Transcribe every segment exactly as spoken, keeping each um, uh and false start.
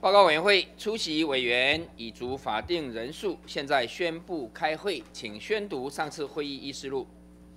报告委员会出席委员已足法定人数，现在宣布开会，请宣读上次会议议事录。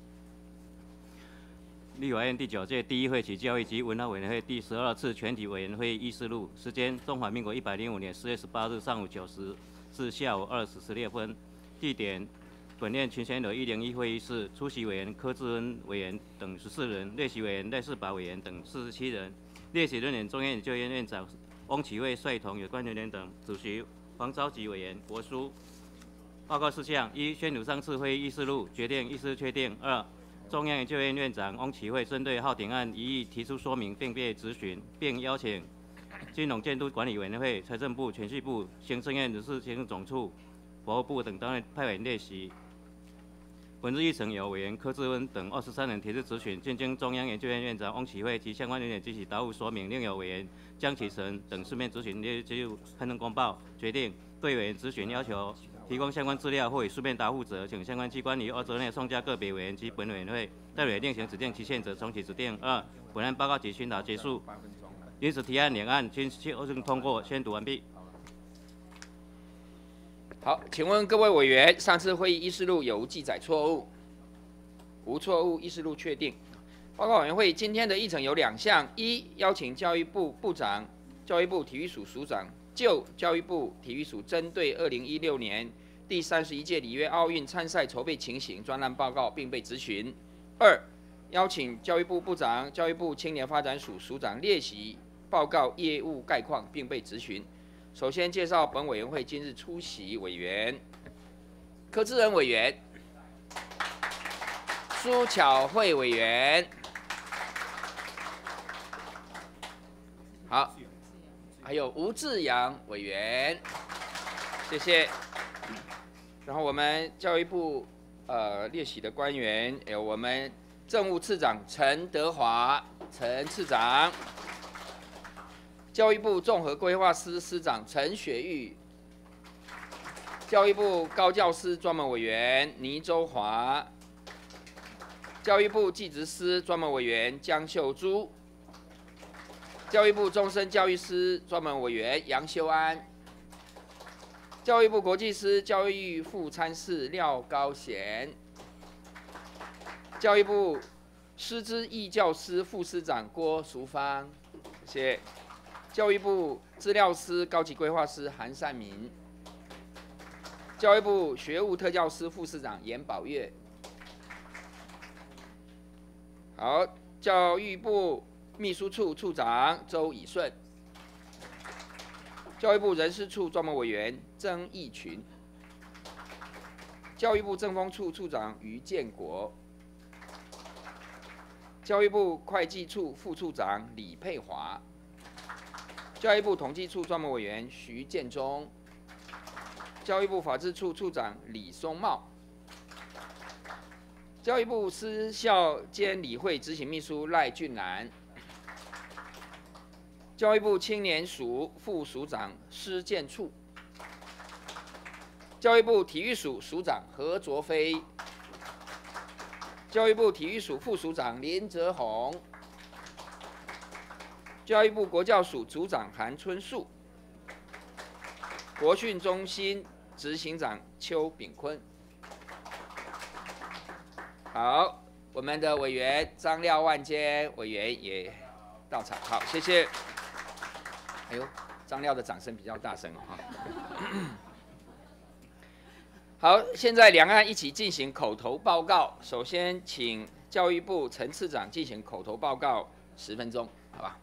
立法院第九届第一会期教育及文化委员会第十二次全体委员会议事录，时间：中华民国一百零五年四月十八日上午九时至下午二时十六分，地点：本院群贤楼一零一会议室，出席委员柯志恩委员等十四人，列席委员赖世宝委员等四十七人，列席人员中央研究院院长翁启惠率同有关人员等，主席黄昭吉委员国书。报告事项：一、宣读上次会议议事录，决定议事确定；二、中央研究院院长翁启惠针对浩鼎案疑义提出说明，并被质询，并邀请金融监督管理委员会、财政部、铨叙部、行政院人事行政总处、法务部等单位派委员列席。本日议程由委员柯志恩等二十三人提出质询，经经中央研究院院长翁启惠及相关人员及其答复说明，另有委员江启臣等书面质询列入刊登公报。决定对委员质询要求提供相关资料或以书面答复者，请相关机关于二周内送交个别委员及本委员会。待委另行指定期限者，重启指定。二、本案报告及宣导结束，因此提案两案均修正通过。宣读完毕。 好，请问各位委员，上次会议议事录有无记载错误？无错误，议事录确定。报告委员会今天的议程有两项：一、邀请教育部部长、教育部体育署署长就教育部体育署针对二零一六年第三十一届里约奥运参赛筹备情形专案报告，并被质询；二、邀请教育部部长、教育部青年发展署署长列席报告业务概况，并被质询。首先介绍本委员会今日出席委员：柯志恩委员、苏巧慧委员。好，还有吴志阳委员，谢谢。然后我们教育部呃列席的官员有我们政务次长陈德华，陈次长。教育部综合规划司司长陈雪玉，教育部高教司专门委员倪周华，教育部技职司专门委员江秀珠，教育部终身教育司专门委员杨修安，教育部国际司教育副参事廖高贤，教育部师资义教司副司长郭淑芳，谢谢。教育部资料司高级规划师韩善民，教育部学务特教司副司长严宝月，好，教育部秘书处处长周以顺，教育部人事处专门委员曾义群，教育部政风处处长于建国，教育部会计处副处长李佩华。教育部统计处专门委员徐建中，教育部法制处处长李松茂，教育部私校监理会执行秘书赖俊兰，教育部青年署副署长施建处，教育部体育署署长何卓飞，教育部体育署副署长林哲宏。教育部国教署组长韩春树，国训中心执行长邱炳坤。好，我们的委员张廖万坚委员也到场，好，谢谢。哎呦，张廖的掌声比较大声哦。好，现在两岸一起进行口头报告。首先，请教育部陈次长进行口头报告十分钟，好吧？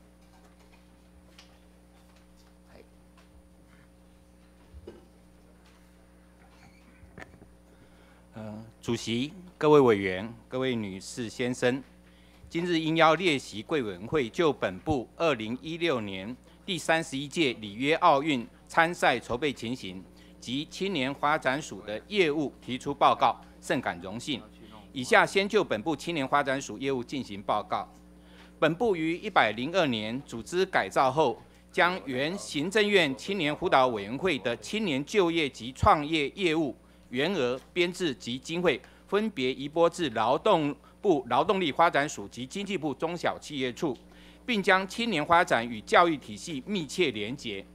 呃，主席、各位委员、各位女士、先生，今日应邀列席贵委员会就本部二零一六年第三十一届里约奥运参赛筹备情形及青年发展署的业务提出报告，甚感荣幸。以下先就本部青年发展署业务进行报告。本部于一百零二年组织改造后，将原行政院青年辅导委员会的青年就业及创业业务员额、编制及经费分别移拨至劳动部劳动力发展署及经济部中小企业处，并将青年发展与教育体系密切连结。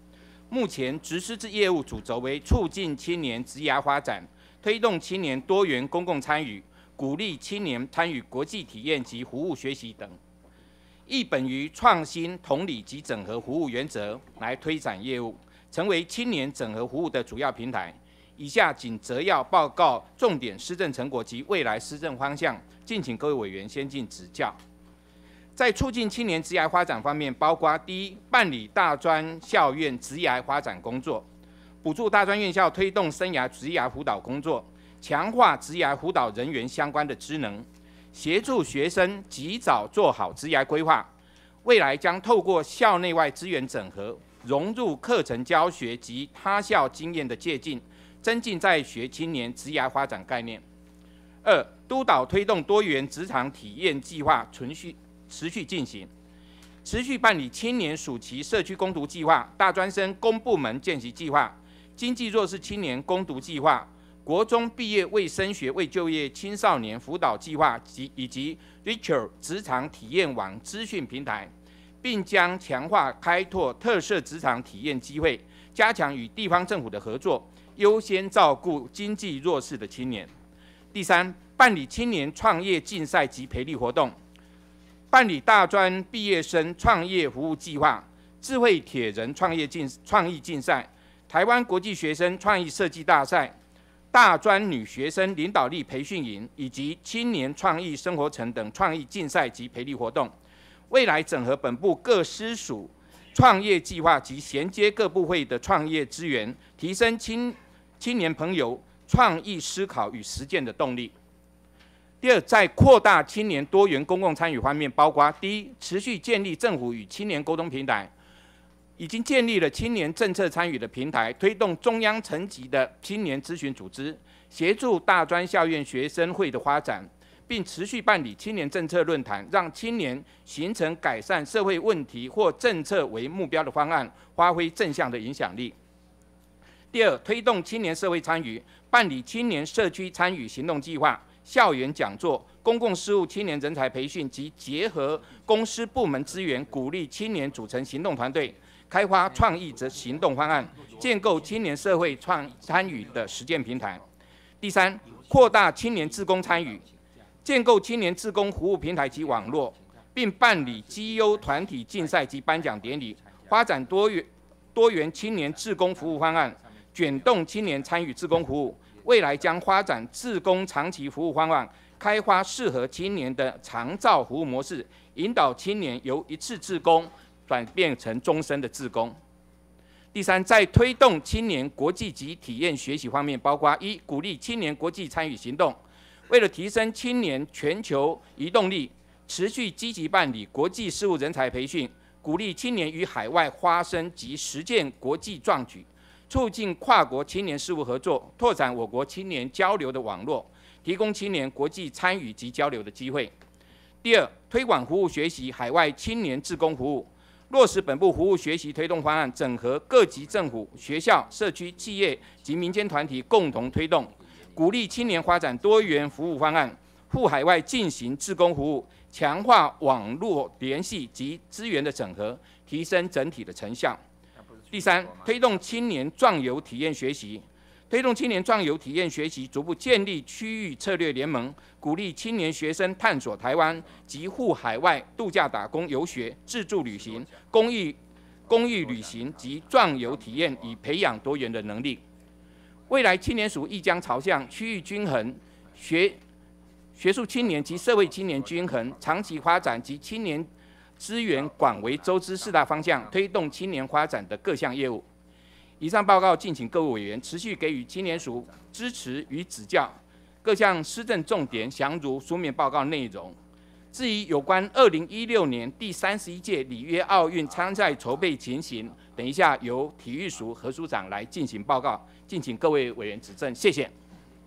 目前职师之业务主轴为促进青年职涯发展，推动青年多元公共参与，鼓励青年参与国际体验及服务学习等，亦本于创新、同理及整合服务原则来推展业务，成为青年整合服务的主要平台。以下仅摘要报告重点施政成果及未来施政方向，敬请各位委员先进指教。在促进青年职涯发展方面，包括第一，办理大专校院职涯发展工作，补助大专院校推动生涯职涯辅导工作，强化职涯辅导人员相关的职能，协助学生及早做好职涯规划。未来将透过校内外资源整合，融入课程教学及他校经验的借鉴，增进在学青年职涯发展概念。二，督导推动多元职场体验计划存续持续进行，持续办理青年暑期社区攻读计划、大专生公部门见习计划、经济弱势青年攻读计划、国中毕业未升学未就业青少年辅导计划及以及 Richard 职场体验网资讯平台，并将强化开拓特色职场体验机会，加强与地方政府的合作，优先照顾经济弱势的青年。第三，办理青年创业竞赛及培力活动，办理大专毕业生创业服务计划、智慧铁人创业竞创意竞赛、台湾国际学生创意设计大赛、大专女学生领导力培训营以及青年创意生活城等创意竞赛及培力活动。未来整合本部各司属创业计划及衔接各部会的创业资源，提升青青年朋友创意思考与实践的动力。第二，在扩大青年多元公共参与方面，包括第一，持续建立政府与青年沟通平台，已经建立了青年政策参与的平台，推动中央层级的青年咨询组织，协助大专校院学生会的发展，并持续办理青年政策论坛，让青年形成改善社会问题或政策为目标的方案，发挥正向的影响力。第二，推动青年社会参与，办理青年社区参与行动计划、校园讲座、公共事务青年人才培训及结合公司部门资源，鼓励青年组成行动团队，开发创意者行动方案，建构青年社会创参与的实践平台。第三，扩大青年志工参与，建构青年志工服务平台及网络，并办理绩优团体竞赛及颁奖典礼，发展多元多元青年志工服务方案，卷动青年参与志工服务。未来将发展志工长期服务方案，开发适合青年的长照服务模式，引导青年由一次志工转变成终身的志工。第三，在推动青年国际及体验学习方面，包括一，鼓励青年国际参与行动，为了提升青年全球移动力，持续积极办理国际事务人才培训，鼓励青年与海外发声及实践国际壮举，促进跨国青年事务合作，拓展我国青年交流的网络，提供青年国际参与及交流的机会。第二，推广服务学习海外青年志工服务，落实本部服务学习推动方案，整合各级政府、学校、社区、企业及民间团体共同推动，鼓励青年发展多元服务方案，赴海外进行志工服务，强化网络联系及资源的整合，提升整体的成效。第三，推动青年壮游体验学习，推动青年壮游体验学习，逐步建立区域策略联盟，鼓励青年学生探索台湾及赴海外度假打工游学、自助旅行、公益公益旅行及壮游体验，以培养多元的能力。未来青年署亦将朝向区域均衡、学学术青年及社会青年均衡、长期发展及青年资源广为周知四大方向，推动青年发展的各项业务。以上报告敬请各位委员持续给予青年署支持与指教，各项施政重点详如书面报告内容。至于有关二零一六年第三十一届里约奥运参赛筹备情形，等一下由体育署何署长来进行报告，敬请各位委员指正，谢谢。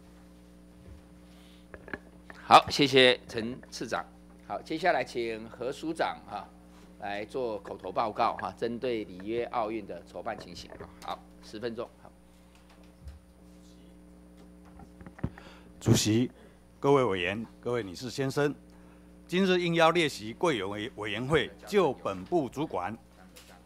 好，谢谢陈次长。好，接下来请何署长哈来做口头报告哈，针对里约奥运的筹办情形。好，十分钟。好， 主席、各位委员、各位女士先生，今日应邀列席贵委委员会就本部主管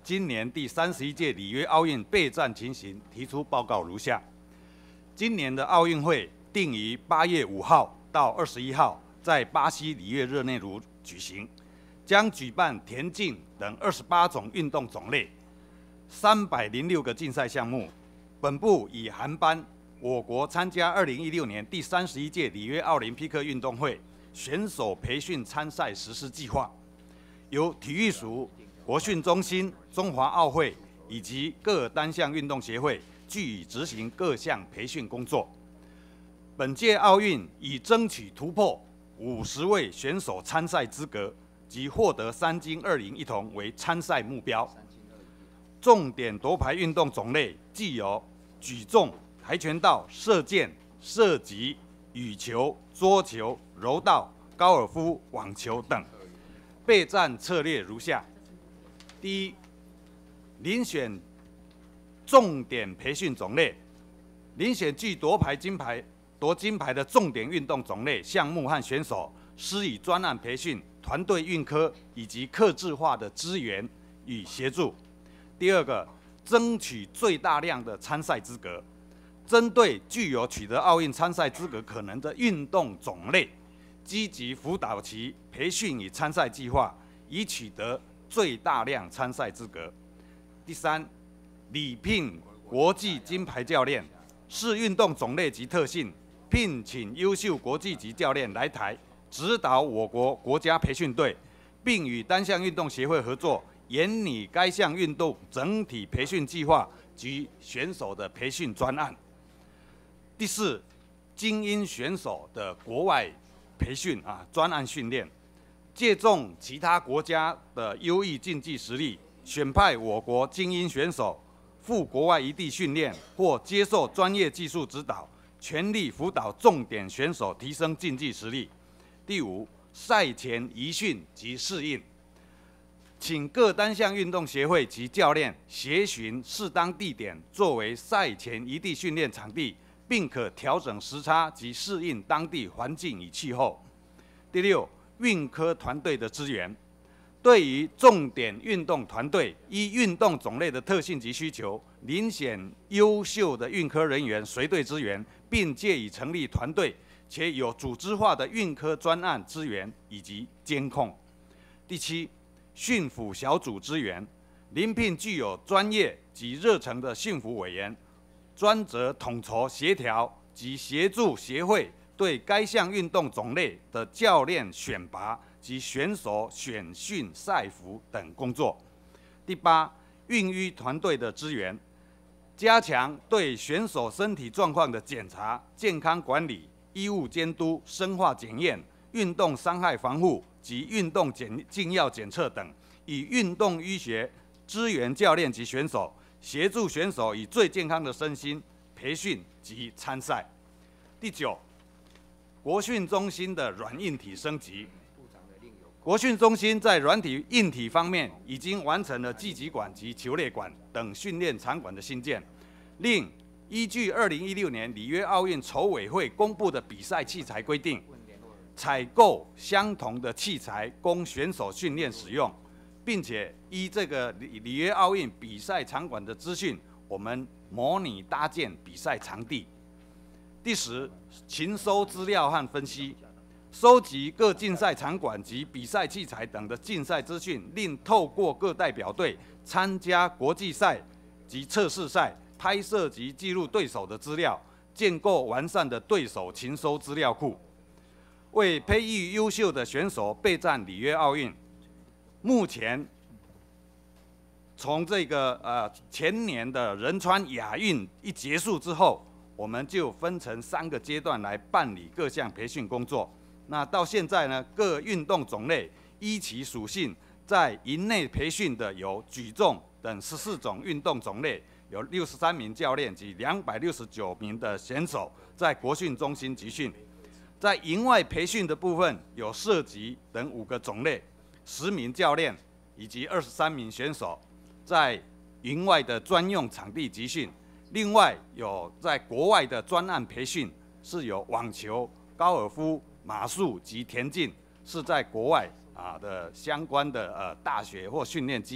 今年第三十一届里约奥运备战情形提出报告如下：今年的奥运会定于八月五号到二十一号在巴西里约热内卢举行，将举办田径等二十八种运动种类，三百零六个竞赛项目。本部已函颁我国参加二零一六年第三十一届里约奥林匹克运动会选手培训参赛实施计划，由体育署、国训中心、中华奥会以及各单项运动协会据以执行各项培训工作。本届奥运已争取突破五十位选手参赛资格及获得三金二银一铜为参赛目标。重点夺牌运动种类既有举重、跆拳道、射箭、射击、羽球、桌球、柔道、高尔夫、网球等。备战策略如下：第一，遴选重点培训种类，遴选具夺牌金牌、夺金牌的重点运动种类、项目和选手，施以专案培训、团队运科以及客制化的资源与协助。第二个，争取最大量的参赛资格，针对具有取得奥运参赛资格可能的运动种类，积极辅导其培训与参赛计划，以取得最大量参赛资格。第三，礼聘国际金牌教练，视运动种类及特性，聘请优秀国际级教练来台指导我国国家培训队，并与单项运动协会合作，研拟该项运动整体培训计划及选手的培训专案。第四，精英选手的国外培训啊专案训练，借重其他国家的优异竞技实力，选派我国精英选手赴国外异地训练或接受专业技术指导，全力辅导重点选手提升竞技实力。第五，赛前仪训及适应，请各单项运动协会及教练协寻适当地点作为赛前异地训练场地，并可调整时差及适应当地环境与气候。第六，运科团队的资源，对于重点运动团队，依运动种类的特性及需求，遴选优秀的运科人员随队支援，并借以成立团队，且有组织化的运科专案资源以及监控。第七，训辅小组资源，遴聘具有专业及热忱的训辅委员，专责统筹协调及协助协会对该项运动种类的教练选拔及选手选训赛服等工作。第八，运医团队的资源，加强对选手身体状况的检查、健康管理、医务监督、生化检验、运动伤害防护及运动检禁药检测等，以运动医学支援教练及选手，协助选手以最健康的身心培训及参赛。第九，国训中心的软硬体升级。国训中心在软体、硬体方面已经完成了技击馆及球类馆等训练场馆的新建，另依据二零一六年里约奥运筹委会公布的比赛器材规定，采购相同的器材供选手训练使用，并且依这个里里约奥运比赛场馆的资讯，我们模拟搭建比赛场地。第十，勤收资料和分析，收集各竞赛场馆及比赛器材等的竞赛资讯，另透过各代表队参加国际赛及测试赛，拍摄及记录对手的资料，建构完善的对手勤收资料库，为培育优秀的选手备战里约奥运。目前，从这个呃前年的仁川亚运一结束之后，我们就分成三个阶段来办理各项培训工作。那到现在呢，各运动种类依其属性，在营内培训的有举重等十四种运动种类，有六十三名教练及两百六十九名的选手在国训中心集训。在营外培训的部分，有射击等五个种类，十名教练以及二十三名选手在营外的专用场地集训。另外有在国外的专案培训，是有网球、高尔夫、马术及田径，是在国外啊的相关的呃大学或训练基地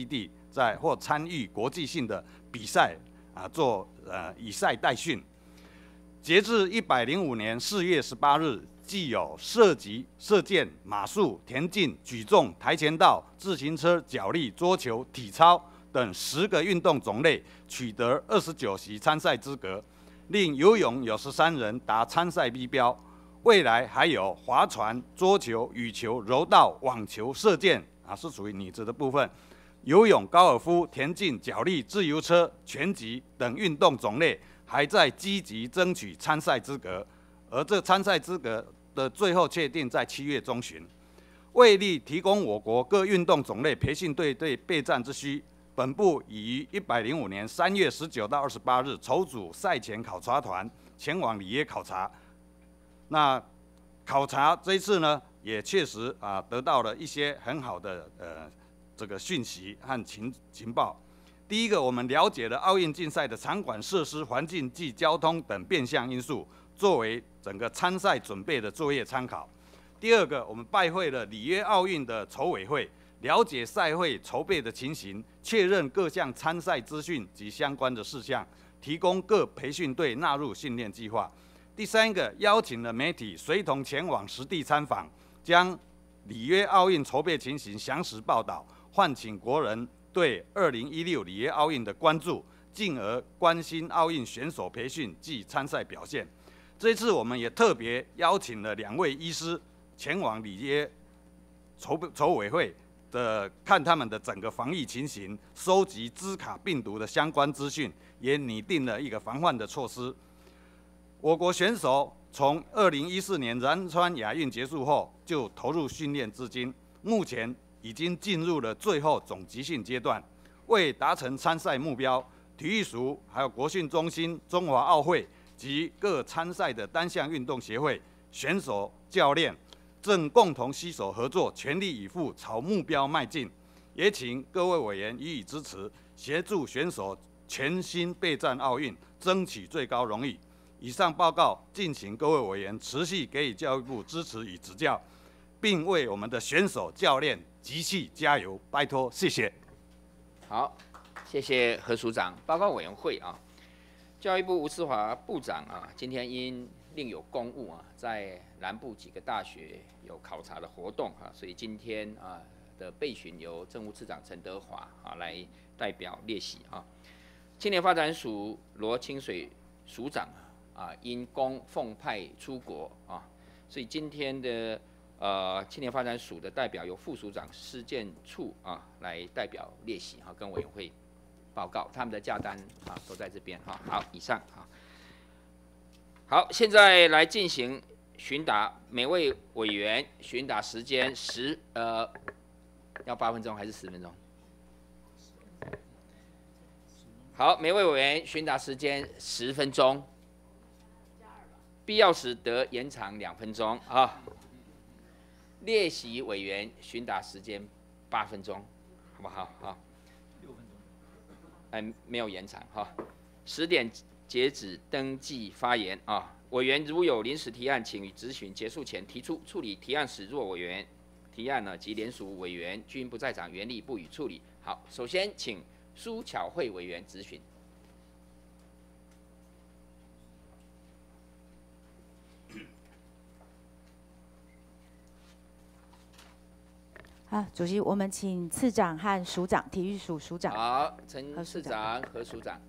在或参与国际性的比赛啊，做呃以赛代训。截至一百零五年四月十八日，既有射击、射箭、马术、田径、举重、跆拳道、自行车、角力、桌球、体操等十个运动种类取得二十九席参赛资格，另游泳有十三人达参赛目标。未来还有划船、桌球、羽球、柔道、网球、射箭啊，是属于女子的部分。游泳、高尔夫、田径、角力、自由车、拳击等运动种类还在积极争取参赛资格，而这参赛资格的最后确定在七月中旬。为力提供我国各运动种类培训队对备战之需，本部已于一百零五年三月十九到二十八日筹组赛前考察团前往里约考察。那考察这一次呢，也确实啊得到了一些很好的呃这个讯息和情情报。第一个，我们了解了奥运竞赛的场馆设施、环境及交通等变相因素，作为整个参赛准备的作业参考。第二个，我们拜会了里约奥运的筹委会，了解赛会筹备的情形，确认各项参赛资讯及相关的事项，提供各培训队纳入训练计划。第三个，邀请了媒体随同前往实地参访，将里约奥运筹备情形详实报道，唤醒国人对二零一六里约奥运的关注，进而关心奥运选手培训及参赛表现。这一次我们也特别邀请了两位医师前往里约筹筹委会的看他们的整个防疫情形，收集兹卡病毒的相关资讯，也拟定了一个防范的措施。我国选手从二零一四年仁川亚运结束后就投入训练至今，目前已经进入了最后总集训阶段。为达成参赛目标，体育署还有国训中心、中华奥会及各参赛的单项运动协会、选手、教练正共同携手合作，全力以赴朝目标迈进。也请各位委员予以支持，协助选手全心备战奥运，争取最高荣誉。以上报告，敬请各位委员持续给予教育部支持与指教，并为我们的选手、教练集气加油，拜托，谢谢。 好，谢谢何署长。报告委员会啊，教育部吴思华部长啊，今天因另有公务啊，在南部几个大学有考察的活动啊，所以今天啊的备询由政务次长陈德华啊来代表列席啊。青年发展署罗清水署长啊，因公奉派出国啊，所以今天的呃青年发展署的代表由副署长施建处啊来代表列席哈、啊，跟委员会报告他们的假单啊都在这边哈、啊。好，以上啊。好，现在来进行询答，每位委员询答时间十呃要八分钟还是十分钟？好，每位委员询答时间十分钟，必要时得延长两分钟啊。列席委员询答时间八分钟，好不好？好，六分钟，哎，没有延长哈。十点截止登记发言啊。委员如有临时提案，请于质询结束前提出。处理提案时，若委员提案呢及联署委员均不在场，原立不予处理。好，首先请苏巧慧委员质询。 好，主席，我们请次长和署长，体育署署长。 好，陈市长、何署长。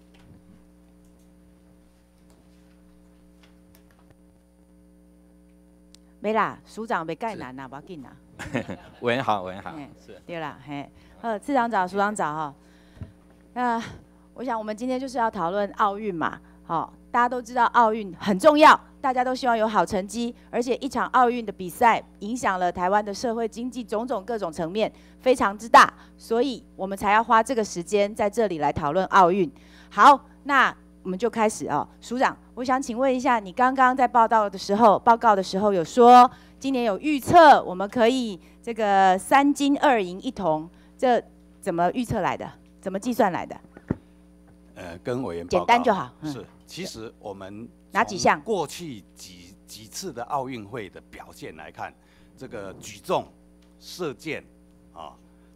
没啦，署长袂介难啦，不要紧啦。 委员好，委员好， 是。对啦，嘿，呃，次长早，署长早哈。那、呃、我想我们今天就是要讨论奥运嘛，好、哦，大家都知道奥运很重要，大家都希望有好成绩，而且一场奥运的比赛影响了台湾的社会经济种种各种层面，非常之大，所以我们才要花这个时间在这里来讨论奥运。好，那我们就开始哦，署长，我想请问一下，你刚刚在报道的时候，报告的时候有说，今年有预测我们可以这个三金二银一铜，这怎么预测来的？怎么计算来的？ 呃，跟委员报告简单就好。嗯、 是，其实我们哪几项？ 过去几几次的奥运会的表现来看，这个举重、射箭啊，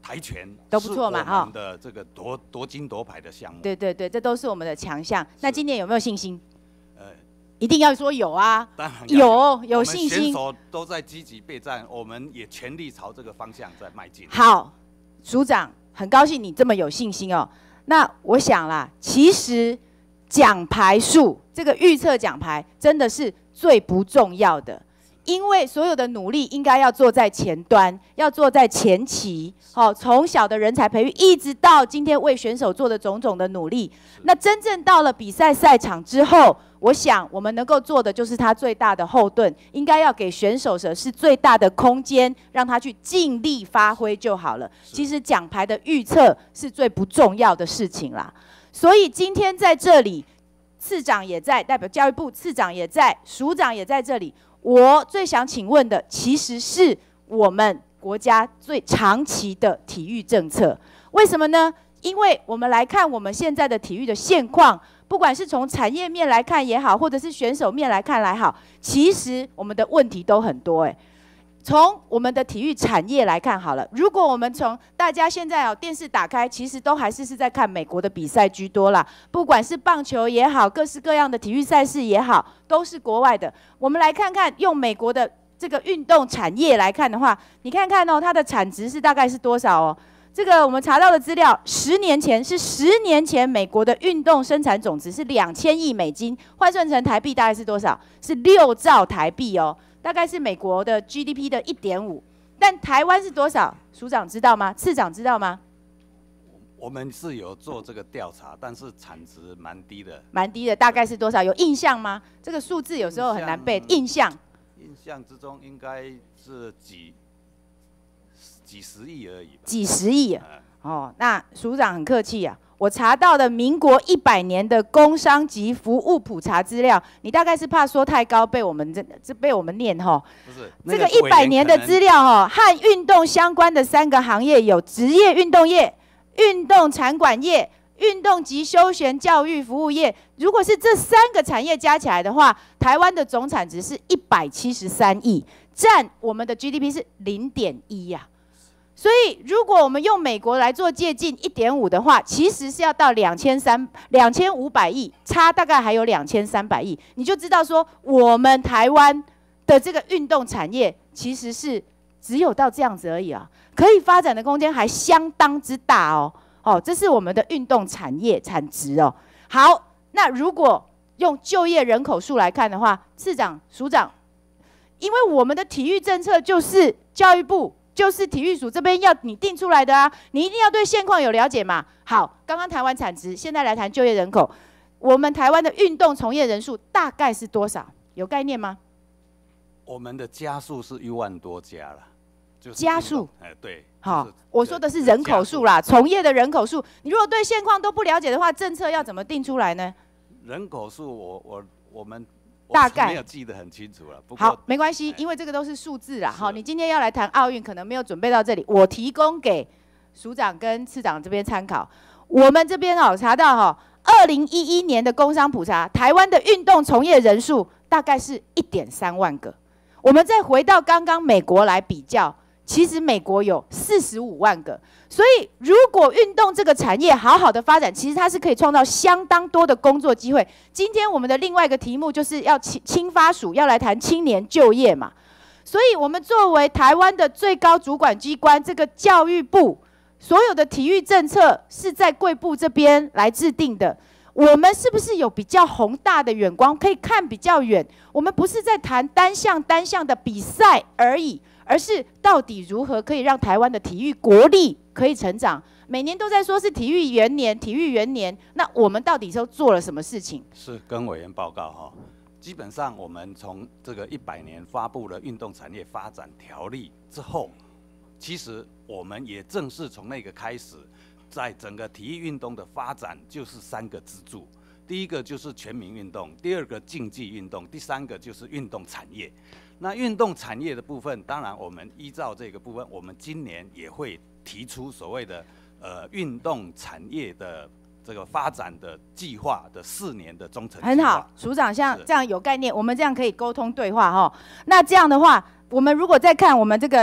跆拳都不错嘛， 哈。我们的这个夺夺金夺牌的项目。 对对对，这都是我们的强项。那今年有没有信心？ 呃， 一定要说有啊， 当然有有信心。 选手都在积极备战，我们也全力朝这个方向在迈进。 好，署长，很高兴你这么有信心哦。那我想啦，其实奖牌数这个预测奖牌真的是最不重要的。因为所有的努力应该要做在前端，要做在前期，好、哦，从小的人才培育，一直到今天为选手做的种种的努力。那真正到了比赛赛场之后，我想我们能够做的就是他最大的后盾，应该要给选手的是最大的空间，让他去尽力发挥就好了。其实奖牌的预测是最不重要的事情啦。所以今天在这里，次长也在，代表教育部次长也在，署长也在这里。我最想请问的，其实是我们国家最长期的体育政策。为什么呢？因为我们来看我们现在的体育的现况，不管是从产业面来看也好，或者是选手面来看来好，其实我们的问题都很多。哎，从我们的体育产业来看好了，如果我们从大家现在哦电视打开，其实都还是是在看美国的比赛居多啦，不管是棒球也好，各式各样的体育赛事也好，都是国外的。我们来看看用美国的这个运动产业来看的话，你看看哦，它的产值是大概是多少哦？这个我们查到的资料，十年前是十年前美国的运动生产总值是两千亿美金，换算成台币大概是多少？是六兆台币哦。大概是美国的 G D P 的 一点五， 但台湾是多少？署长知道吗？次长知道吗？ 我们是有做这个调查，但是产值蛮低的。 蛮低的，大概是多少？有印象吗？这个数字有时候很难背。印象？ 印象之中应该是几几十亿而已吧。 几十亿、啊嗯、哦，那署长很客气啊。我查到的民国一百年的工商及服务普查资料，你大概是怕说太高被我们这这被我们念哈。 不是， 这个一百年的资料哈，和运动相关的三个行业有职业运动业、运动场馆业、运动及休闲教育服务业。如果是这三个产业加起来的话，台湾的总产值是一百七十三亿，占我们的 G D P 是零点一呀。所以，如果我们用美国来做借鉴 一点五 的话，其实是要到两千五百亿，差大概还有两千三百亿，你就知道说我们台湾的这个运动产业其实是只有到这样子而已啊，可以发展的空间还相当之大哦。哦，这是我们的运动产业产值哦。好，那如果用就业人口数来看的话，次长、署长，因为我们的体育政策就是教育部。就是体育署这边要你定出来的啊，你一定要对现况有了解嘛。好，刚刚谈完产值，现在来谈就业人口。我们台湾的运动从业人数大概是多少？有概念吗？ 我们的家数是一万多家了，就是家数， 哎，对， 好，我说的是人口数啦，从业的人口数。你如果对现况都不了解的话，政策要怎么定出来呢？ 人口数，我我我们。 大概没有记得很清楚了，不过好，没关系，因为这个都是数字啦。好，你今天要来谈奥运，可能没有准备到这里，我提供给署长跟次长这边参考。我们这边哦查到哈，二零一一年的工商普查，台湾的运动从业人数大概是一点三万个。我们再回到刚刚美国来比较，其实美国有四十五万个。所以，如果运动这个产业好好的发展，其实它是可以创造相当多的工作机会。今天我们的另外一个题目就是要青发署要来谈青年就业嘛，所以我们作为台湾的最高主管机关，这个教育部所有的体育政策是在贵部这边来制定的。我们是不是有比较宏大的眼光，可以看比较远？我们不是在谈单项单项的比赛而已，而是到底如何可以让台湾的体育国力可以成长？每年都在说是体育元年，体育元年，那我们到底都做了什么事情？ 是跟委员报告哈，基本上我们从这个一百年发布了运动产业发展条例之后，其实我们也正式从那个开始，在整个体育运动的发展就是三个支柱。第一个就是全民运动，第二个竞技运动，第三个就是运动产业。那运动产业的部分，当然我们依照这个部分，我们今年也会提出所谓的呃运动产业的这个发展的计划的四年的中程计划。 很好，署长像这样有概念，我们这样可以沟通对话哈。那这样的话，我们如果再看我们这个体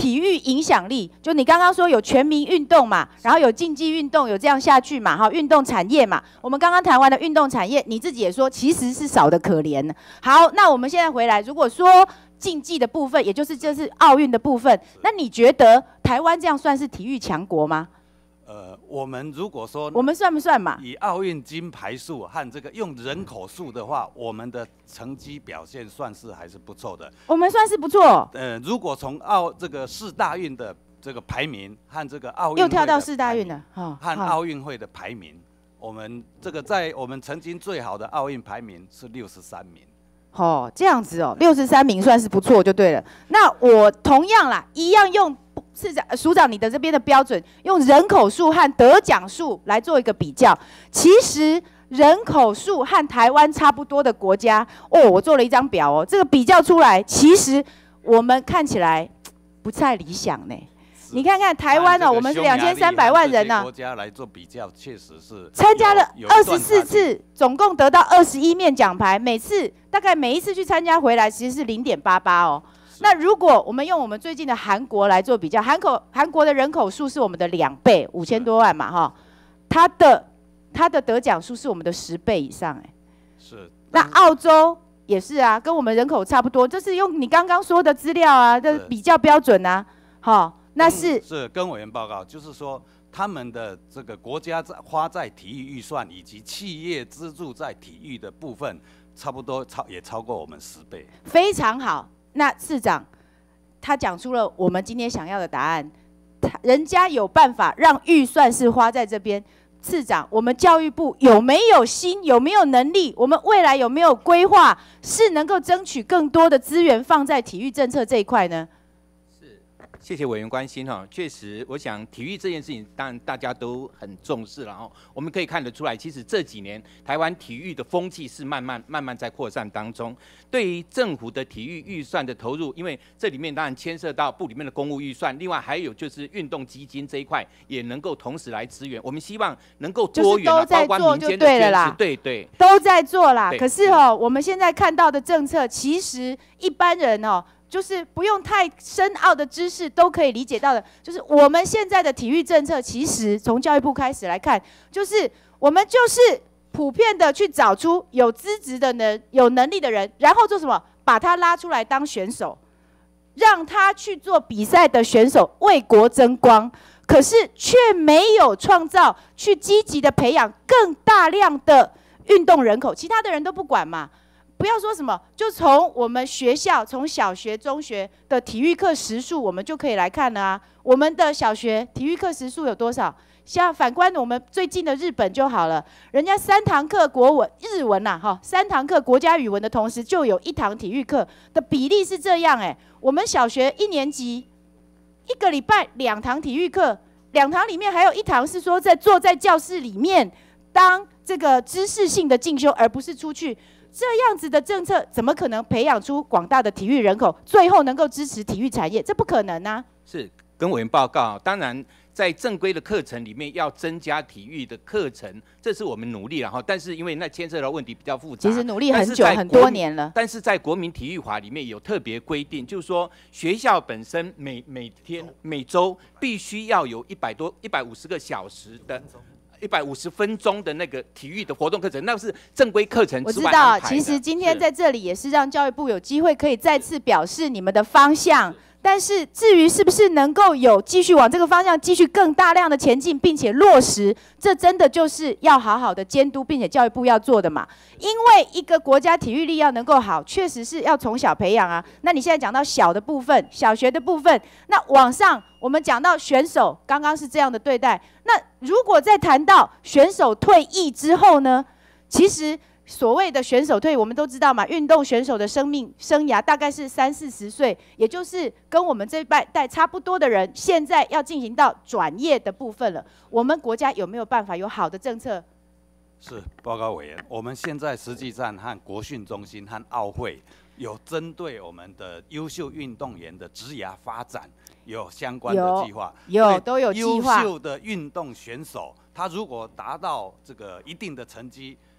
体育影响力，就你刚刚说有全民运动嘛，然后有竞技运动，有这样下去嘛，哈，运动产业嘛，我们刚刚谈完的运动产业，你自己也说其实是少得可怜。好，那我们现在回来，如果说竞技的部分，也就是这是奥运的部分，那你觉得台湾这样算是体育强国吗？ 呃，我们如果说我们算不算嘛？ 以奥运金牌数和这个用人口数的话，我们的成绩表现算是还是不错的。 我们算是不错。 呃，如果从奥这个四大运的这个排名和这个奥运又跳到四大运了， 哦、和奥运会的排名，我们这个在我们曾经最好的奥运排名是六十三名。 哦，这样子哦，六十三名算是不错就对了。那我同样啦，一样用。市长、署长，你的这边的标准用人口数和得奖数来做一个比较。其实人口数和台湾差不多的国家，哦，我做了一张表哦，这个比较出来，其实我们看起来不太理想呢。你看看台湾哦，我们是两千三百万人呢、啊， 国家来做比较，确实是参加了二十四次，总共得到二十一面奖牌，每次大概每一次去参加回来，其实是零点八八哦。那如果我们用我们最近的韩国来做比较，韩口韩国的人口数是我们的两倍，五千多万嘛，哈，它的它的得奖数是我们的十倍以上，哎， 是。 那澳洲也是啊，跟我们人口差不多，这是用你刚刚说的资料啊，这比较标准啊，好，那是是跟委员报告，就是说他们的这个国家在花在体育预算以及企业资助在体育的部分，差不多超也超过我们十倍， 非常好。那市长他讲出了我们今天想要的答案，人家有办法让预算是花在这边。市长，我们教育部有没有心，有没有能力？我们未来有没有规划，是能够争取更多的资源放在体育政策这一块呢？ 是，谢谢委员关心哈。确实，我想体育这件事情，当然大家都很重视了哈。我们可以看得出来，其实这几年台湾体育的风气是慢慢慢慢在扩散当中。对于政府的体育预算的投入，因为这里面当然牵涉到部里面的公务预算，另外还有就是运动基金这一块也能够同时来支援。我们希望能够多元、啊，包括民间的捐资，对对， 都在做啦。可是哦，我们现在看到的政策，其实一般人哦，就是不用太深奥的知识都可以理解到的。就是我们现在的体育政策，其实从教育部开始来看，就是我们就是。普遍的去找出有资质的人、有能力的人，然后做什么？把他拉出来当选手，让他去做比赛的选手，为国争光。可是却没有创造去积极的培养更大量的运动人口，其他的人都不管嘛。不要说什么，就从我们学校，从小学、中学的体育课时数，我们就可以来看了啊。我们的小学体育课时数有多少？像反观我们最近的日本就好了，人家三堂课国文日文呐、啊，哈，三堂课国家语文的同时，就有一堂体育课的比例是这样哎、欸。我们小学一年级一个礼拜两堂体育课，两堂里面还有一堂是说在坐在教室里面当这个知识性的进修，而不是出去。这样子的政策怎么可能培养出广大的体育人口，最后能够支持体育产业？这不可能啊！ 是跟委员报告，当然。在正规的课程里面要增加体育的课程，这是我们努力了哈。但是因为那牵涉到问题比较复杂， 其实努力很久很多年了。 但是在国民体育法里面有特别规定，就是说学校本身每每天每周必须要有一百多一百五十个小时的。一百五十分钟的那个体育的活动课程，那是正规课程之外安排的。我知道， 其实今天在这里也是让教育部有机会可以再次表示你们的方向。但是至于是不是能够有继续往这个方向继续更大量的前进，并且落实，这真的就是要好好的监督，并且教育部要做的嘛。因为一个国家体育力要能够好，确实是要从小培养啊。那你现在讲到小的部分，小学的部分，那往上我们讲到选手，刚刚是这样的对待。那如果再谈到选手退役之后呢？其实。所谓的选手退，我们都知道嘛，运动选手的生命生涯大概是三四十岁，也就是跟我们这一代差不多的人，现在要进行到转业的部分了。我们国家有没有办法有好的政策？ 是，报告委员，我们现在实际上和国训中心和奥会有针对我们的优秀运动员的职涯发展有相关的计划， 有, 有都有计划。 优秀的运动选手，他如果达到这个一定的成绩。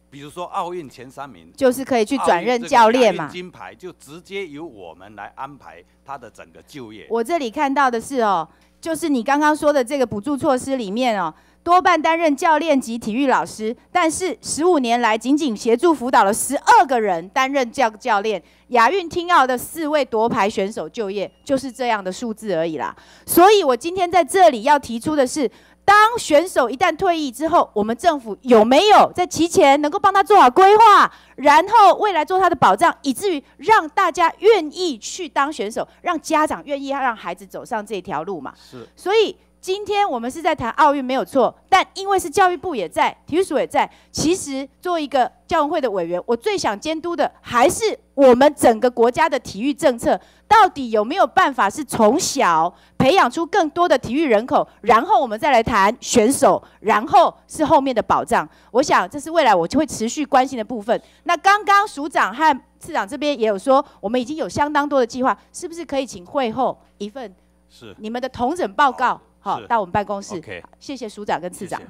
比如说奥运前三名， 就是可以去转任教练嘛。 金牌就直接由我们来安排他的整个就业。 我这里看到的是哦，就是你刚刚说的这个补助措施里面哦，多半担任教练及体育老师，但是十五年来仅仅协助辅导了十二个人担任教教练。亚运听奥的四位夺牌选手就业，就是这样的数字而已啦。所以我今天在这里要提出的是，当选手一旦退役之后，我们政府有没有在其前能够帮他做好规划，然后未来做他的保障，以至于让大家愿意去当选手，让家长愿意让孩子走上这条路嘛？ 是。 所以今天我们是在谈奥运没有错，但因为是教育部也在，体育署也在，其实作为一个教委会的委员，我最想监督的还是我们整个国家的体育政策，到底有没有办法是从小培养出更多的体育人口，然后我们再来谈选手，然后是后面的保障。我想这是未来我就会持续关心的部分。那刚刚署长和次长这边也有说，我们已经有相当多的计划，是不是可以请会后一份是你们的统整报告？好，到我们办公室。 Okay. 谢谢署长跟次长。 谢谢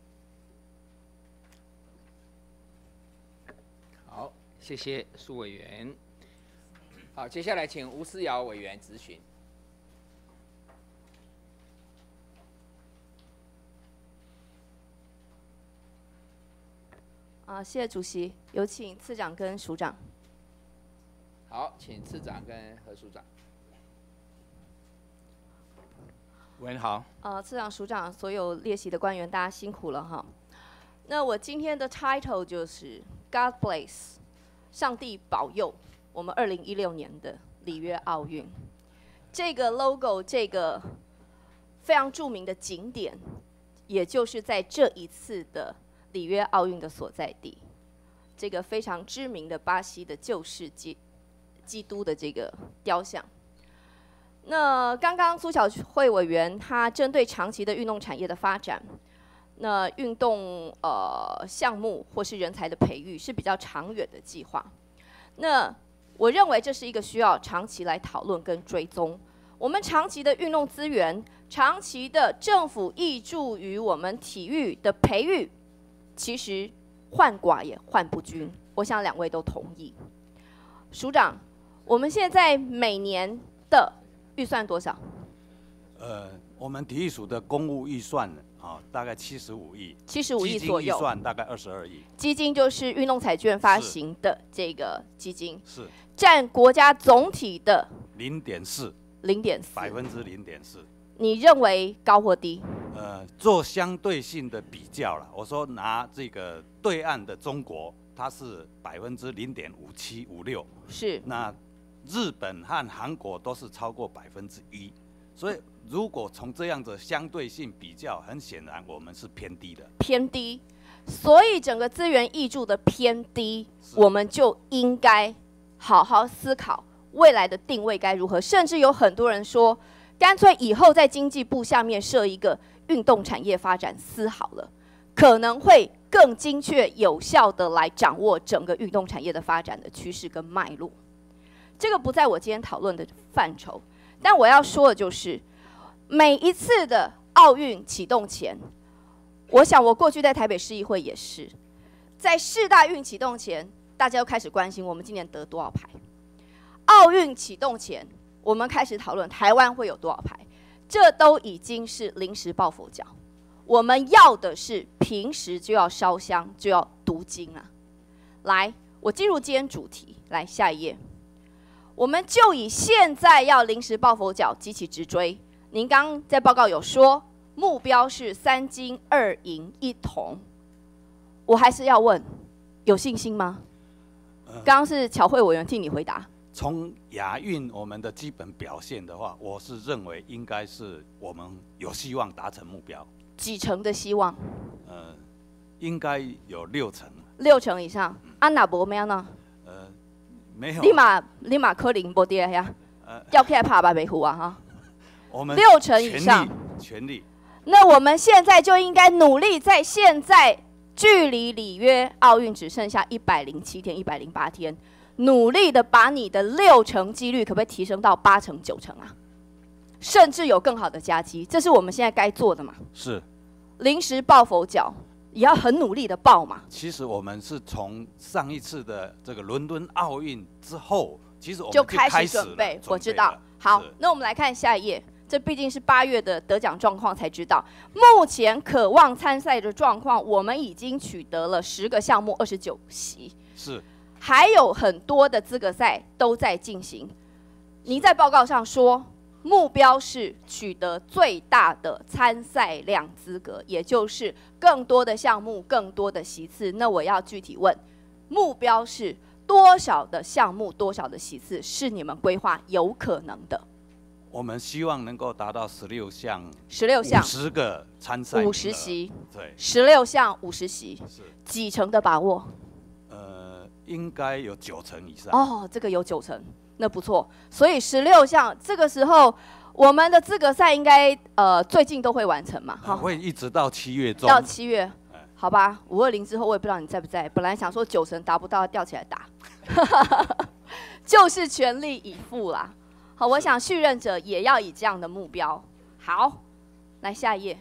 好，谢谢苏委员。好，接下来请吴思瑶委员质询。 啊，谢谢主席，有请次长跟署长。 好，请次长跟何署长。 委员好。 呃，次长、署长，所有列席的官员，大家辛苦了哈。那我今天的 title 就是 God bless， 上帝保佑我们二零一六年的里约奥运。这个 logo， 这个非常著名的景点，也就是在这一次的里约奥运的所在地，这个非常知名的巴西的救世基基督的这个雕像。那刚刚苏巧慧委员他针对长期的运动产业的发展，那运动呃项目或是人才的培育是比较长远的计划。那我认为这是一个需要长期来讨论跟追踪。我们长期的运动资源，长期的政府挹注于我们体育的培育，其实患寡也患不均。我想两位都同意。署长，我们现在每年的预算多少？ 呃，我们体育署的公务预算啊，大概七十五亿， 七十五亿左右。 基金预算大概二十二亿。 基金就是运动彩券发行的这个基金， 是占国家总体的零点四， 零点四， 百分之零点四。 你认为高或低？ 呃，做相对性的比较了。我说拿这个对岸的中国，它是百分之零点五七五六， 是那日本和韩国都是超过百分之一，所以如果从这样子相对性比较，很显然我们是偏低的。 偏低，所以整个资源挹注的偏低，我们就应该好好思考未来的定位该如何。甚至有很多人说，干脆以后在经济部下面设一个运动产业发展司好了，可能会更精确有效的来掌握整个运动产业的发展的趋势跟脉络。这个不在我今天讨论的范畴，但我要说的就是，每一次的奥运启动前，我想我过去在台北市议会也是，在世大运启动前，大家都开始关心我们今年得多少牌。奥运启动前，我们开始讨论台湾会有多少牌，这都已经是临时抱佛脚。我们要的是平时就要烧香，就要读经啊。来，我进入今天主题，来下一页。我们就以现在要临时抱佛脚，急起直追。您刚在报告有说，目标是三金二银一铜，我还是要问，有信心吗？刚刚是巧慧委员替你回答。 从亚运我们的基本表现的话，我是认为应该是我们有希望达成目标。 几成的希望？ 呃，应该有六成。 六成以上。安娜伯没有呢？ 呃，没有。 立马立马科林波跌呀， 呃， 要起来爬吧北湖啊哈。 我们六成以上， 全力。 那我们现在就应该努力，在现在距离里约奥运只剩下一百零七天、一百零八天，努力的把你的六成几率可不可以提升到八成、九成啊？甚至有更好的佳绩，这是我们现在该做的嘛？ 是。 临时抱佛脚， 也要很努力的报嘛。 其实我们是从上一次的这个伦敦奥运之后，其实我们就开开始准备，我知道。好，那我们来看下一页。这毕竟是八月的得奖状况才知道，目前渴望参赛的状况，我们已经取得了十个项目，二十九席， 是， 还有很多的资格赛都在进行。您在报告上说，目标是取得最大的参赛量资格，也就是更多的项目、更多的席次。那我要具体问，目标是多少的项目、多少的席次是你们规划有可能的？ 我们希望能够达到十六项， 十六项， 十个参赛， 五十席， 对， 十六项五十席， 是几成的把握？ 呃，应该有九成以上。 哦，这个有九成，那不错。所以十六项，这个时候我们的资格赛应该呃最近都会完成嘛？ 哈、呃，会一直到七月中。 到七月，好吧。五二零之后我也不知道你在不在，本来想说九成达不到，吊起来打，就是全力以赴啦。好，我想续任者也要以这样的目标。好，来下一页。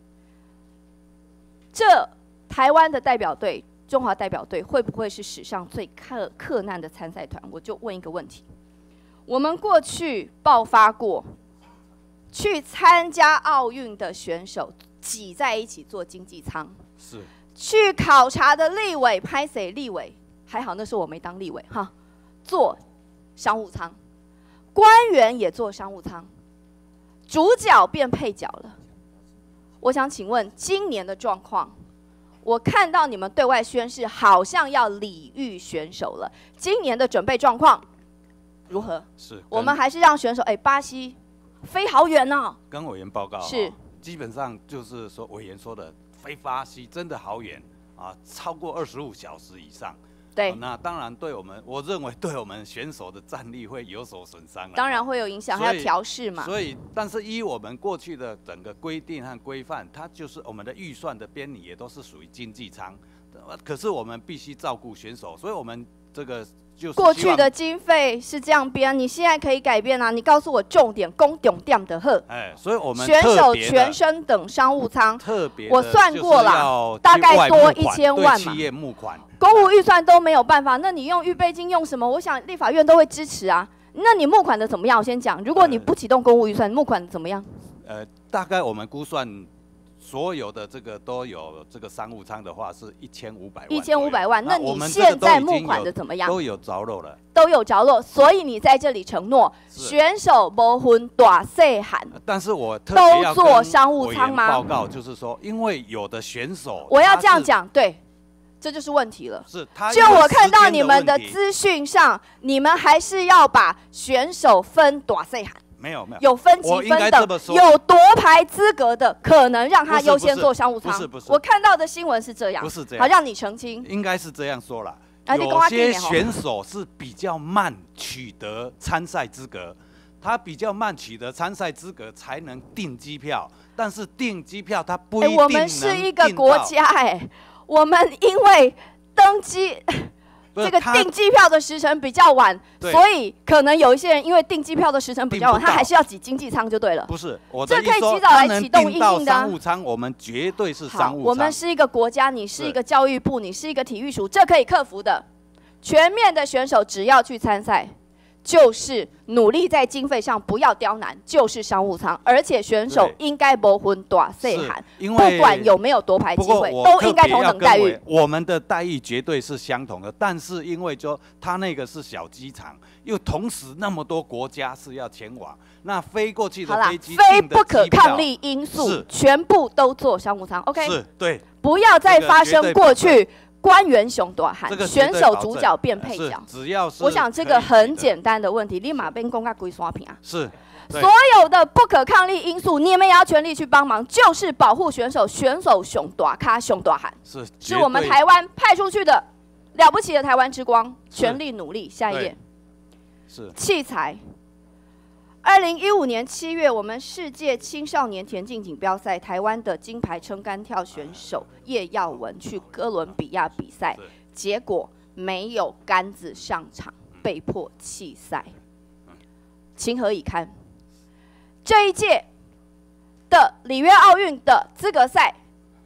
这台湾的代表队，中华代表队会不会是史上最克克难的参赛团？我就问一个问题：我们过去爆发过，去参加奥运的选手挤在一起坐经济舱， 是去考察的立委拍谁立委？还好那时候我没当立委哈，坐商务舱。官员也坐商务舱，主角变配角了。我想请问今年的状况，我看到你们对外宣示好像要礼遇选手了，今年的准备状况如何？ 是， 我们还是让选手哎，巴西飞好远哦。 跟委员报告是， 基本上就是说委员说的飞巴西真的好远啊，超过二十五小时以上。 对、 哦，那当然对我们，我认为对我们选手的战力会有所损伤。 当然会有影响，还要调试嘛。 所以，但是依我们过去的整个规定和规范，它就是我们的预算的编拟也都是属于经济舱。可是我们必须照顾选手，所以我们这个就是过去的经费是这样编，你现在可以改变啊！你告诉我重点，攻重点的呵。 哎，所以我们选手全身等商务舱， 特别我算过了，大概多一千万嘛。 企业募款， 公务预算都没有办法，那你用预备金用什么？我想立法院都会支持啊。那你募款的怎么样？我先讲，如果你不启动公务预算，募款怎么样？ 呃，大概我们估算。所有的这个都有这个商务舱的话是一千五百万， 一千五百万。那你现在募款的怎么样？ 都有着落了， 都有着落。所以你在这里承诺，选手不分大细汉。 但是我特别要都坐商务舱吗？ 报告就是说，因为有的选手， 我要这样讲，对，这就是问题了。 是他就我看到你们的资讯上，你们还是要把选手分大细汉。 没有没有， 有分级分等，有夺牌资格的，可能让他优先坐商务舱。 不是不是， 我看到的新闻是这样， 不是这样， 好让你澄清。 应该是这样说了， 啊、 有些选手是比较慢取得参赛资格，他比较慢取得参赛资格才能订机票，但是订机票他不一定能订到。 我们是一个国家哎、欸，我们因为登机。这个订机票的时程比较晚，所以可能有一些人因为订机票的时程比较晚，他还是要挤经济舱就对了。 不是，我的这可以及早来启动应用的。 商务舱我们绝对是商务舱。 我们是一个国家，你是一个教育部，你是一个体育署，这可以克服的。全面的选手只要去参赛，就是努力在经费上不要刁难，就是商务舱，而且选手应该不分大细汉，不管有没有夺牌机会，都应该同等待遇。 我们的待遇绝对是相同的，但是因为就他那个是小机场，又同时那么多国家是要前往，那飞过去的飞机非不可抗力因素，全部都坐商务舱。OK， 是对， 不要再发生过去。官员熊大汉，选手主角变配角。 只要是， 我想这个很简单的问题，立马变公告归刷屏啊。 是， 所有的不可抗力因素，你们也要全力去帮忙，就是保护选手，选手熊大咖熊大汉， 是， 是我们台湾派出去的了不起的台湾之光，全力努力。下一页， 是器材。二零一五年七月，我们世界青少年田径锦标赛，台湾的金牌撑杆跳选手叶耀文去哥伦比亚比赛，结果没有杆子上场，被迫弃赛，情何以堪？这一届的里约奥运的资格赛，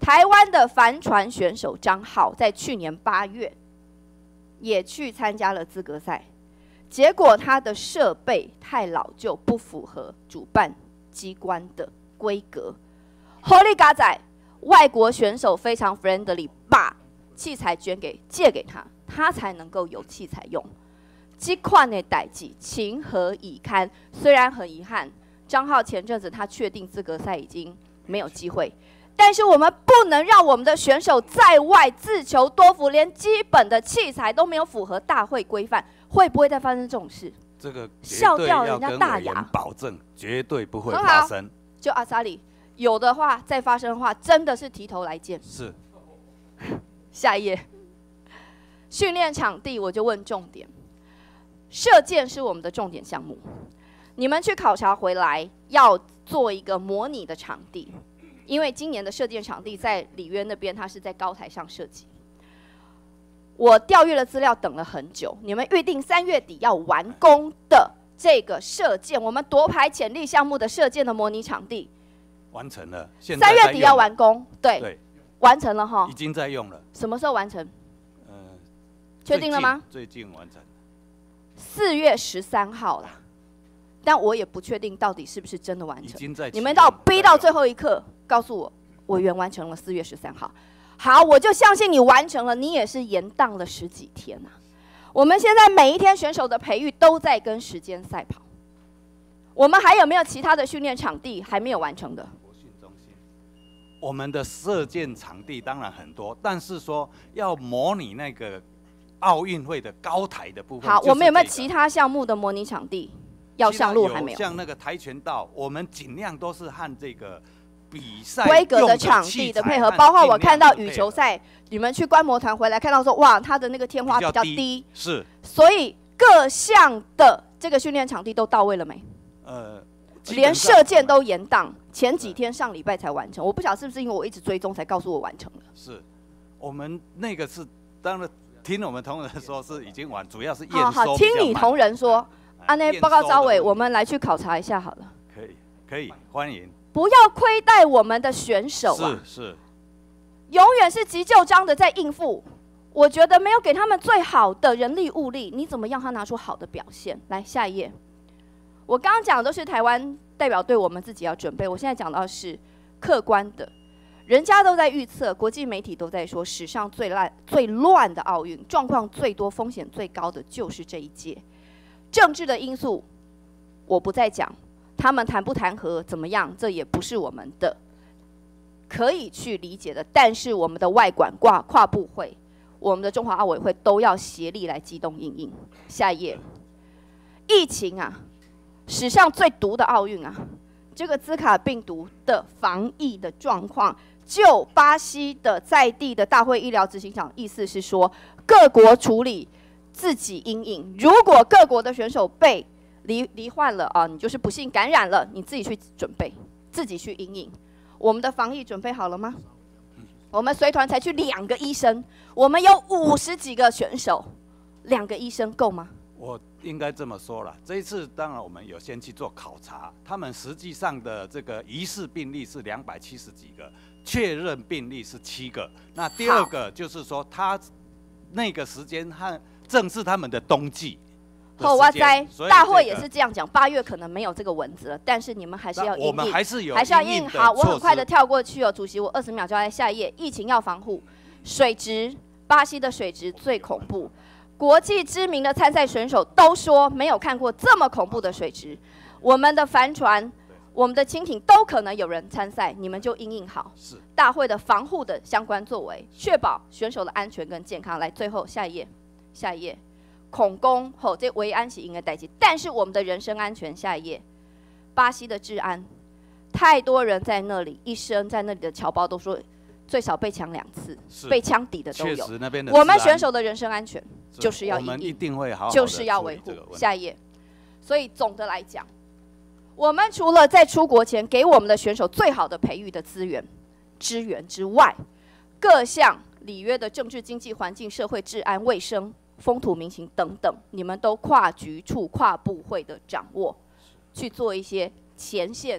台湾的帆船选手张浩在去年八月也去参加了资格赛，结果他的设备太老旧，不符合主办机关的规格。Holy 嘎仔，外国选手非常 friendly， 把器材捐给借给他，他才能够有器材用。这款的代志情何以堪？虽然很遗憾，张浩前阵子他确定资格赛已经没有机会。但是我们不能让我们的选手在外自求多福，连基本的器材都没有符合大会规范，会不会再发生这种事？ 这个笑掉人家大牙， 保证绝对不会发生。 就阿萨里有的话再发生的话，真的是提头来见。 是。 下一页，训练场地我就问重点，射箭是我们的重点项目，你们去考察回来要做一个模拟的场地。因为今年的射箭场地在里约那边，它是在高台上设计。我调阅了资料，等了很久。你们预定三月底要完工的这个射箭，我们夺牌潜力项目的射箭的模拟场地， 完成了。现在三月底要完工，对， 对， 完成了哈。 已经在用了。 什么时候完成？ 呃， 确定了吗？ 最近完成。 四月十三号啦。但我也不确定到底是不是真的完成。你们到逼到最后一刻告诉我，委员完成了四月十三号。好，我就相信你完成了，你也是延宕了十几天啊。我们现在每一天选手的培育都在跟时间赛跑。我们还有没有其他的训练场地还没有完成的？ 我们的射箭场地当然很多，但是说要模拟那个奥运会的高台的部分。 好，我们有没有其他项目的模拟场地？要上路还没有， 像那个跆拳道，我们尽量都是和这个比赛规格的场地的配合，包括我看到羽球赛，你们去观摩团回来看到说，哇，它的那个天花比较低， 是， 所以各项的这个训练场地都到位了没？ 呃， 连射箭都延宕，前几天上礼拜才完成，我不晓得是不是因为我一直追踪才告诉我完成了。 是，我们那个是当然听我们同仁说是已经完，主要是验收。 好好，听你同仁说。按那报告招委，我们来去考察一下好了。 可以，可以，欢迎。 不要亏待我们的选手啊！ 是是， 永远是急就章的在应付。我觉得没有给他们最好的人力物力，你怎么让他拿出好的表现？来，下一页。我刚刚讲的都是台湾代表队，我们自己要准备。我现在讲到是客观的，人家都在预测，国际媒体都在说，史上最烂、最乱的奥运，状况最多、风险最高的就是这一届。政治的因素，我不再讲，他们谈不谈和怎么样，这也不是我们的可以去理解的。但是我们的外管跨跨部会，我们的中华奥委会都要协力来机动因应。下一页，疫情啊，史上最毒的奥运啊，这个兹卡病毒的防疫的状况，就巴西的在地的大会医疗执行长，意思是说各国处理。自己因应，如果各国的选手被罹罹患了啊，你就是不幸感染了，你自己去准备，自己去因应。我们的防疫准备好了吗？我们随团才去两个医生，我们有五十几个选手，两个医生够吗？ 我应该这么说了，这一次当然我们有先去做考察，他们实际上的这个疑似病例是两百七十几个，确认病例是七个。那第二个就是说，他那个时间和正是他们的冬季。 好，我在大会也是这样讲，八月可能没有这个蚊子了，但是你们还是要因应， 我们还是有还是要应。好，我很快的跳过去哦，主席，我二十秒就要在下一页。疫情要防护，水质，巴西的水质最恐怖，国际知名的参赛选手都说没有看过这么恐怖的水质。我们的帆船、我们的轻艇都可能有人参赛，你们就因应好大会的防护的相关作为，确保选手的安全跟健康。来，最后下一页。下一页，恐攻吼，这维安是应该代替，但是我们的人身安全，下一页，巴西的治安，太多人在那里，医生在那里的侨胞都说，最少被抢两次，被枪抵的都有。 确实那边的我们选手的人身安全就是要因应， 我们一定会好好就是要维护。下一页，所以总的来讲，我们除了在出国前给我们的选手最好的培育的资源、资源之外，各项里约的政治、经济、环境、社会、治安、卫生。风土民情等等，你们都跨局处、跨部会的掌握，去做一些前线的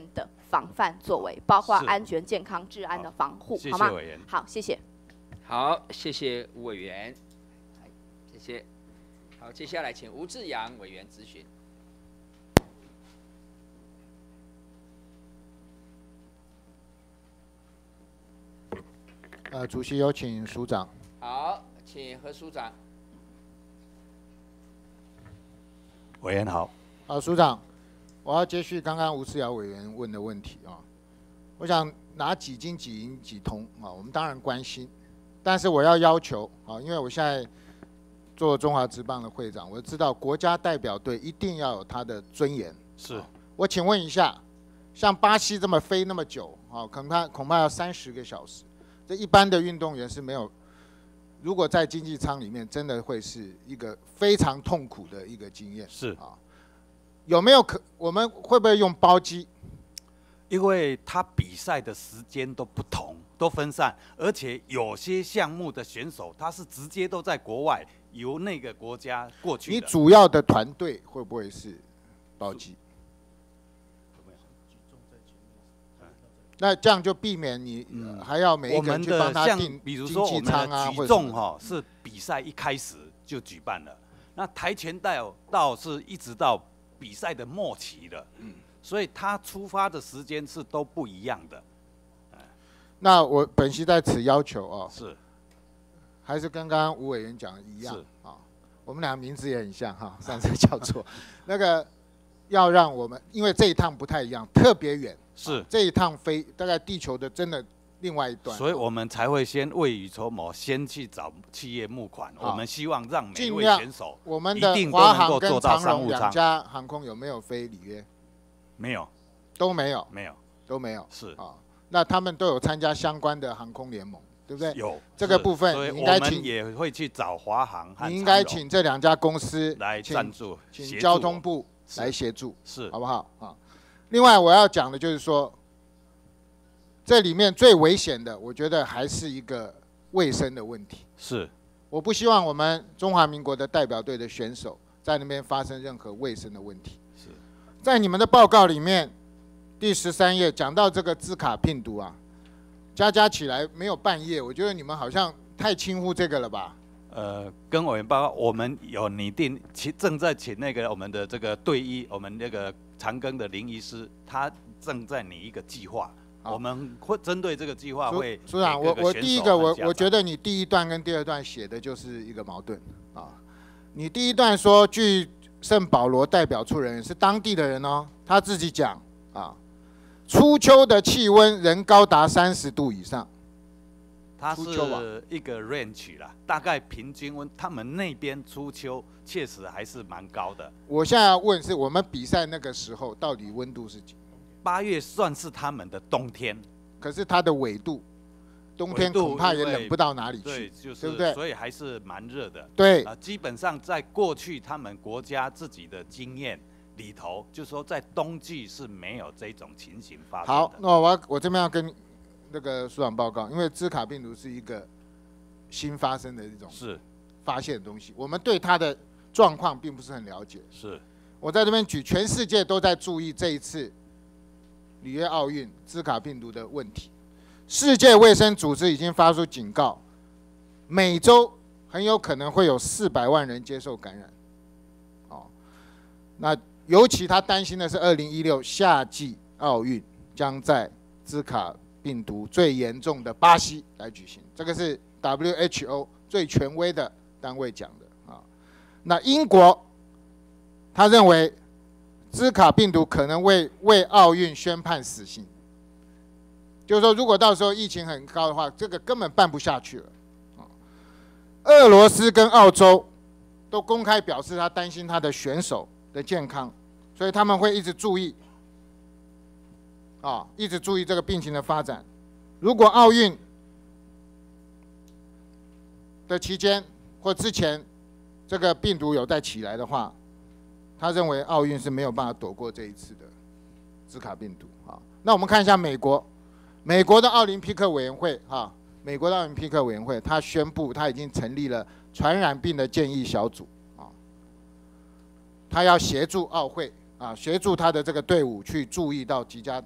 防范作为，包括是安全、健康、治安的防护， 谢好吗？ 谢委员。 好，谢谢。 好，谢谢吴委员，谢谢。好，接下来请吴志阳委员咨询。 呃，主席有请署长。 好，请何署长。 委员好。 好，署长，我要接续刚刚吴思瑶委员问的问题啊。我想拿几金几银几铜啊，我们当然关心，但是我要要求啊，因为我现在做中华职棒的会长，我知道国家代表队一定要有它的尊严。 是。 我请问一下，像巴西这么飞那么久啊，恐怕恐怕要三十个小时。这一般的运动员是没有，如果在经济舱里面，真的会是一个非常痛苦的一个经验。 是啊，有没有可我们会不会用包机？ 因为他比赛的时间都不同，都分散，而且有些项目的选手他是直接都在国外，由那个国家过去的。 你主要的团队会不会是包机？那这样就避免你、呃、还要每一个人去帮他订比如说我们的举重哈、哦、是比赛一开始就举办了，那跆拳道到是一直到比赛的末期了，嗯，所以他出发的时间是都不一样的。 那我本席在此要求哦， 是， 还是跟刚刚吴委员讲的一样啊、哦，我们俩名字也很像哈，上次叫错，那个要让我们，因为这一趟不太一样，特别远。 是这一趟飞大概地球的真的另外一端， 所以我们才会先未雨绸缪，先去找企业募款。我们希望让每一位选手我们的一定都华能够航跟做到商长荣两务舱。 家航空有没有飞里约？ 没有， 都没有， 没有， 都没有。 是啊，那他们都有参加相关的航空联盟，对不对？ 有这个部分， 所以你应该请我们也会去找华航和你应该长荣请这两家公司来赞助， 请协助交通部是来协助， 是好不好啊？另外我要讲的就是说。这里面最危险的，我觉得还是一个卫生的问题。 是， 我不希望我们中华民国的代表队的选手在那边发生任何卫生的问题。 是， 在你们的报告里面，第十三页讲到这个兹卡病毒啊，加加起来没有半页，我觉得你们好像太轻忽这个了吧？ 呃，跟委员报告，我们有拟定，请正在请那个我们的这个队医，我们那个长庚的林医师，他正在拟一个计划。我们会针对这个计划会， 署长，我我第一个我我觉得你第一段跟第二段写的就是一个矛盾啊。你第一段说，据圣保罗代表处人员是当地的人哦，他自己讲啊，初秋的气温仍高达三十度以上。 它是一个 range 啦，大概平均温，他们那边初秋确实还是蛮高的。 我现在要问是我们比赛那个时候到底温度是几？ 八月算是他们的冬天， 可是它的纬度，冬天恐怕也冷不到哪里去， 对，就是， 对不对？ 所以还是蛮热的。 对啊、呃，基本上在过去他们国家自己的经验里头，就是说在冬季是没有这种情形发生的。 好，那我要我这边要跟那个署长报告，因为兹卡病毒是一个新发生的一种是发现的东西，我们对它的状况并不是很了解。 是， 我在这边举，全世界都在注意这一次里约奥运兹卡病毒的问题。世界卫生组织已经发出警告，每周很有可能会有四百万人接受感染。哦，那尤其他担心的是，二零一六夏季奥运将在兹卡病毒最严重的巴西来举行，这个是 W H O 最权威的单位讲的啊。那英国他认为兹卡病毒可能为为奥运宣判死刑，就是说，如果到时候疫情很高的话，这个根本办不下去了。俄罗斯跟澳洲都公开表示，他担心他的选手的健康，所以他们会一直注意，啊，一直注意这个病情的发展。如果奥运的期间或之前，这个病毒有再起来的话，他认为奥运是没有办法躲过这一次的兹卡病毒啊。那我们看一下美国，美国的奥林匹克委员会哈，美国的奥林匹克委员会，他宣布他已经成立了传染病的建议小组啊，他要协助奥会啊，协助他的这个队伍去注意到几家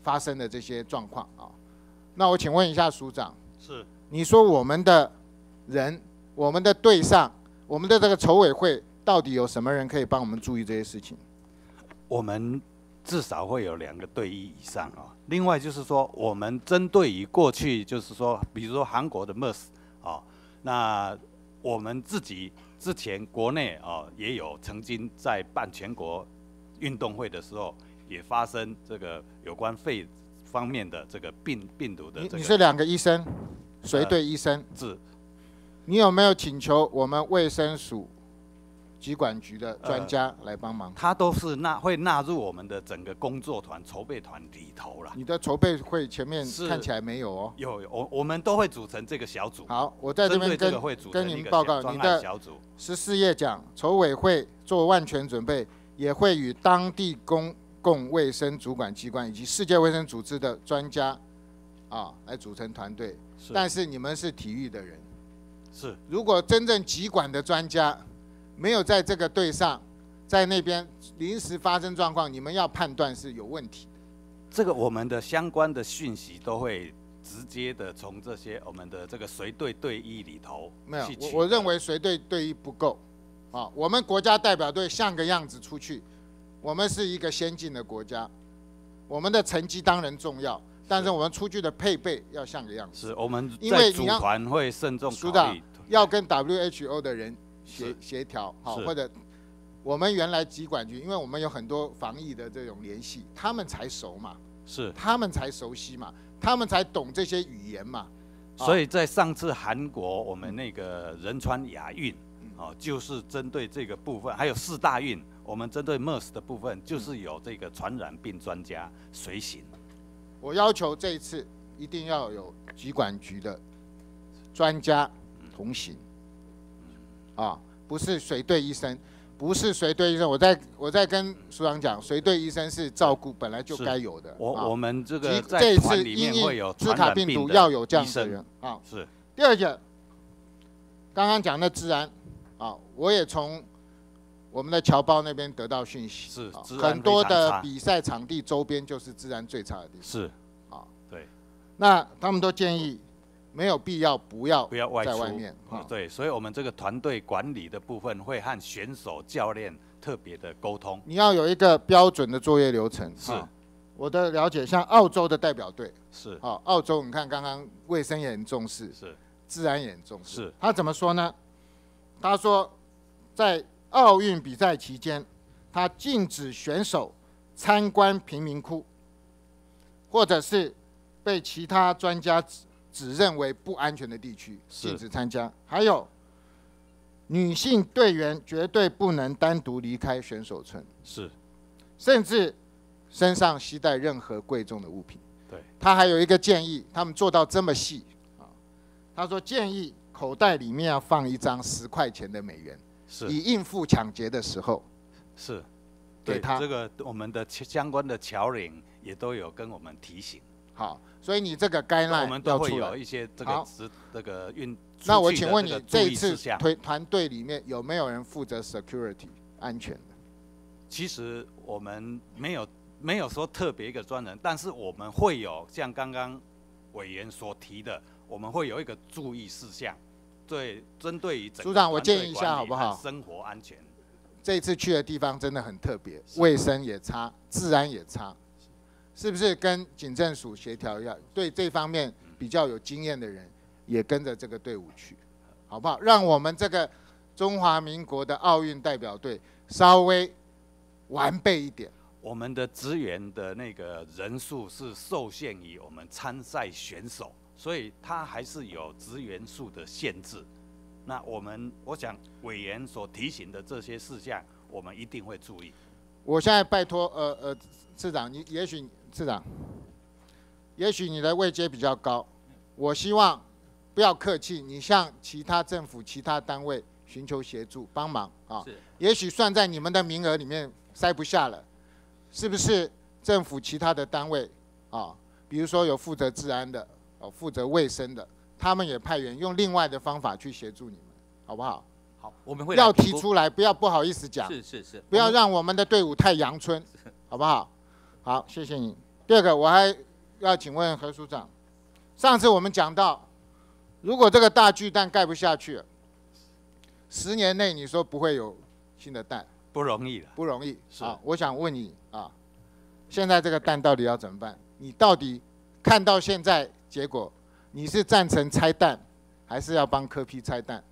发生的这些状况啊。那我请问一下署长， 是你说我们的人，我们的队上，我们的这个筹委会到底有什么人可以帮我们注意这些事情？ 我们至少会有两个队医以上啊。另外就是说，我们针对于过去就是说，比如说韩国的 MERS 啊，那我们自己之前国内啊也有曾经在办全国运动会的时候，也发生这个有关肺方面的这个病病毒的这个。 你你是两个医生，随队医生。 呃、是。 你有没有请求我们卫生署疾管局的专家来帮忙？ 呃、他都是纳会纳入我们的整个工作团、筹备团里头了。 你的筹备会前面看起来没有哦。 有有，我我们都会组成这个小组。 好，我在这边跟跟您报告，您的十四页讲，筹委会做万全准备，也会与当地公共卫生主管机关以及世界卫生组织的专家啊来组成团队。但是你们是体育的人。 是， 如果真正疾管的专家没有在这个队上，在那边临时发生状况，你们要判断是有问题。 这个我们的相关的讯息都会直接的从这些我们的这个随队队医里头没有，我我认为随队队医不够，啊，我们国家代表队像个样子出去，我们是一个先进的国家，我们的成绩当然重要。但是我们出去的配备要像个样子， 是我们在组团会慎重考虑， 要跟 W H O 的人协协调，好，或者我们原来疾管局，因为我们有很多防疫的这种联系，他们才熟嘛， 是他们才熟悉嘛，他们才懂这些语言嘛。 所以在上次韩国我们那个仁川亚运，哦，就是针对这个部分，还有四大运，我们针对 MERS 的部分，就是有这个传染病专家随行。 我要求这一次一定要有疾管局的专家同行，啊，不是随队医生，不是随队医生。我在我在跟署长讲，随队医生是照顾本来就该有的。 我、啊、我们这个这一次因应兹卡病毒要有这样的人啊。 是。 第二个，刚刚讲的治安啊，我也从我们的侨胞那边得到讯息， 是很多的比赛场地周边就是治安最差的地方。 是， 啊， 对。 那他们都建议没有必要不要不要外在外面。 嗯，对，所以我们这个团队管理的部分会和选手、教练特别的沟通。 你要有一个标准的作业流程。 是， 我的了解，像澳洲的代表队是， 啊，澳洲你看刚刚卫生也很重视， 是， 治安也很重视。 是， 他怎么说呢？他说在奥运比赛期间，他禁止选手参观贫民窟，或者是被其他专家指指认为不安全的地区，禁止参加。还有，女性队员绝对不能单独离开选手村， 是， 甚至身上携带任何贵重的物品。 对， 他还有一个建议，他们做到这么细啊，他说建议口袋里面要放一张十块钱的美元。以应付抢劫的时候， 是给他这个我们的相关的侨领也都有跟我们提醒。 好，所以你这个该赖我们都会有一些这个这个运。 那我请问你，这一次团团队里面有没有人负责 security 安全的？ 其实我们没有没有说特别一个专人，但是我们会有像刚刚委员所提的，我们会有一个注意事项。对，针对于整个署长，我建议一下好不好？ 生活安全， 这一次去的地方真的很特别，卫生也差，治安也差，是不是跟警政署协调一下？对这方面比较有经验的人也跟着这个队伍去，好不好？让我们这个中华民国的奥运代表队稍微完备一点。 我们的职员的那个人数是受限于我们参赛选手。所以它还是有职员数的限制。那我们，我想委员所提醒的这些事项，我们一定会注意。 我现在拜托，呃呃，次长，你也许次长，也许你的位阶比较高，我希望不要客气，你向其他政府、其他单位寻求协助帮忙啊。也许算在你们的名额里面塞不下了，是不是？政府其他的单位啊，比如说有负责治安的。哦，负责卫生的，他们也派员用另外的方法去协助你们，好不好？ 好，我们会要提出来，不要不好意思讲， 是是是， 不要让我们的队伍太阳春，好不好？好，谢谢你。 第二个，我还要请问何署长，上次我们讲到，如果这个大巨蛋盖不下去了，十年内你说不会有新的蛋， 不容易了， 不容易。 是啊，我想问你啊，现在这个蛋到底要怎么办？你到底看到现在结果，你是赞成拆蛋，还是要帮柯 P 拆蛋？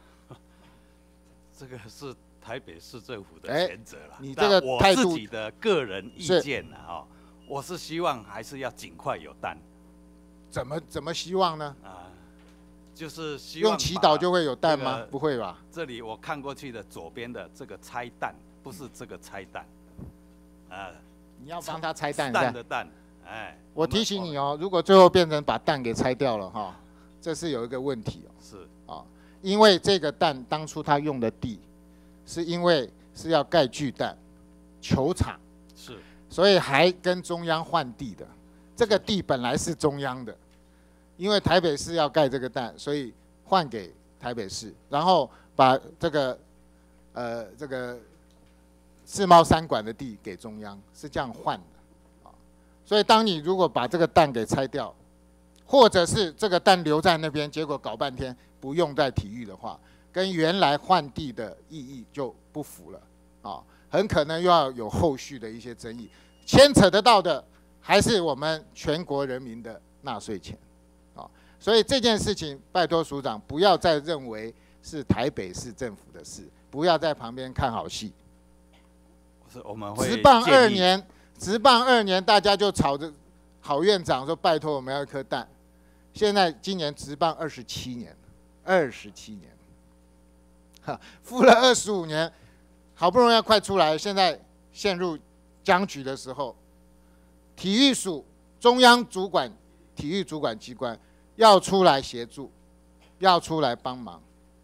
这个是台北市政府的哎选择了。 你这个但我态度自己的个人意见呢，哈，我是希望还是要尽快有蛋怎么怎么希望呢？ 啊，就是希望用祈祷就会有蛋这吗？ 个不会吧？ 这里我看过去的左边的这个拆蛋，不是这个拆蛋，啊， 你要帮他拆蛋， 蛋的蛋，哎， 我提醒你哦，如果最后变成把蛋给拆掉了哈，这是有一个问题哦。 是啊，因为这个蛋当初他用的地，是因为是要盖巨蛋球场， 是， 所以还跟中央换地的。这个地本来是中央的，因为台北市要盖这个蛋，所以换给台北市，然后把这个呃这个世贸三馆的地给中央，是这样换的啊。所以当你如果把这个蛋给拆掉，或者是这个蛋留在那边，结果搞半天不用在体育的话，跟原来换地的意义就不符了啊，很可能又要有后续的一些争议，牵扯得到的还是我们全国人民的纳税钱啊，所以这件事情拜托署长不要再认为是台北市政府的事，不要在旁边看好戏。 是我们会职棒建议二年，职棒二年，大家就吵着郝院长说拜托我们要一颗蛋。现在今年职棒二十七年，二十七年，哈，付了二十五年，好不容易要快出来，现在陷入僵局的时候，体育署中央主管体育主管机关要出来协助，要出来帮忙，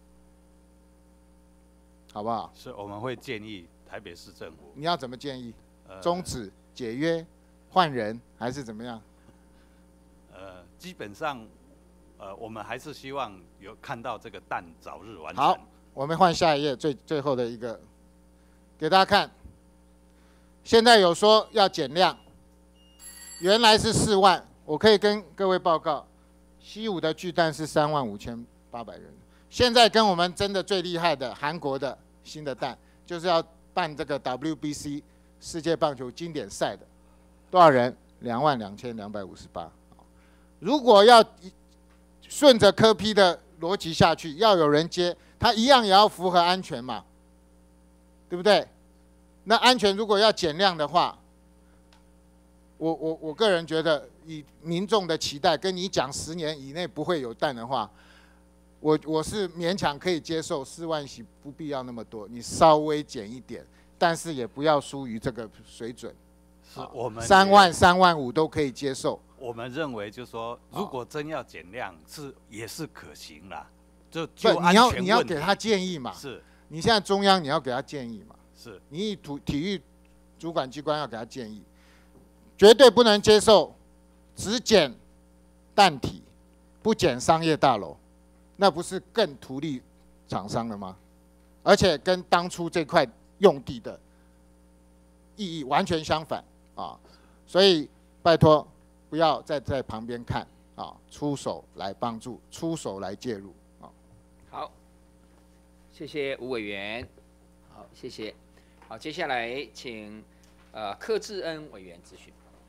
好不好？ 是我们会建议台北市政府， 你要怎么建议？ 呃终止、解约、换人，还是怎么样？ 呃，基本上，呃，我们还是希望有看到这个蛋早日完成。 好，我们换下一页，最最后的一个，给大家看。现在有说要减量，原来是四万，我可以跟各位报告，西武的巨蛋是三万五千八百人，现在跟我们真的最厉害的韩国的新的蛋，就是要办这个 W B C 世界棒球经典赛的，多少人？两万两千两百五十八。如果要顺着柯 P 的逻辑下去，要有人接，他一样也要符合安全嘛，对不对？那安全如果要减量的话，我我我个人觉得，以民众的期待，跟你讲十年以内不会有蛋的话，我我是勉强可以接受四万席不必要那么多，你稍微减一点，但是也不要输于这个水准。 是我们三万、三万五都可以接受。 我们认为就是说，如果真要减量，是也是可行啦。就不就，安你要全问题你要给他建议嘛。 是你现在中央你要给他建议嘛。 是， 你体体育主管机关要给他建议，绝对不能接受只减蛋体，不减商业大楼，那不是更图利厂商了吗？而且跟当初这块用地的意义完全相反啊！所以拜托不要再在旁边看啊，出手来帮助，出手来介入啊！ 好，谢谢吴委员，好，谢谢。好，接下来请呃柯志恩委员咨询。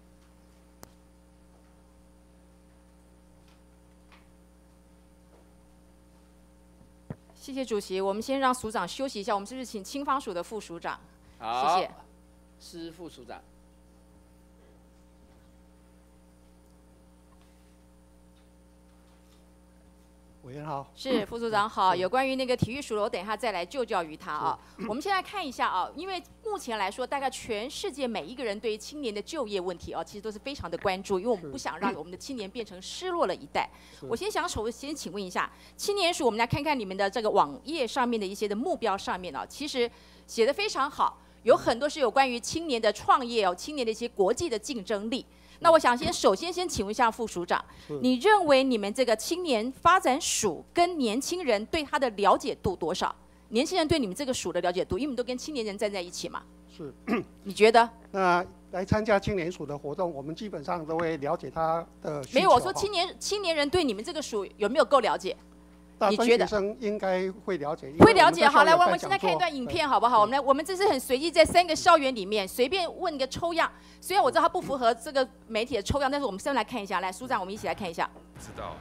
谢谢主席，我们先让署长休息一下，我们是不是请青方署的副署长？ 好， 谢谢。 施副署长。 委员好， 是副署长好。有关于那个体育署，我等一下再来就教于他啊。我们现在看一下啊，因为目前来说，大概全世界每一个人对于青年的就业问题啊，其实都是非常的关注，因为我们不想让我们的青年变成失落了一代。我先想首先请问一下，青年署，我们来看看你们的这个网页上面的一些的目标上面啊，其实写的非常好，有很多是有关于青年的创业哦，青年的一些国际的竞争力。那我想先首先先请问一下副署长，你认为你们这个青年发展署跟年轻人对他的了解度多少？年轻人对你们这个署的了解度，因为你们都跟青年人站在一起嘛。 是。 你觉得？ 那来参加青年署的活动，我们基本上都会了解他的需求。 没有，我说青年青年人对你们这个署有没有够了解？ 大专你觉得学生应该会了解， 会了解。好，来，我们们现在看一段影片好不好？我们来，我们这是很随机，在三个校园里面随便问个抽样。虽然我知道它不符合这个媒体的抽样，但是我们先来看一下。来，署长，我们一起来看一下。 知道。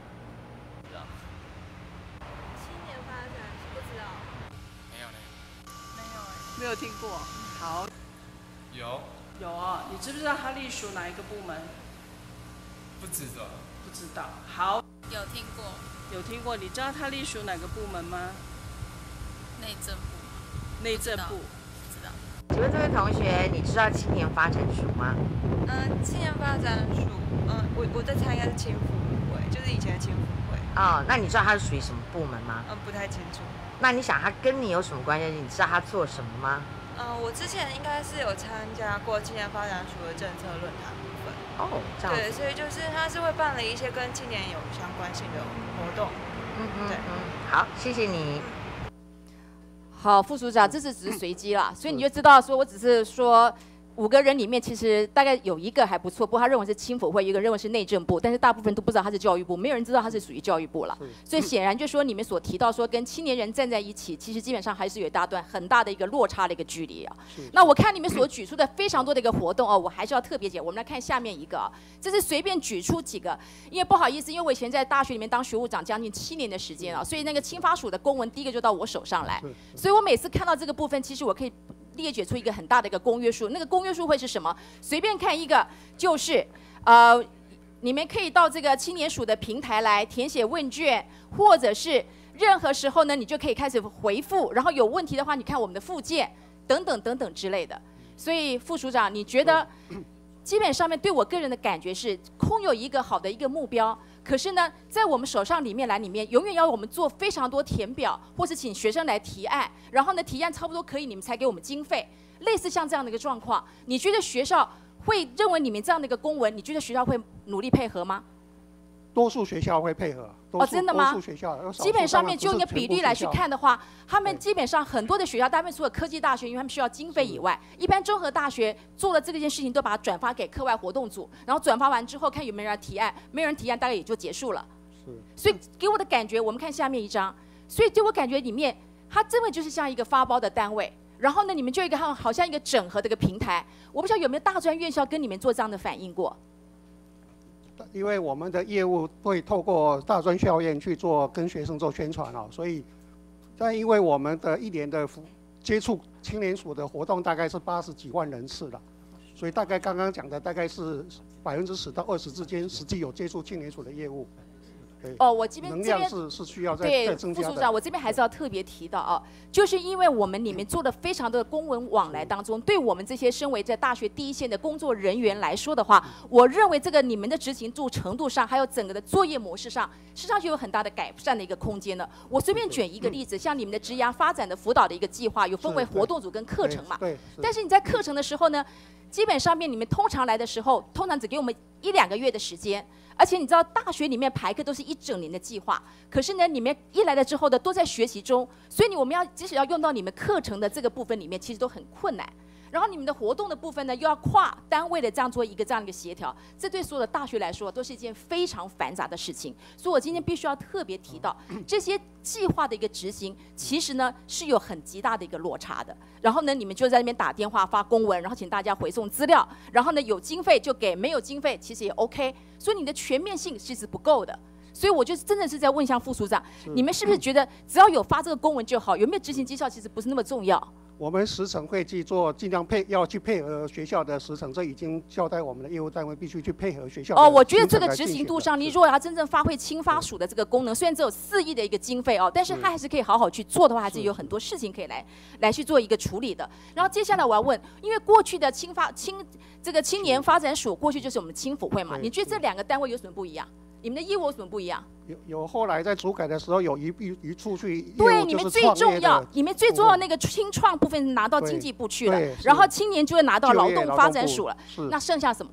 青年发展不知道。 没有呢。 没有哎。 没有听过。好。 有。 有啊，你知不知道它隶属哪一个部门？ 不知道。 不知道。好。 有听过。 有听过，你知道它隶属哪个部门吗？ 内政部。 内政部。 知道。 请问这位同学，你知道青年发展署吗？ 嗯、呃，青年发展署，嗯、呃，我我在猜应该是青辅会，就是以前的青辅会。 哦，那你知道它是属于什么部门吗？ 嗯、呃，不太清楚。 那你想它跟你有什么关系？你知道它做什么吗？ 嗯、呃，我之前应该是有参加过青年发展署的政策论坛部分。 哦，这样子。 对，所以就是他是会办了一些跟青年有相关性的活动。 嗯嗯， 对， 嗯，好，谢谢你。 好，副署长，这是只是随机啦，所以你就知道说，我只是说。五个人里面，其实大概有一个还不错，不过他认为是青辅会，一个认为是内政部，但是大部分都不知道他是教育部，没有人知道他是属于教育部了。所以显然就说你们所提到说跟青年人站在一起，其实基本上还是有一大段很大的一个落差的一个距离啊。那我看你们所举出的非常多的一个活动哦，我还是要特别讲。我们来看下面一个啊，这是随便举出几个，因为不好意思，因为我以前在大学里面当学务长将近七年的时间啊，所以那个青发署的公文第一个就到我手上来，所以我每次看到这个部分，其实我可以列举出一个很大的一个公约数，那个公约数会是什么？随便看一个，就是呃，你们可以到这个青年署的平台来填写问卷，或者是任何时候呢，你就可以开始回复，然后有问题的话，你看我们的附件等等等等之类的。所以副署长，你觉得基本上面对我个人的感觉是，空有一个好的一个目标。可是呢，在我们手上里面来里面，永远要我们做非常多填表，或是请学生来提案，然后呢，提案差不多可以，你们才给我们经费。类似像这样的一个状况，你觉得学校会认为你们这样的一个公文，你觉得学校会努力配合吗？ 多数学校会配合。 哦，真的吗？ 多数学校基本上面就一个比例来去看的话，他们基本上很多的学校，大部分除了科技大学，因为他们需要经费以外，一般综合大学做了这件事情，都把它转发给课外活动组，然后转发完之后看有没有人提案，没有人提案，大概也就结束了。是。所以给我的感觉，我们看下面一张，所以对我感觉里面，它真的就是像一个发包的单位。然后呢，你们就一个好像一个整合的一个平台，我不知道有没有大专院校跟你们做这样的反应过？ 因为我们的业务会透过大专校院去做跟学生做宣传哦，所以，但因为我们的一年的接触青年署的活动大概是八十几万人次的，所以大概刚刚讲的大概是百分之十到二十之间，实际有接触青年署的业务。 哦，我这边能量是是需要再再增加的。 副署长，我这边还是要特别提到啊，就是因为我们里面做了非常多的公文往来当中，对我们这些身为在大学第一线的工作人员来说的话，我认为这个你们的执行度程度上，还有整个的作业模式上，实际上就有很大的改善的一个空间的。我随便举一个例子，像你们的职涯发展的辅导的一个计划，有分为活动组跟课程嘛。 对。 但是你在课程的时候呢，基本上面你们通常来的时候，通常只给我们一两个月的时间。而且你知道，大学里面排课都是一整年的计划，可是呢，你们一来了之后呢，都在学习中，所以你我们要即使要用到你们课程的这个部分里面，其实都很困难。然后你们的活动的部分呢，又要跨单位的这样做一个这样的一个协调，这对所有的大学来说都是一件非常繁杂的事情。所以我今天必须要特别提到，这些计划的一个执行，其实呢是有很极大的一个落差的。然后呢，你们就在那边打电话发公文，然后请大家回送资料，然后呢有经费就给，没有经费其实也 OK。所以你的全面性其实不够的。所以我就真的是在问一下副署长，你们是不是觉得只要有发这个公文就好，有没有执行绩效其实不是那么重要？ 我们时程会去做，尽量配要去配合学校的时程，这已经交代我们的业务单位必须去配合学校。 哦，我觉得这个执行度上，你如果要真正发挥青发署的这个功能，虽然只有四亿的一个经费哦，但是它还是可以好好去做的话，还是有很多事情可以来来去做一个处理的。然后接下来我要问，因为过去的青发青这个青年发展署过去就是我们青辅会嘛，你觉得这两个单位有什么不一样？你们的业务有什么不一样？ 有有后来在主改的时候有一一一处去对你们最重要，你们最重要那个青创部分拿到经济部去了，然后青年就会拿到劳动发展署了。那剩下什么？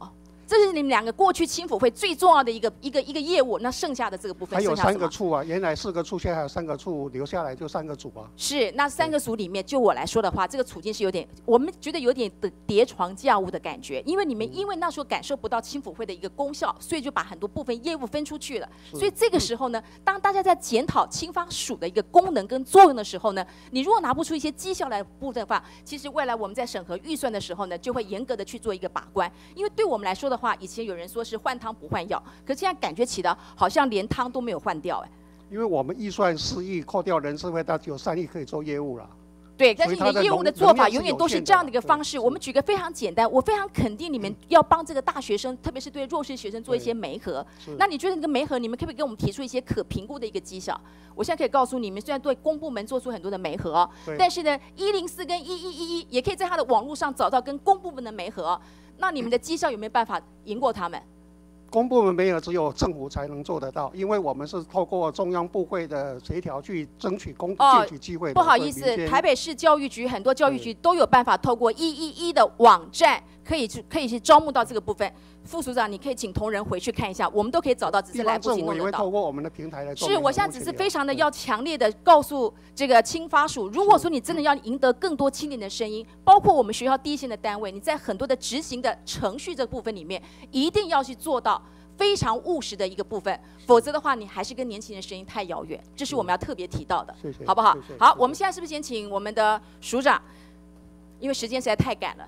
这是你们两个过去青辅会最重要的一个一个一个业务。那剩下的这个部分还有剩下什么三个处啊，原来四个处，现在还有三个处留下来，就三个组啊。 是，那三个组里面，就我来说的话，这个处境是有点，我们觉得有点的叠床架屋的感觉，因为你们因为那时候感受不到青辅会的一个功效，所以就把很多部分业务分出去了。所以这个时候呢，当大家在检讨青发署的一个功能跟作用的时候呢，你如果拿不出一些绩效来部分的话，其实未来我们在审核预算的时候呢，就会严格的去做一个把关。因为对我们来说的话，以前有人说是换汤不换药，可现在感觉起来好像连汤都没有换掉，哎。 因为我们预算四亿，扣掉人事费，它只有三亿可以做业务了。 对，但是你的业务的做法永远都是这样的一个方式。我们举个非常简单，我非常肯定你们要帮这个大学生，特别是对弱势学生做一些媒合。那你觉得这个媒合，你们可不可以给我们提出一些可评估的一个绩效？我现在可以告诉你们，虽然对公部门做出很多的媒合，但是呢，一零四跟一一一一也可以在他的网络上找到跟公部门的媒合。那你们的绩效有没有办法赢过他们？ 公部门没有，只有政府才能做得到，因为我们是透过中央部会的协调去争取公争取机会。 不好意思，台北市教育局很多教育局都有办法透过一一一的网站，可以去可以去招募到这个部分。副署长，你可以请同仁回去看一下，我们都可以找到，只是来不及弄得到。 地方政府也会透过我们的平台来做。 是，我现在只是非常的要强烈的告诉这个青发署，如果说你真的要赢得更多青年的声音，包括我们学校第一线的单位，你在很多的执行的程序这部分里面，一定要去做到非常务实的一个部分，否则的话，你还是跟年轻人声音太遥远，这是我们要特别提到的， 谢谢好不好？ 谢谢好，我们现在是不是先请我们的署长，因为时间实在太赶了。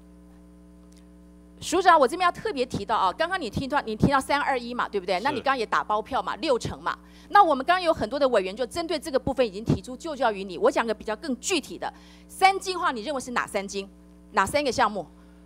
署长，我这边要特别提到啊，刚刚你听到你听到三二一嘛，对不对？那你刚刚也打包票嘛，六成嘛。那我们刚刚有很多的委员就针对这个部分已经提出就教于你，我讲个比较更具体的，三金的话，你认为是哪三金？哪三个项目？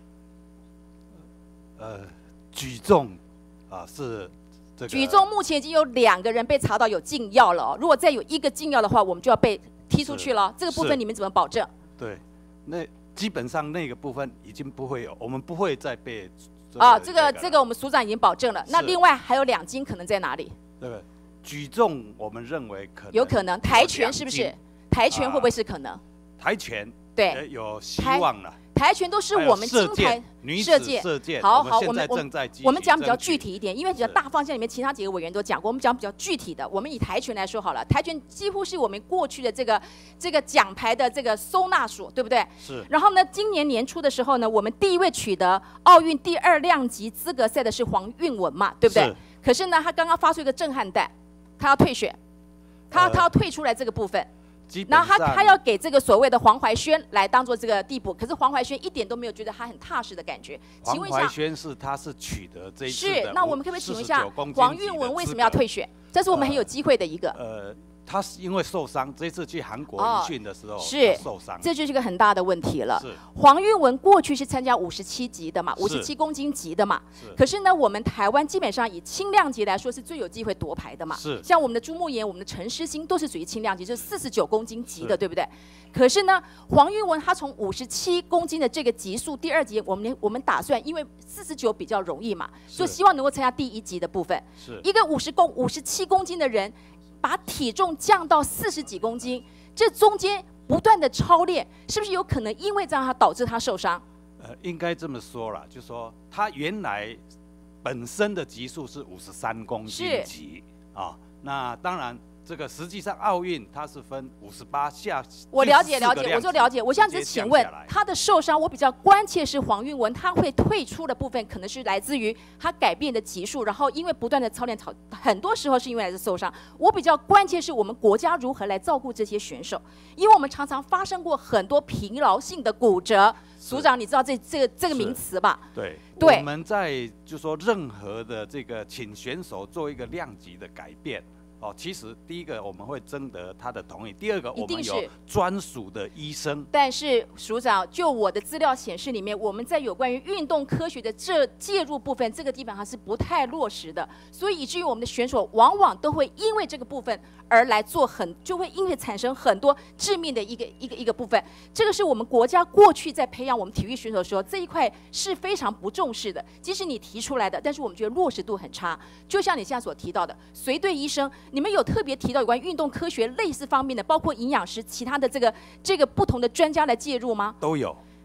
呃，举重啊是这个。 举重目前已经有两个人被查到有禁药了、哦，如果再有一个禁药的话，我们就要被踢出去了。这个部分你们怎么保证？ 对，那。基本上那个部分已经不会有，我们不会再被啊，这个这个我们署长已经保证了。那另外还有两金可能在哪里？ 这个举重我们认为可能有可能，跆拳是不是？跆拳会不会是可能？ 跆拳对有希望了。 跆拳都是我们金牌射箭，射箭， 好好， 我们我们我们讲比较具体一点，因为比较大方向里面其他几个委员都讲过，我们讲比较具体的。我们以跆拳来说好了，跆拳几乎是我们过去的这个这个奖牌的这个收纳所，对不对？ 是。 然后呢，今年年初的时候呢，我们第一位取得奥运第二量级资格赛的是黄韵文嘛，对不对？可是呢，他刚刚发出一个震撼弹，他要退选，他要、呃、他要退出来这个部分。然后他他要给这个所谓的黄怀轩来当做这个地补，可是黄怀轩一点都没有觉得他很踏实的感觉。请问一下， 黄怀轩是他是取得这一次的是，那我们可不可以请问一下，黄韵文为什么要退选？这是我们很有机会的一个。 呃，他是因为受伤，这次去韩国培训的时候、哦、 是受伤， 这就是一个很大的问题了。 是黄韵文过去是参加五十七级的嘛，五十七公斤级的嘛。可是呢，我们台湾基本上以轻量级来说是最有机会夺牌的嘛。 是像我们的朱慕言、我们的陈诗欣都是属于轻量级，就是四十九公斤级的，对不对？可是呢，黄韵文他从五十七公斤的这个级数第二级，我们我们打算，因为四十九比较容易嘛，所以希望能够参加第一级的部分。 是一个五十公五十七公斤的人。把体重降到四十几公斤，这中间不断的操练，是不是有可能因为这样他导致他受伤？ 呃，应该这么说啦，就说他原来本身的级数是五十三公斤级啊，那当然这个实际上奥运它是分五十八下。 我了解了解，我就了解。我现在只请问他的受伤，我比较关切是黄韵文他会退出的部分，可能是来自于他改变的级数，然后因为不断的操练，很多时候是因为来自受伤。我比较关切是我们国家如何来照顾这些选手，因为我们常常发生过很多疲劳性的骨折。署长，你知道这这个这个名词吧？ 对， 对。 我们在就说任何的这个请选手做一个量级的改变。哦，其实第一个我们会征得他的同意，第二个我们有专属的医生。 但是署长，就我的资料显示里面，我们在有关于运动科学的这介入部分，这个基本上是不太落实的，所以以至于我们的选手往往都会因为这个部分而来做很，就会因为产生很多致命的一个一个一个部分。这个是我们国家过去在培养我们体育选手的时候，这一块是非常不重视的。即使你提出来的，但是我们觉得落实度很差。就像你现在所提到的，随队医生。你们有特别提到有关运动科学类似方面的，包括营养师、其他的这个这个不同的专家来介入吗？ 都有。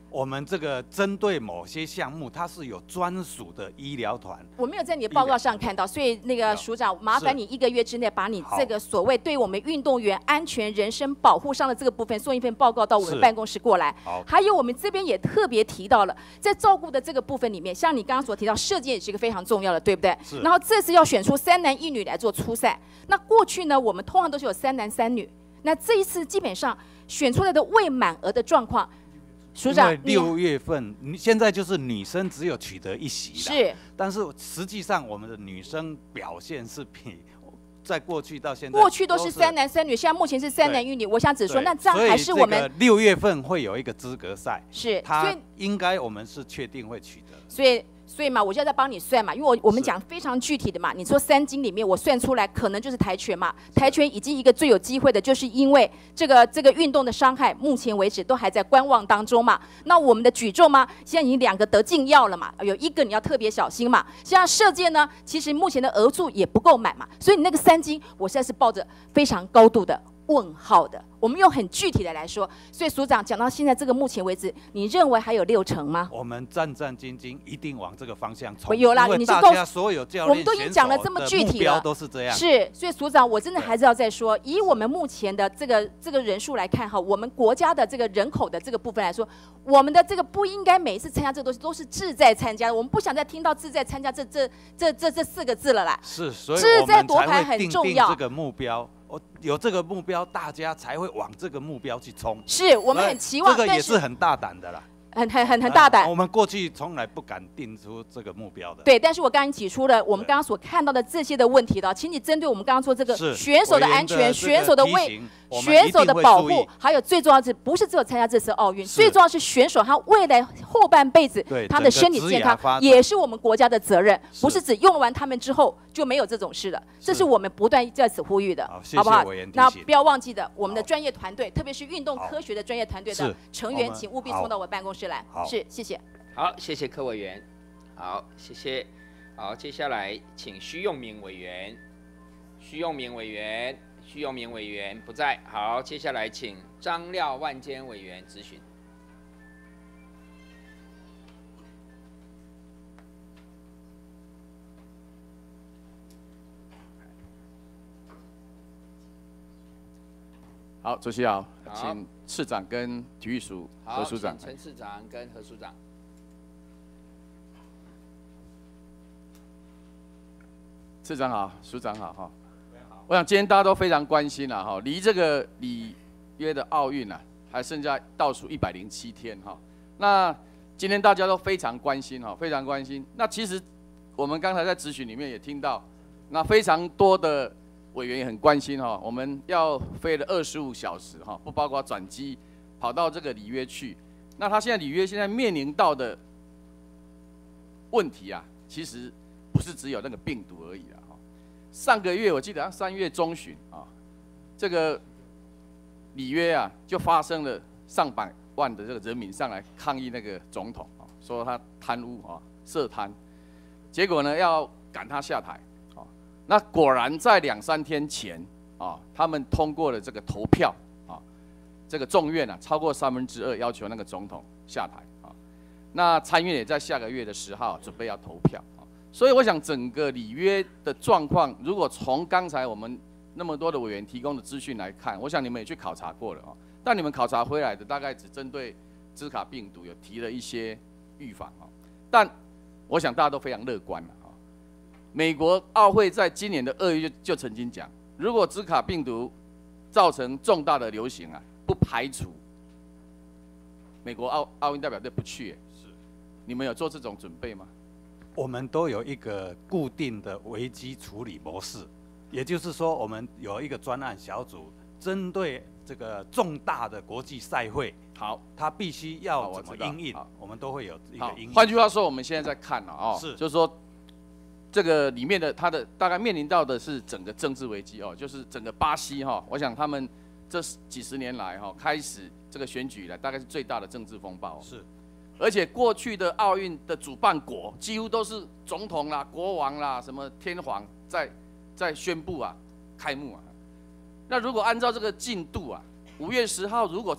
我们这个针对某些项目，它是有专属的医疗团。 我没有在你的报告上看到，所以那个署长，麻烦你一个月之内把你这个所谓对我们运动员安全、人身保护上的这个部分送一份报告到我们办公室过来。 好， 还有我们这边也特别提到了，在照顾的这个部分里面，像你刚刚所提到，射箭也是一个非常重要的，对不对？ 是。 然后这次要选出三男一女来做初赛，那过去呢，我们通常都是有三男三女，那这一次基本上选出来的未满额的状况。署长， 六月份，你现在就是女生只有取得一席了， 是， 但是实际上我们的女生表现是比在过去到现在， 过去都是三男三女，现在目前是三男一女。我想只说，那这样还是我们六月份会有一个资格赛， 是， 他应该我们是确定会取得， 所以。所以嘛，我就要再帮你算嘛，因为我我们讲非常具体的嘛。你说三金里面，我算出来可能就是跆拳嘛。跆拳已经一个最有机会的，就是因为这个这个运动的伤害，目前为止都还在观望当中嘛。那我们的举重嘛，现在已经两个得禁药了嘛，有一个你要特别小心嘛。像射箭呢，其实目前的额度也不够满嘛，所以你那个三金，我现在是抱着非常高度的问号的。我们用很具体的来说，所以署长讲到现在这个目前为止，你认为还有六成吗？ 我们战战兢兢，一定往这个方向冲。 有啦，你是大家所有教练、 我们都已经讲了这么具体了， 都是这样。 是，所以署长，我真的还是要再说，以我们目前的这个这个人数来看哈，我们国家的这个人口的这个部分来说，我们的这个不应该每一次参加这个东西都是志在参加，我们不想再听到志在参加这这这这这四个字了啦。 是，所以志在夺牌很重要。 这个目标。我有这个目标，大家才会往这个目标去冲。 是我们很期望， 这个也是很大胆的啦， 很很很很大胆。 我们过去从来不敢定出这个目标的。 对，但是我刚刚提出了我们刚刚所看到的这些的问题的，请你针对我们刚刚说这个选手的安全、选手的卫、选手的保护，还有最重要的是，不是只有参加这次奥运，最重要是选手他未来后半辈子他的身体健康也是我们国家的责任，不是只用完他们之后就没有这种事了。这是我们不断在此呼吁的，好不好？那不要忘记的，我们的专业团队，特别是运动科学的专业团队的成员，请务必送到我办公室来。是，谢谢。 好，谢谢柯委员。好，谢谢。好，接下来请徐永明委员。徐永明委员，徐永明委员不在。好，接下来请张廖万坚委员质询。 好，主席好，请次长跟体育署何署长。 陈次长跟何署长。 次长好，署长好哈。我想今天大家都非常关心了哈，离这个里约的奥运啊，还剩下倒数一百零七天哈。那今天大家都非常关心哈，非常关心。那其实我们刚才在质询里面也听到，那非常多的委员也很关心哈，我们要飞了二十五小时哈，不包括转机，跑到这个里约去。那他现在里约现在面临到的问题啊，其实不是只有那个病毒而已啦。上个月我记得三月中旬啊，这个里约啊就发生了上百万的这个人民上来抗议那个总统啊，说他贪污啊、涉贪，结果呢要赶他下台啊。那果然在两三天前啊，他们通过了这个投票啊，这个众院啊超过三分之二要求那个总统下台啊。那参院也在下个月的十号准备要投票。所以我想，整个里约的状况，如果从刚才我们那么多的委员提供的资讯来看，我想你们也去考察过了啊。但你们考察回来的大概只针对兹卡病毒有提了一些预防啊。但我想大家都非常乐观了啊。美国奥会在今年的二月就就曾经讲，如果兹卡病毒造成重大的流行啊，不排除美国奥奥运代表队不去。是，你们有做这种准备吗？ 我们都有一个固定的危机处理模式，也就是说，我们有一个专案小组，针对这个重大的国际赛会， 好， 它必须要怎么因应，我们都会有一个因应。 换句话说，我们现在在看了哦， 是， 就是说，这个里面的它的大概面临到的是整个政治危机哦，就是整个巴西哈，我想他们这几十年来哈，开始这个选举以来，大概是最大的政治风暴。 是。 而且过去的奥运的主办国几乎都是总统啦、国王啦、什么天皇在在宣布啊开幕啊。那如果按照这个进度啊，五月十号如果参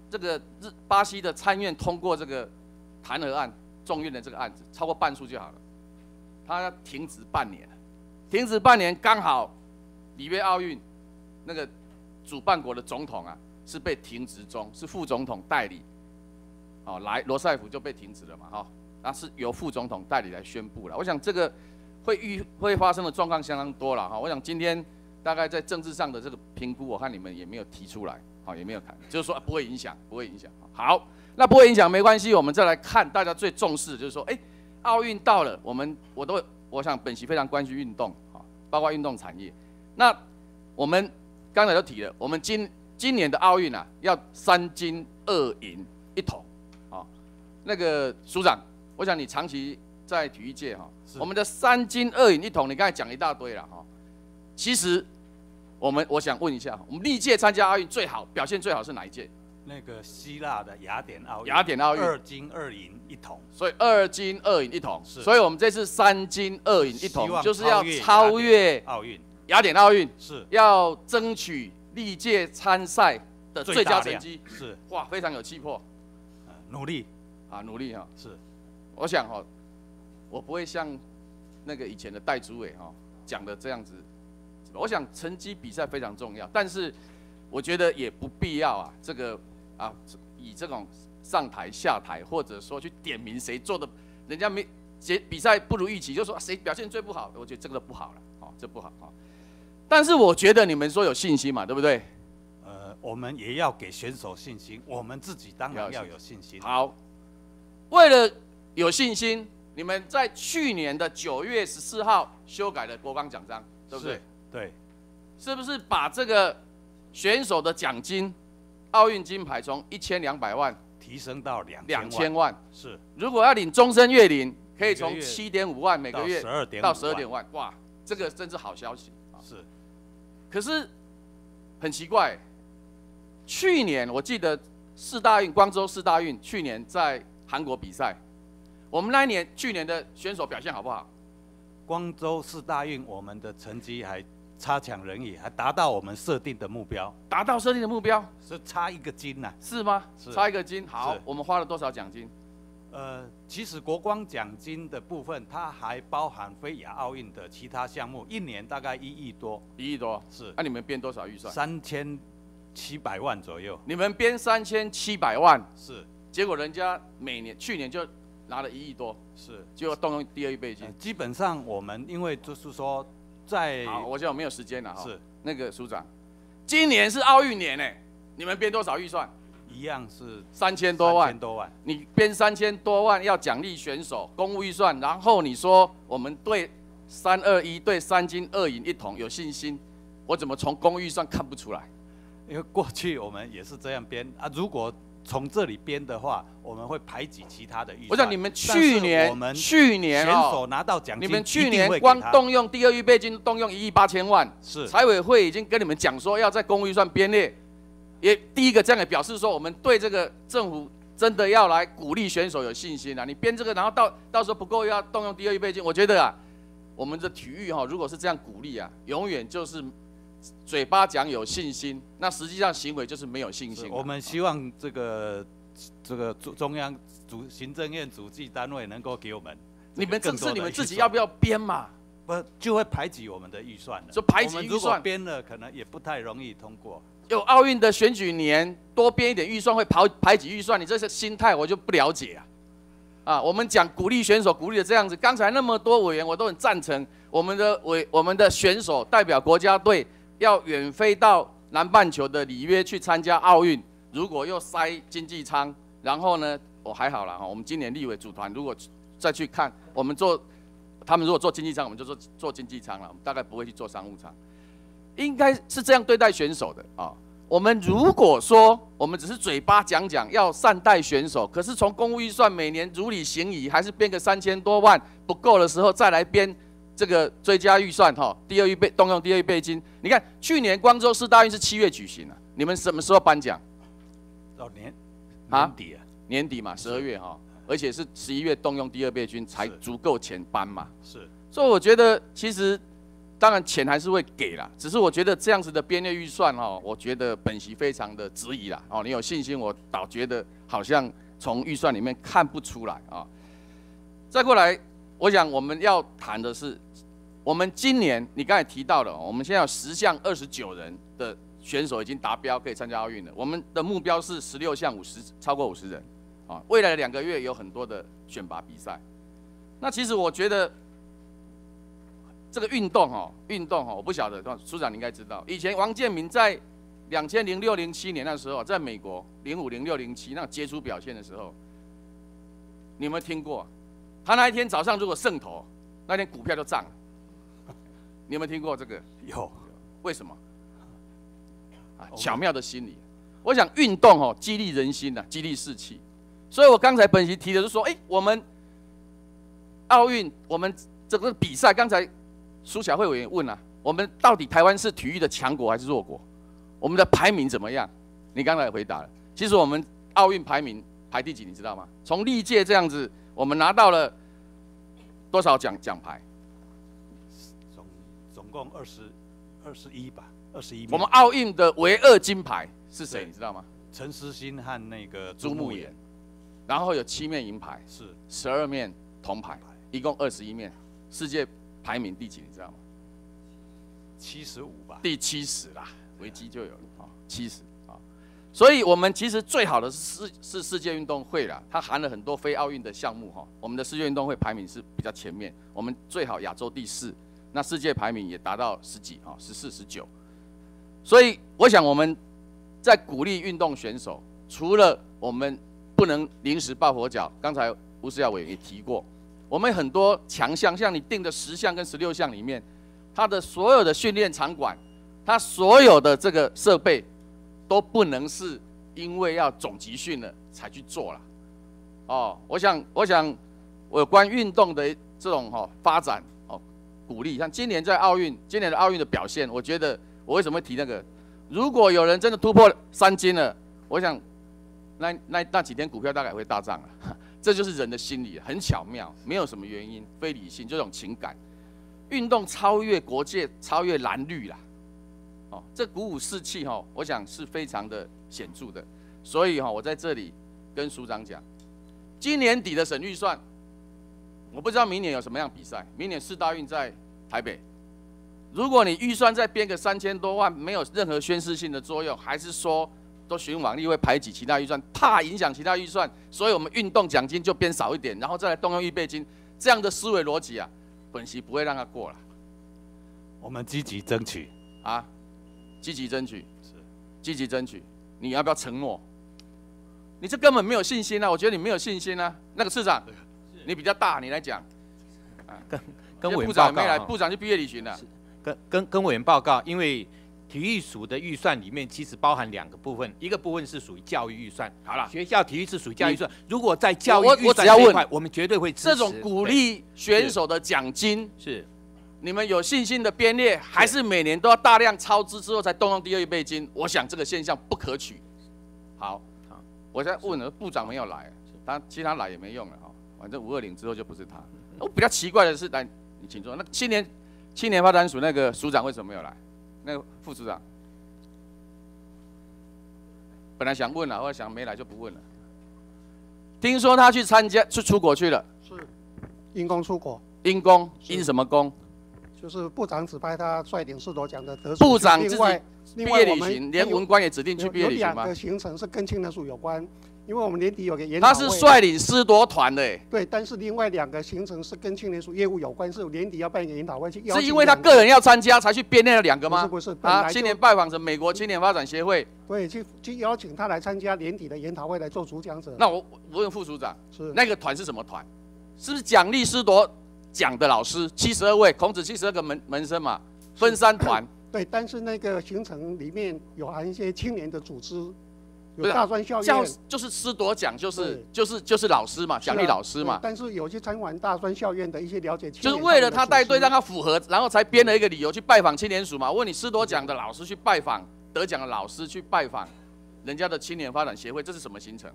这个日巴西的参院通过这个弹劾案，众院的这个案子超过半数就好了，他停止半年，停止半年刚好里约奥运那个主办国的总统啊是被停职中，是副总统代理，哦，来罗塞夫就被停职了嘛，哈、哦，那是由副总统代理来宣布了。我想这个会遇会发生的状况相当多了哈、哦，我想今天大概在政治上的这个评估，我看你们也没有提出来。好，也没有看，就是说、啊、不会影响，不会影响。好，那不会影响没关系，我们再来看大家最重视，就是说，哎，奥运到了，我们我都我想本席非常关心运动，啊，包括运动产业。那我们刚才都提了，我们今今年的奥运啊，要三金二银一铜，啊，那个署长，我想你长期在体育界哈，我们的三金二银一铜，你刚才讲一大堆了哈，其实。我们我想问一下，我们历届参加奥运最好表现最好是哪一届？ 那个希腊的雅典奥运。 雅典奥运二金二银一铜。 所以二金二银一铜。 是。 所以我们这次三金二银一铜，就是要超越奥运。 雅典奥运是。 要争取历届参赛的最佳成绩。 是。 哇，非常有气魄。 努力啊，努力哈。 是。 我想哈，我不会像那个以前的戴主委哈讲的这样子。我想成绩比赛非常重要，但是我觉得也不必要啊，这个啊以这种上台下台，或者说去点名谁做的，人家没结比赛不如预期，就说谁表现最不好，我觉得这个不好了，哦，这不好啊。但是我觉得你们说有信心嘛，对不对？ 呃，我们也要给选手信心，我们自己当然要有信心。 好，为了有信心，你们在去年的九月十四号修改了国光奖章，对不对？ 对， 是不是把这个选手的奖金，奥运金牌从一千两百万提升到两两千万？ 是， 如果要领终身月领，可以从七点五万每个月到十二点万，哇，这个真是好消息。 是， 可是很奇怪，去年我记得世大运，光州世大运去年在韩国比赛，我们那一年去年的选手表现好不好？ 光州世大运我们的成绩还差强人意，还达到我们设定的目标。 达到设定的目标是差一个金呐、啊？ 是吗？是差一个金。好，我们花了多少奖金？ 呃，其实国光奖金的部分，它还包含非亚奥运的其他项目，一年大概一亿多。 一亿多是。 那、啊、你们编多少预算？ 三千七百万左右。 你们编三千七百万是， 结果人家每年去年就拿了一亿多， 是， 结果动用第二预备金、呃。 基本上我们因为就是说。在好，我现在没有时间了哈。 是那个署长，今年是奥运年呢，你们编多少预算？ 一样是三千多万。 三千多万， 你编三千多万要奖励选手，公务预算，然后你说我们对三二一对三金二银一铜有信心，我怎么从公务预算看不出来？ 因为过去我们也是这样编啊，如果从这里编的话，我们会排挤其他的预算。 我想你们去年， 我们去年选手拿到奖金， 你们去年光动用第二预备金动用一亿八千万， 是财委会已经跟你们讲说要在公务预算编列，也第一个这样也表示说我们对这个政府真的要来鼓励选手有信心啊！你编这个，然后到到时候不够又要动用第二预备金，我觉得啊，我们的体育哈，如果是这样鼓励啊，永远就是嘴巴讲有信心，那实际上行为就是没有信心。 我们希望这个。这个中央主行政院主计单位能够给我们， 你们这是你们自己要不要编嘛？ 不就会排挤我们的预算了。 说排挤预算， 如果编了可能也不太容易通过。 有奥运的选举年，多编一点预算会排排挤预算，你这些心态我就不了解啊。啊，我们讲鼓励选手，鼓励的这样子，刚才那么多委员我都很赞成，我们的委我们的选手代表国家队要远飞到南半球的里约去参加奥运。如果又塞经济舱，然后呢，我、哦、还好啦哈。我们今年立委组团如果再去看，我们做他们如果做经济舱，我们就做做经济舱了，我们大概不会去做商务舱。应该是这样对待选手的啊。我们如果说我们只是嘴巴讲讲要善待选手，可是从公务预算每年如履行仪，还是编个三千多万不够的时候，再来编这个追加预算哈，第二预备动用第二预备金。你看去年光州世大运是七月举行啊，你们什么时候颁奖？ 到年年底啊， 年底嘛，十二月哈，而且是十一月动用第二备军才足够钱颁嘛。 是， 所以我觉得其实当然钱还是会给啦，只是我觉得这样子的编列预算哦，我觉得本席非常的质疑啦。哦，你有信心，我倒觉得好像从预算里面看不出来啊。再过来，我想我们要谈的是，我们今年你刚才提到了，我们现在有十项二十九人的选手已经达标，可以参加奥运了。我们的目标是十六项五十，超过五十人啊。未来的两个月有很多的选拔比赛。那其实我觉得这个运动哦，运动哦，我不晓得，处长你应该知道，以前王建民在两千零六零七年那时候，在美国零五零六零七那杰出表现的时候，你有没有听过？他那一天早上如果胜投，那天股票就涨了。你有没有听过这个？ 有。 为什么？啊，巧妙的心理。我想运动哦，激励人心呐、啊，激励士气。所以我刚才本席提的是说，哎、欸，我们奥运，我们整个比赛，刚才苏巧慧委员问啊，我们到底台湾是体育的强国还是弱国？我们的排名怎么样？你刚才也回答了。其实我们奥运排名排第几，你知道吗？从历届这样子，我们拿到了多少奖奖牌？ 总总共二十二十一吧，二十一。 我们奥运的唯二金牌是谁？你知道吗？ 陈思欣和那个朱慕炎，然后有七面银牌， 是十二面铜牌，一共二十一面。世界排名第几？你知道吗？ 七十五吧。 第七十啦，维基就有了啊，七十啊。所以我们其实最好的是是世界运动会啦，它含了很多非奥运的项目哈。我们的世界运动会排名是比较前面，我们最好亚洲第四，那世界排名也达到十几啊，十四、十九。所以我想我们在鼓励运动选手，除了我们不能临时抱佛脚，刚才吴思瑶委员也提过，我们很多强项，像你定的十项跟十六项里面，它的所有的训练场馆，它所有的这个设备，都不能是因为要总集训了才去做了。哦，我想，我想，有关运动的这种哈、哦、发展哦，鼓励，像今年在奥运，今年的奥运的表现，我觉得我为什么会提那个？如果有人真的突破三金了，我想那那那几天股票大概会大涨了。这就是人的心理，很巧妙，没有什么原因，非理性，这种情感。运动超越国界，超越蓝绿啦，哦，这鼓舞士气哈、哦，我想是非常的显著的。所以哈、哦，我在这里跟署长讲，今年底的省预算，我不知道明年有什么样比赛。明年世大运在台北，如果你预算再编个三千多万，没有任何宣示性的作用，还是说都循往例会排挤其他预算，怕影响其他预算，所以我们运动奖金就编少一点，然后再来动用预备金，这样的思维逻辑啊，本席不会让他过了。 我们积极争取啊，积极争取，是积极争取。你要不要承诺？你这根本没有信心啊！我觉得你没有信心啊。那个市长，你比较大，你来讲。 跟跟委员部长报告没来，部长去毕业旅行了。 跟跟跟委员报告，因为体育署的预算里面其实包含两个部分，一个部分是属于教育预算。 好了， 学校体育是属于教育预算。如果在教育我预我只要问算这一块，我们绝对会支持。 这种鼓励选手的奖金是， 你们有信心的编列，还是每年都要大量超支之后才动用第二预备金？我想这个现象不可取。好，好，我在问了，部长没有来，他其他来也没用了哈，反正五二零之后就不是他。我比较奇怪的是，来，你请坐。那青年青年发展署那个署长为什么没有来？那个副署长，本来想问了，后来想没来就不问了。听说他去参加，去出国去了。 是，因公出国。 因公，因什么公？ 就是部长指派他率领士铎奖的得主。 部长自己另毕业旅行，连文官也指定去毕业旅行吗？ 有两个行程是跟青年署有关，因为我们年底有个研讨他会。 是率领士铎团的，哎。 对，但是另外两个行程是跟青年署业务有关，是年底要办一个研讨会去邀请。 是因为他个人要参加才去编列了两个吗？ 不是不是， 啊，青年拜访什美国青年发展协会。 对，去去邀请他来参加年底的研讨会来做主讲者。 那我我问副署长， 是那个团是什么团？是不是奖励士铎奖的老师七十二位，孔子七十二个门门生嘛，分三团。 对，但是那个行程里面有含一些青年的组织，有不是大专校教院， 就是士铎奖，就是对就是就是老师嘛，奖励老师嘛对。但是有些参观大专校院的一些了解青就是年， 为了他带队让他符合，然后才编了一个理由去拜访青年署嘛。我问你，士铎奖的老师去拜访得奖的老师去拜访人家的青年发展协会，这是什么行程？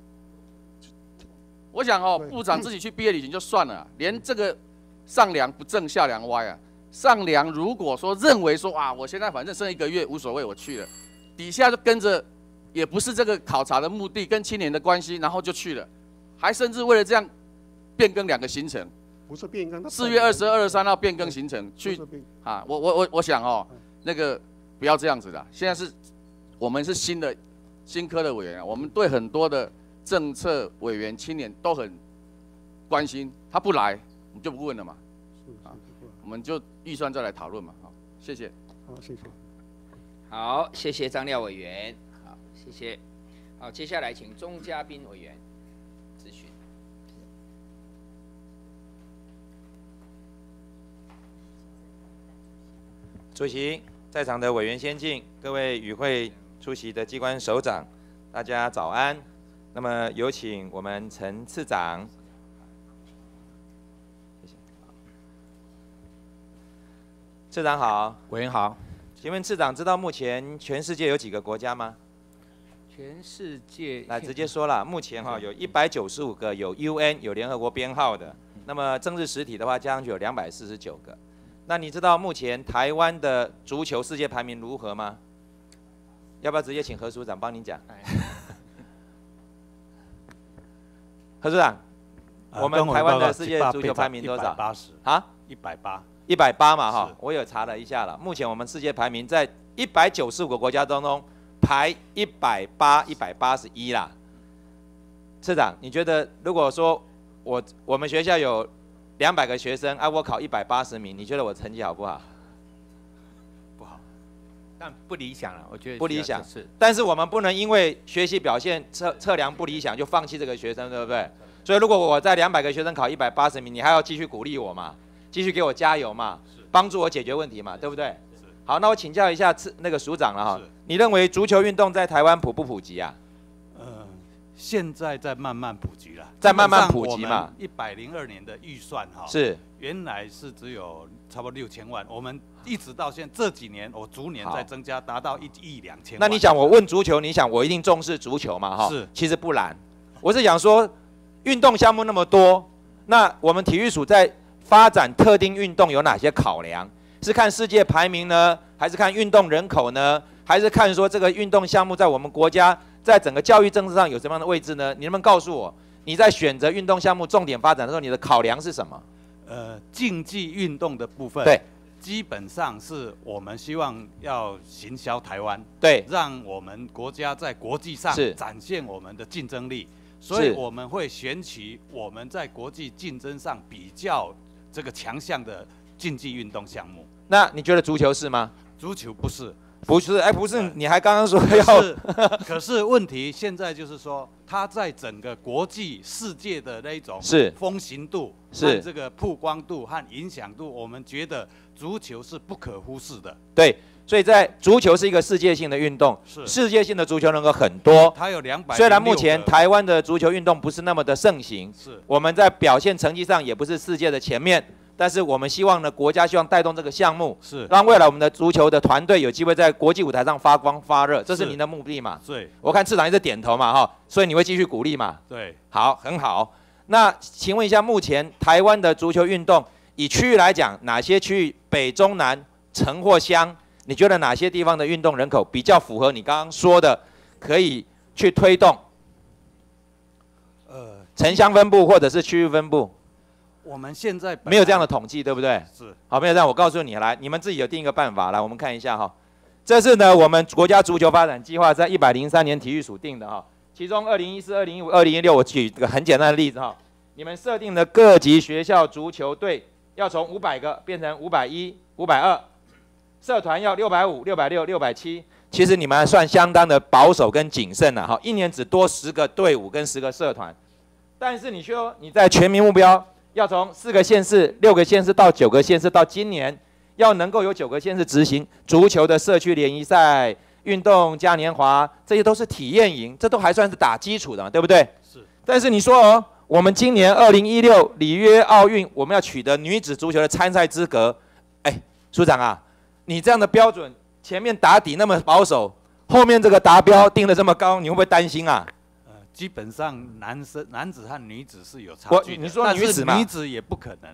我想哦，部长自己去毕业旅行就算了，连这个上梁不正下梁歪啊， 上梁如果说认为说啊，我现在反正剩一个月无所谓，我去了，底下就跟着，也不是这个考察的目的，跟青年的关系，然后就去了，还甚至为了这样变更两个行程。 不是变更， 四月二十二、二十三号变更行程去啊！我我我我想哦，那个不要这样子的。现在是我们是新的新科的委员啊，我们对很多的政策委员、青年都很关心。他不来，我们就不问了嘛。啊，我们就预算再来讨论嘛。好，谢谢。 好，谢谢。 好，谢谢张廖委员。好，谢谢。好，接下来请钟嘉宾委员咨询。 主席，在场的委员先进，各位与会出席的机关首长，大家早安。那么有请我们陈次长。谢谢。次长好， 委员好。 请问次长知道目前全世界有几个国家吗？ 全世界来直接说了，目前哈有一百九十五个有 U N 有联合国编号的，那么政治实体的话加上去有两百四十九个。那你知道目前台湾的足球世界排名如何吗？要不要直接请何署长帮您讲？何署长， 呃、 我们台湾的世界足球排名多少？ 八十啊？ 一百八。 一百八嘛哈，我有查了一下了。目前我们世界排名在一百九十五个国家当中排一百八、一百八十一啦。次长，你觉得如果说我我们学校有两百个学生，啊，我考一百八十名，你觉得我成绩好不好？ 不好，但不理想了，我觉得不理想是。 但是我们不能因为学习表现测测量不理想就放弃这个学生，对不对？所以如果我在两百个学生考一百八十名，你还要继续鼓励我嘛，继续给我加油嘛，帮助我解决问题嘛，对不对？好，那我请教一下次那个署长了哈，你认为足球运动在台湾普不普及啊？ 呃，现在在慢慢普及了， 在慢慢普及嘛。 一百零二年的预算哈， 是原来是只有差不多六千万，我们一直到现在这几年，我逐年在增加，达到一亿两千万。 那你想我问足球，你想我一定重视足球嘛？哈， 是， 其实不然，我是想说，运动项目那么多，那我们体育署在发展特定运动有哪些考量？是看世界排名呢，还是看运动人口呢，还是看说这个运动项目在我们国家在整个教育政策上有什么样的位置呢？你能不能告诉我，你在选择运动项目重点发展的时候，你的考量是什么？ 呃，竞技运动的部分， 对， 基本上是我们希望要行销台湾， 对， 让我们国家在国际上展现我们的竞争力，所以我们会选取我们在国际竞争上比较这个强项的竞技运动项目。 那你觉得足球是吗？ 足球不是， 不是，哎，不是，你还刚刚说要可是，可是问题现在就是说，它在整个国际世界的那种是风行度、 是这个曝光度和影响度，我们觉得足球是不可忽视的。 对，所以在足球是一个世界性的运动， 是世界性的足球人口很多， 它有两百。 虽然目前台湾的足球运动不是那么的盛行， 是我们在表现成绩上也不是世界的前面。但是我们希望呢，国家希望带动这个项目， 是让未来我们的足球的团队有机会在国际舞台上发光发热，这是您的目的嘛？ 对， 我看市长一直点头嘛，哈，所以你会继续鼓励嘛？ 对， 好，很好。那请问一下，目前台湾的足球运动以区域来讲，哪些区域北中南城或乡，你觉得哪些地方的运动人口比较符合你刚刚说的，可以去推动？ 呃， 城乡分布或者是区域分布？ 我们现在没有这样的统计，对不对？ 是。 好，没有这样，我告诉你，来，你们自己有定一个办法，来，我们看一下哈。这是呢，我们国家足球发展计划在一百零三年体育署定的哈。其中二零一四、二零一五、二零一六，我举一个很简单的例子哈。你们设定的各级学校足球队要从五百个变成五百一、五百二，社团要六百五、六百六、六百七。其实你们还算相当的保守跟谨慎了哈，一年只多十个队伍跟十个社团。但是你说你在全民目标。要从四个县市、六个县市到九个县市，到今年要能够有九个县市执行足球的社区联谊赛、运动嘉年华，这些都是体验营，这都还算是打基础的嘛，对不对？ 是。 但是你说哦，我们今年二零一六里约奥运，我们要取得女子足球的参赛资格，哎，署长啊，你这样的标准，前面打底那么保守，后面这个达标定得这么高，你会不会担心啊？ 基本上男生、男子和女子是有差距的， 你说女子嘛， 女子也不可能了。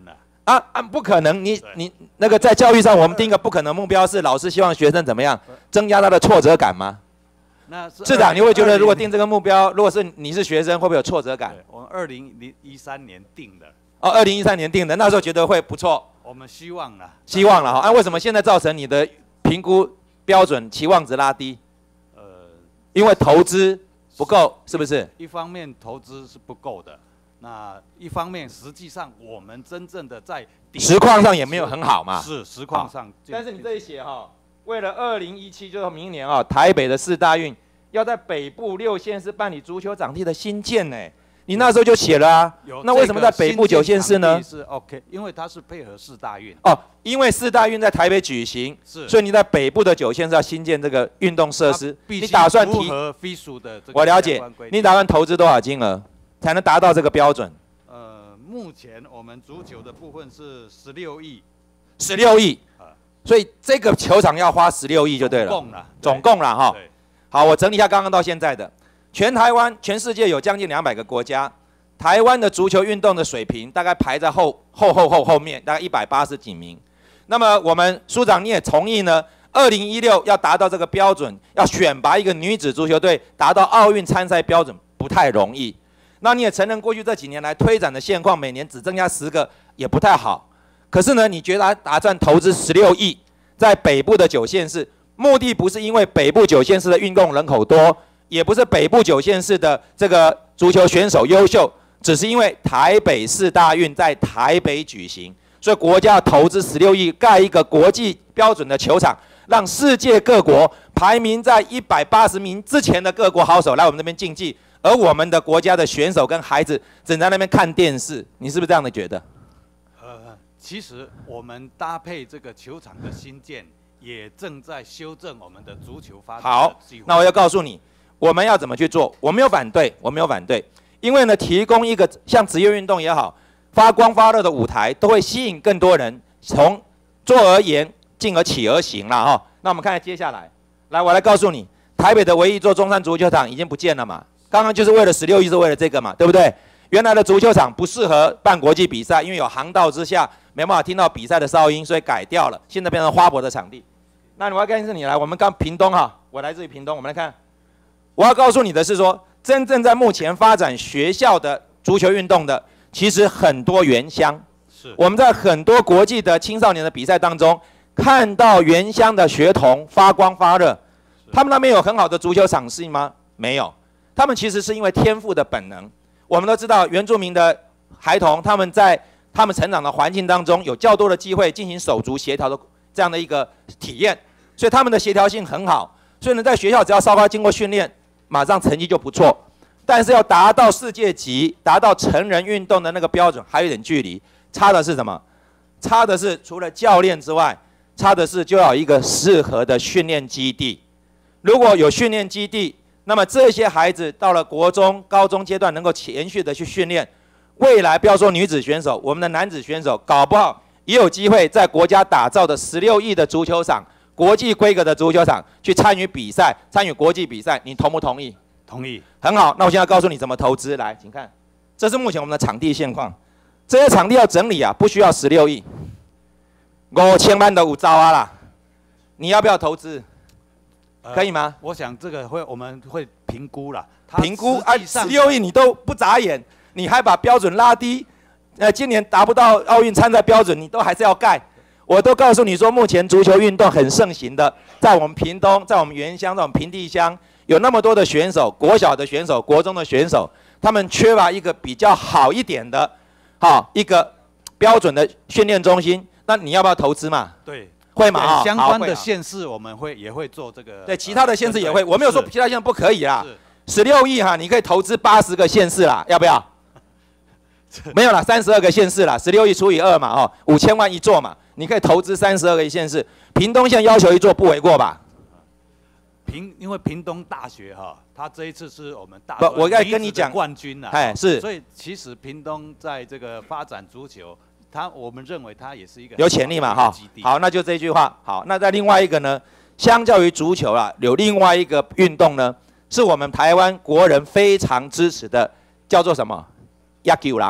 啊啊，不可能！你你那个在教育上，我们定一个不可能目标是老师希望学生怎么样，增加他的挫折感吗？ 那是市长，你会觉得如果定这个目标，如果是你是学生，会不会有挫折感？ 我们二零一三年定的。 哦，二零一三年定的，那时候觉得会不错。 我们希望了。 希望了哈。啊，为什么现在造成你的评估标准期望值拉低？ 呃， 因为投资不够，是不是？ 一方面投资是不够的，那一方面实际上我们真正的在实况上也没有很好嘛。 是实况上。 但是你这一写哈。为了二零一七，就是明年啊，台北的四大运要在北部六县市办理足球场地的新建呢。你那时候就写了啊，那为什么在北部九县市呢？ 是 OK， 因为它是配合四大运。 哦，因为四大运在台北举行， 是， 所以你在北部的九县市要新建这个运动设施。你打算提？我了解，你打算投资多少金额才能达到这个标准？ 呃，目前我们足球的部分是十六亿。 十六亿。所以这个球场要花十六亿就对了， 总共了， 总共了哈。好，我整理一下刚刚到现在的，全台湾、全世界有将近两百个国家，台湾的足球运动的水平大概排在后后后后后面，大概一百八十几名。那么我们署长你也同意呢？二零一六要达到这个标准，要选拔一个女子足球队达到奥运参赛标准不太容易。那你也承认过去这几年来推展的现况，每年只增加十个也不太好。可是呢，你觉得打算投资十六亿在北部的九县市，目的不是因为北部九县市的运动人口多，也不是北部九县市的这个足球选手优秀，只是因为台北市大运在台北举行，所以国家要投资十六亿盖一个国际标准的球场，让世界各国排名在一百八十名之前的各国好手来我们这边竞技，而我们的国家的选手跟孩子只在那边看电视，你是不是这样的觉得？ 其实我们搭配这个球场的新建，也正在修正我们的足球发展。 好，那我要告诉你，我们要怎么去做？我没有反对，我没有反对，因为呢，提供一个像职业运动也好，发光发热的舞台，都会吸引更多人从做而言，进而起而行了哈。那我们看看接下来，来，我来告诉你，台北的唯一一座中山足球场已经不见了嘛，刚刚就是为了十六亿，是为了这个嘛，对不对？原来的足球场不适合办国际比赛，因为有航道之下没办法听到比赛的哨音，所以改掉了。现在变成花博的场地。那我要告诉你来，我们刚屏东哈，我来自于屏东，我们来看。我要告诉你的是说，真正在目前发展学校的足球运动的，其实很多原乡。是。我们在很多国际的青少年的比赛当中，看到原乡的学童发光发热。他们那边有很好的足球场是吗？没有。他们其实是因为天赋的本能。我们都知道，原住民的孩童他们在他们成长的环境当中，有较多的机会进行手足协调的这样的一个体验，所以他们的协调性很好。所以呢，在学校只要稍稍经过训练，马上成绩就不错。但是要达到世界级、达到成人运动的那个标准，还有一点距离。差的是什么？差的是除了教练之外，差的是就要有一个适合的训练基地。如果有训练基地，那么这些孩子到了国中、高中阶段，能够延续的去训练，未来不要说女子选手，我们的男子选手搞不好也有机会在国家打造的十六亿的足球场、国际规格的足球场去参与比赛、参与国际比赛，你同不同意？ 同意。 很好，那我现在告诉你怎么投资。来，请看，这是目前我们的场地现况。这些场地要整理啊，不需要十六亿，五千万都有招啊啦。你要不要投资？可以吗？ 呃、我想这个会我们会评估了。 评估啊，十六亿你都不眨眼，你还把标准拉低，呃，今年达不到奥运参赛标准，你都还是要盖。我都告诉你说，目前足球运动很盛行的，在我们屏东，在我们原乡，在我们平地乡，有那么多的选手，国小的选手，国中的选手，他们缺乏一个比较好一点的，好一个标准的训练中心。那你要不要投资嘛？ 对。 会嘛？ 相关的县市我们会也会做这个。 对，其他的县市也会。我没有说其他县市不可以啦。十六亿哈，你可以投资八十个县市啦，要不要？没有啦，三十二个县市啦，十六亿除以二嘛，哦，五千万一座嘛，你可以投资三十二个县市。屏东县要求一座不为过吧？ 屏，因为屏东大学哈，它这一次是我们大不，我该跟你讲冠军啦。 哎，是。 所以其实屏东在这个发展足球。他我们认为它也是一个有潜力嘛，哈。好，那就这句话。好，那在另外一个呢，相较于足球啦，有另外一个运动呢，是我们台湾国人非常支持的，叫做什么？野球啦，哈，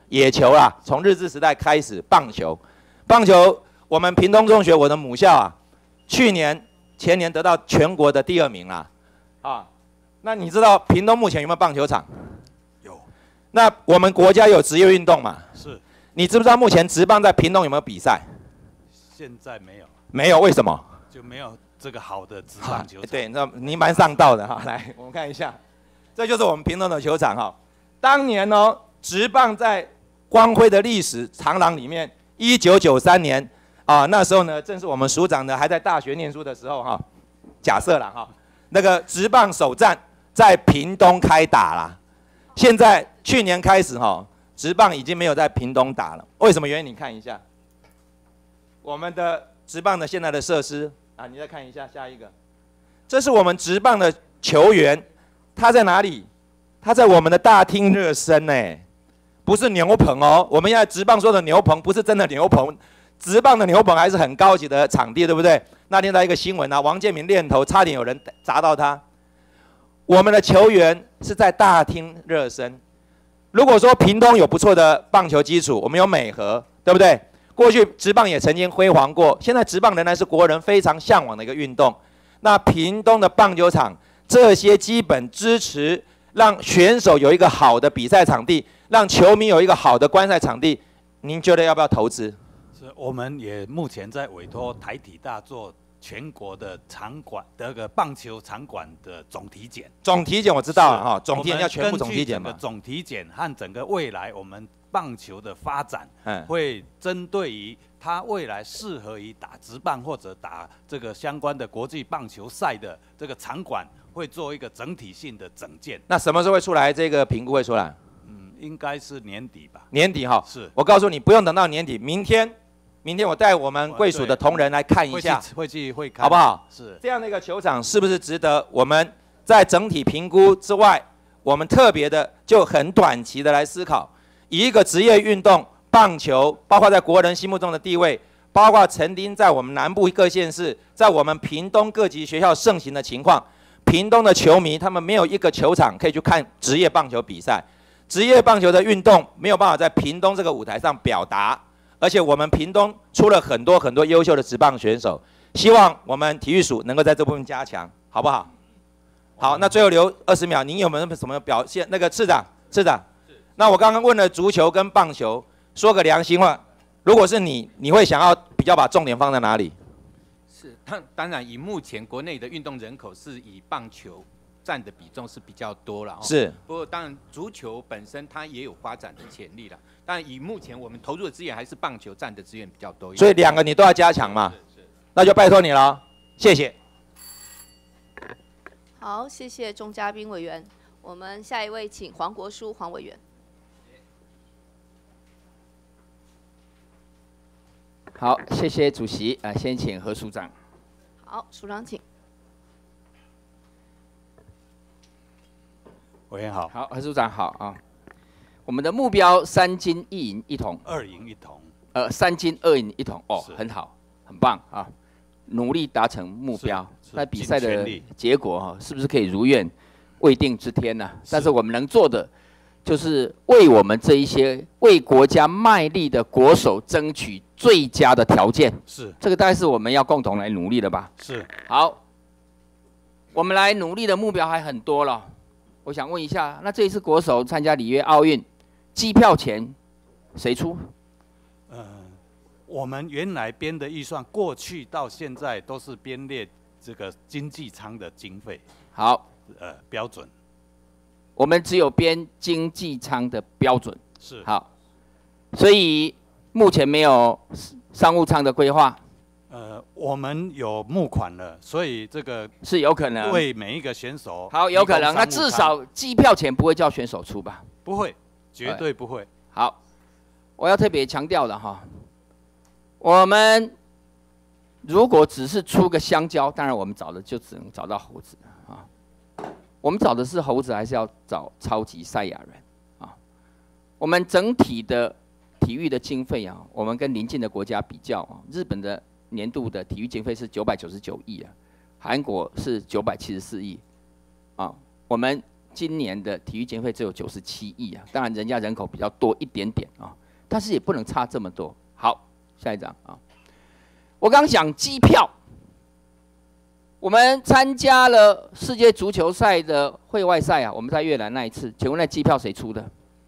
野球啦，从日治时代开始，棒球，棒球，我们屏东中学我的母校啊，去年前年得到全国的第二名啦，啊，那你知道屏东目前有没有棒球场？ 有。 那我们国家有职业运动嘛？ 是。 你知不知道目前职棒在屏东有没有比赛？ 现在没有。 没有，为什么？ 就没有这个好的职棒球场。 对，那你蛮上道的哈。来，我们看一下，这就是我们屏东的球场哈。当年呢，职棒在光辉的历史长廊里面，一九九三年啊，那时候呢，正是我们署长呢还在大学念书的时候哈。假设了哈，那个职棒首战在屏东开打啦。现在去年开始哈，职棒已经没有在屏东打了。为什么原因？你看一下，我们的职棒的现在的设施啊，你再看一下下一个，这是我们职棒的球员，他在哪里？他在我们的大厅热身呢，不是牛棚哦。我们现在职棒说的牛棚不是真的牛棚，职棒的牛棚还是很高级的场地，对不对？那天在一个新闻啊，王建民练头差点有人砸到他。我们的球员是在大厅热身。如果说屏东有不错的棒球基础，我们有美和，对不对？过去职棒也曾经辉煌过，现在职棒仍然是国人非常向往的一个运动。那屏东的棒球场这些基本支持，让选手有一个好的比赛场地，让球迷有一个好的观赛场地，您觉得要不要投资？ 是，我们也目前在委托台体大做全国的场馆的个棒球场馆的总体检。 总体检我知道了哈，总体检要全部总体检嘛。 总体检和整个未来我们棒球的发展， 嗯， 会针对于它未来适合于打职棒或者打这个相关的国际棒球赛的这个场馆，会做一个整体性的整建。 那什么时候会出来？这个评估会出来？ 嗯，应该是年底吧。 年底哈。 是。 我告诉你，不用等到年底，明天。明天我带我们贵属的同仁来看一下， 会去会看， 好不好？ 是这样的一个球场，是不是值得我们在整体评估之外，我们特别的就很短期的来思考，以一个职业运动棒球，包括在国人心目中的地位，包括曾经在我们南部各县市，在我们屏东各级学校盛行的情况，屏东的球迷他们没有一个球场可以去看职业棒球比赛，职业棒球的运动没有办法在屏东这个舞台上表达。而且我们屏东出了很多很多优秀的职棒选手，希望我们体育署能够在这部分加强，好不好？好，那最后留二十秒，您有没有什么表现？那个次长，次长，那我刚刚问了足球跟棒球，说个良心话，如果是你，你会想要比较把重点放在哪里？ 是，当当然以目前国内的运动人口是以棒球占的比重是比较多了， 是。 不过当然足球本身它也有发展的潜力了。但以目前我们投入的资源还是棒球占的资源比较多， 所以两个你都要加强嘛，那就拜托你了，谢谢。 好，谢谢钟嘉宾委员。我们下一位请黄国书黄委员。 好，谢谢主席啊、呃，先请何署长。 好，署长请。 委员好。 好，何署长好啊。我们的目标三金一银一铜， 二银一铜， 呃，三金二银一铜，哦，很好，很棒啊！努力达成目标，那比赛的结果哈，是不是可以如愿，未定之天呢、啊？但是我们能做的，就是为我们这一些为国家卖力的国手争取最佳的条件。 是， 这个大概是我们要共同来努力的吧？ 是。 好，我们来努力的目标还很多了。我想问一下，那这一次国手参加里约奥运，机票钱谁出？ 呃，我们原来编的预算，过去到现在都是编列这个经济舱的经费。 好， 呃，标准。 我们只有编经济舱的标准。 是。 好，所以目前没有商务舱的规划。 呃，我们有募款了，所以这个是有可能为每一个选手好有可能。那至少机票钱不会叫选手出吧？ 不会。绝对不会。 好，我要特别强调的哈，我们如果只是出个香蕉，当然我们找的就只能找到猴子啊。我们找的是猴子，还是要找超级赛亚人啊？我们整体的体育的经费啊，我们跟邻近的国家比较啊，日本的年度的体育经费是九百九十九亿啊，韩国是九百七十四亿啊，我们今年的体育经费只有九十七亿啊，当然人家人口比较多一点点啊，但是也不能差这么多。好，下一张啊，我刚刚讲机票，我们参加了世界足球赛的会外赛啊，我们在越南那一次，请问那机票谁出的？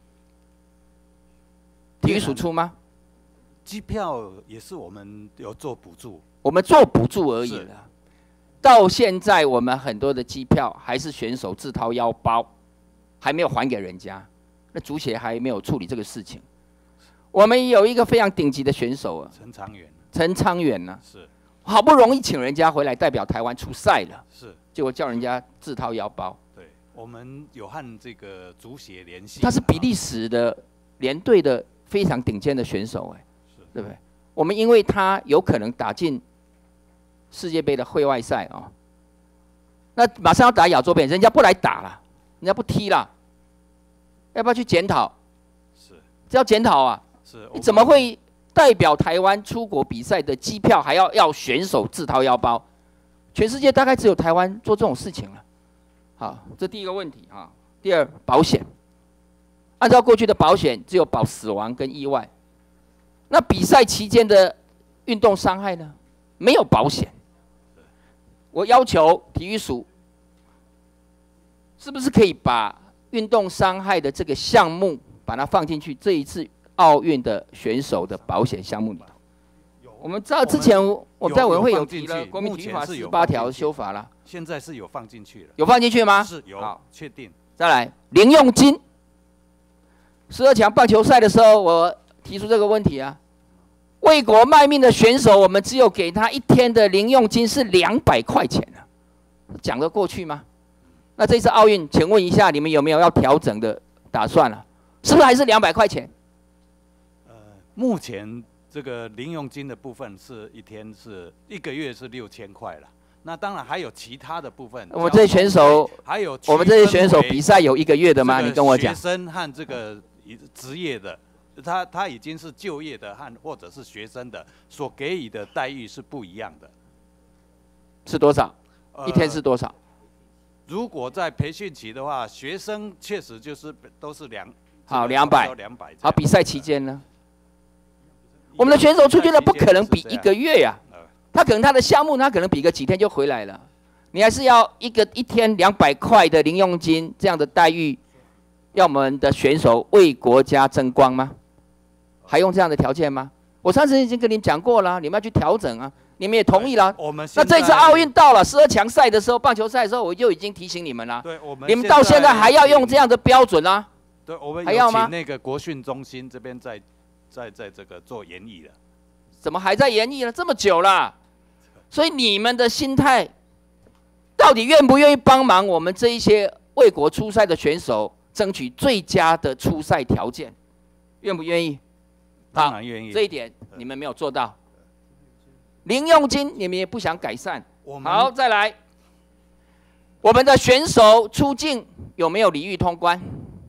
体育署出吗？ 机票也是我们有做补助， 我们做补助而已了。到现在，我们很多的机票还是选手自掏腰包，还没有还给人家。那足协还没有处理这个事情。我们有一个非常顶级的选手啊， 陈昌远， 陈昌远呢、啊， 是好不容易请人家回来代表台湾出赛了， 是， 结果叫人家自掏腰包。 对，我们有和这个足协联系。 他是比利时的联队的非常顶尖的选手，哎，对不对？我们因为他有可能打进世界杯的会外赛啊、哦，那马上要打亚洲杯，人家不来打了，人家不踢了，要不要去检讨？ 是， 这要检讨啊！ 是， 你怎么会代表台湾出国比赛的机票还要要选手自掏腰包？全世界大概只有台湾做这种事情了。好，这第一个问题啊。第二，保险，按照过去的保险只有保死亡跟意外，那比赛期间的运动伤害呢？没有保险。我要求体育署，是不是可以把运动伤害的这个项目，把它放进去这一次奥运的选手的保险项目里头？我们知道之前我们在委员会有提了国民体育法十八条修法了， 现在是有放进去了。 有放进去吗？ 是有，确定。 再来，零用金。十二强棒球赛的时候，我提出这个问题啊。为国卖命的选手，我们只有给他一天的零用金是两百块钱啊，讲得过去吗？那这次奥运，请问一下，你们有没有要调整的打算啊？是不是还是两百块钱？ 呃，目前这个零用金的部分是一天是一个月是六千块了。那当然还有其他的部分。 我们这些选手， 还有我们这些选手比赛有一个月的吗？你跟我讲。 学生和这个职业的。他他已经是就业的和或者是学生的，所给予的待遇是不一样的。 是多少？呃、一天是多少？ 如果在培训期的话，学生确实就是都是两好两百， 两百。 好，比赛期间呢？我们的选手出去了，不可能比一个月呀、啊。他可能他的项目，他可能比个几天就回来了。你还是要一个一天两百块的零用金这样的待遇，要我们的选手为国家争光吗？还用这样的条件吗？我上次已经跟你们讲过了，你们要去调整啊，你们也同意了。 我们那这次奥运到了十二强赛的时候，棒球赛的时候，我就已经提醒你们了。 对，我们你们到现在还要用这样的标准啊？ 对，我们还要吗？ 那个国训中心这边在在在这个做研议了。 怎么还在研议了？这么久了，所以你们的心态到底愿不愿意帮忙我们这一些为国出赛的选手争取最佳的出赛条件？愿不愿意？ 当然愿意， 这一点你们没有做到。零用金你们也不想改善。好，再来，我们的选手出境有没有礼遇通关？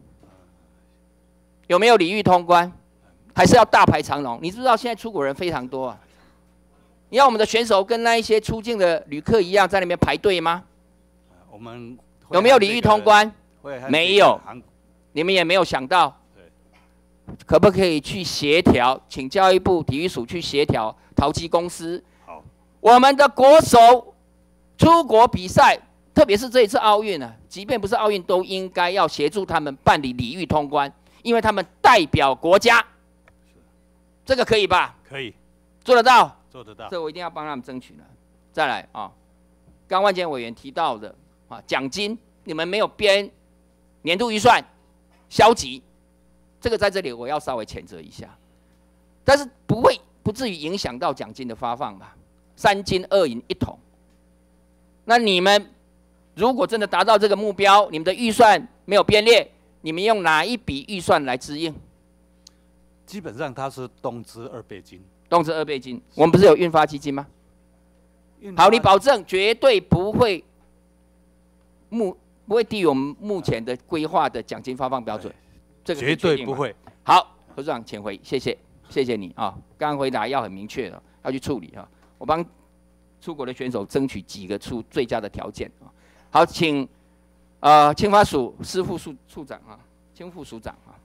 有没有礼遇通关？还是要大排长龙？你知不知道现在出国人非常多啊？你要我们的选手跟那一些出境的旅客一样在那边排队吗？ 我们有没有礼遇通关？没有，你们也没有想到。可不可以去协调，请教育部体育署去协调淘机公司？ 好， 我们的国手出国比赛，特别是这一次奥运啊，即便不是奥运，都应该要协助他们办理礼遇通关，因为他们代表国家。这个可以吧？ 可以， 做得到， 做得到。 这我一定要帮他们争取了。再来啊，刚万坚委员提到的啊，奖金你们没有编年度预算，消极。这个在这里我要稍微谴责一下，但是不会不至于影响到奖金的发放吧？三金二银一铜，那你们如果真的达到这个目标，你们的预算没有编列，你们用哪一笔预算来支应？ 基本上它是东支二倍金。 东支二倍金，我们不是有运发基金吗？好，你保证绝对不会目不会低于我们目前的规划的奖金发放标准。这个绝对不会。 好，何处长，请回，谢谢，谢谢你啊。刚刚回答要很明确的，要去处理啊。我帮出国的选手争取几个出最佳的条件啊。好，请呃，青发署司副处处长啊，青副署长啊。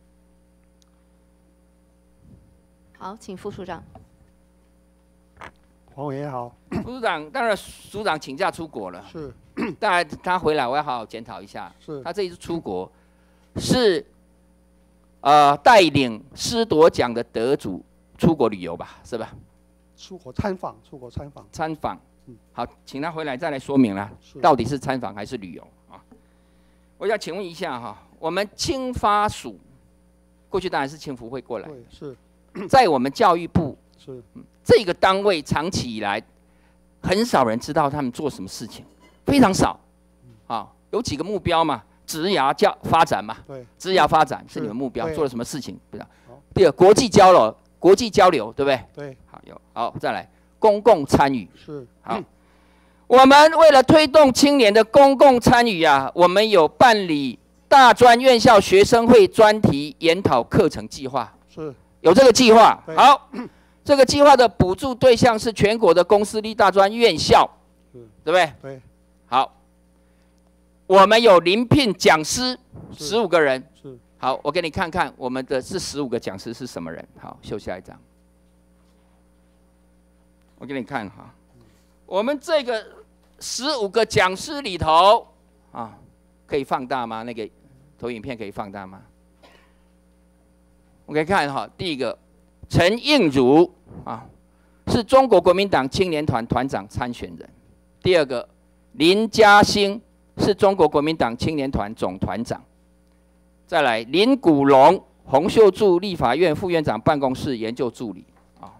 好，请副署长。 黄委员好。 副署长，当然署长请假出国了。 是。 当然他回来我要好好检讨一下。 是。 他这一次出国是呃带领师铎奖的得主出国旅游吧，是吧？ 出国参访，出国参访。 参访。好，请他回来再来说明啦，到底是参访还是旅游啊？我想请问一下哈，我们青发署过去当然是青福会过来， 对，是在我们教育部是这个单位长期以来很少人知道他们做什么事情，非常少啊。有几个目标嘛，职涯教发展嘛， 对， 职涯发展是你们目标， 对做了什么事情不知道？第二，国际交流，国际交流对不对？ 对， 好有好再来。公共参与是好，嗯、我们为了推动青年的公共参与啊，我们有办理大专院校学生会专题研讨课程计划， 是有这个计划。好，这个计划的补助对象是全国的公私立大专院校，对不对？ 对。 好，我们有临聘讲师十五个人。 是。 好，我给你看看我们的这十五个讲师是什么人。好，秀下一张。我给你看哈，我们这个十五个讲师里头啊，可以放大吗？那个投影片可以放大吗？我可以看哈，第一个陈映如啊，是中国国民党青年团团长参选人；第二个林嘉欣是中国国民党青年团总团长；再来林古龙，洪秀柱立法院副院长办公室研究助理。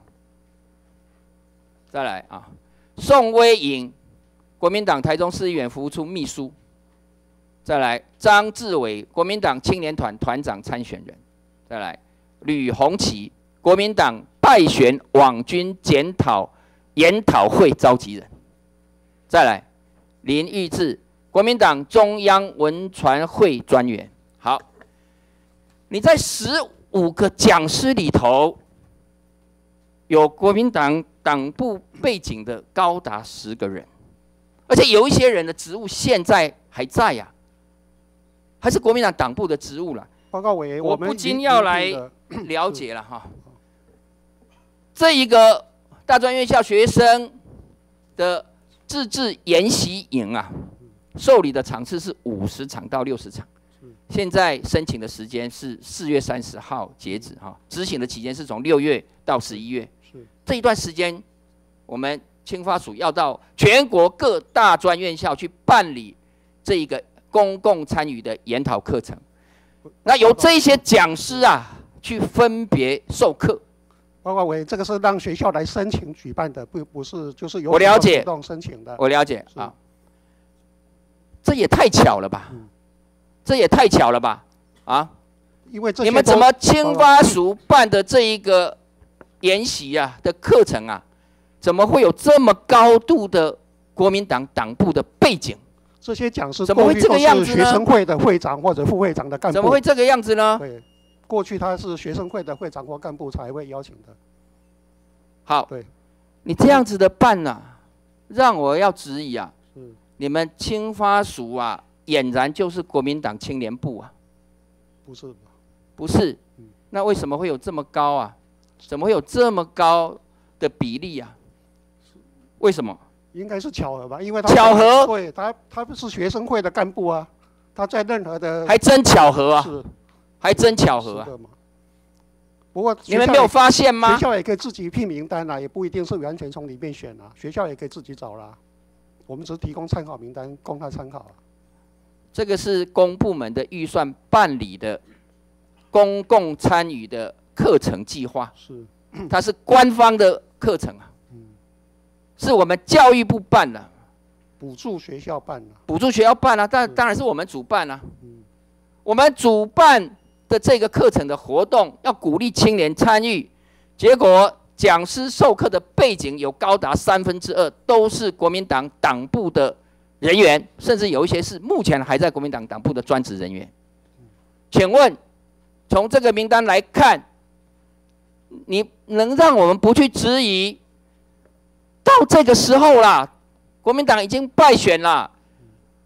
再来啊，宋威颖，国民党台中市议员服务处秘书。再来张志伟，国民党青年团团长参选人。再来吕红旗，国民党败选网军检讨研讨会召集人。再来林玉志，国民党中央文传会专员。好，你在十五个讲师里头，有国民党党部背景的高达十个人，而且有一些人的职务现在还在呀、啊，还是国民党党部的职务了。 报告委员， 我不禁要来了解了哈。这一个大专院校学生的自治研习营啊，受理的场次是五十场到六十场。现在申请的时间是四月三十号截止哈，执行的期间是从六月到十一月。这一段时间，我们青发署要到全国各大专院校去办理这一个公共参与的研讨课程。那由这些讲师啊，去分别授课。 报告委员，这个是让学校来申请举办的，不不是就是由我了解主动申请的。 我了解啊，这也太巧了吧？嗯、这也太巧了吧？啊， 因为这你们怎么青发署办的这一个研习啊的课程啊，怎么会有这么高度的国民党党部的背景？ 这些讲师怎么会这个样子呢？ 学生会的会长或者副会长的干部。 怎么会这个样子呢？ 对，过去他是学生会的会长或干部才会邀请的。 好， 对， 你这样子的办啊，让我要质疑啊，你们青发署啊，俨然就是国民党青年部啊？ 不是， 不是，那为什么会有这么高啊？怎么会有这么高的比例啊？为什么？ 应该是巧合吧，因为他巧合， 对他，他不是学生会的干部啊，他在任何的还真巧合啊， 是， 还真巧合啊。 不过你们没有发现吗？ 学校也可以自己批名单啊，也不一定是完全从里面选啊，学校也可以自己找啦。我们只是提供参考名单供他参考啊。 这个是公部门的预算办理的公共参与的课程计划， 是， 它是官方的课程啊。是我们教育部办的， 补助学校办的， 补助学校办啊，但当然是我们主办啊。我们主办的这个课程的活动，要鼓励青年参与，结果讲师授课的背景有高达三分之二都是国民党党部的人员，甚至有一些是目前还在国民党党部的专职人员。请问，从这个名单来看，你能让我们不去质疑？到这个时候啦，国民党已经败选了，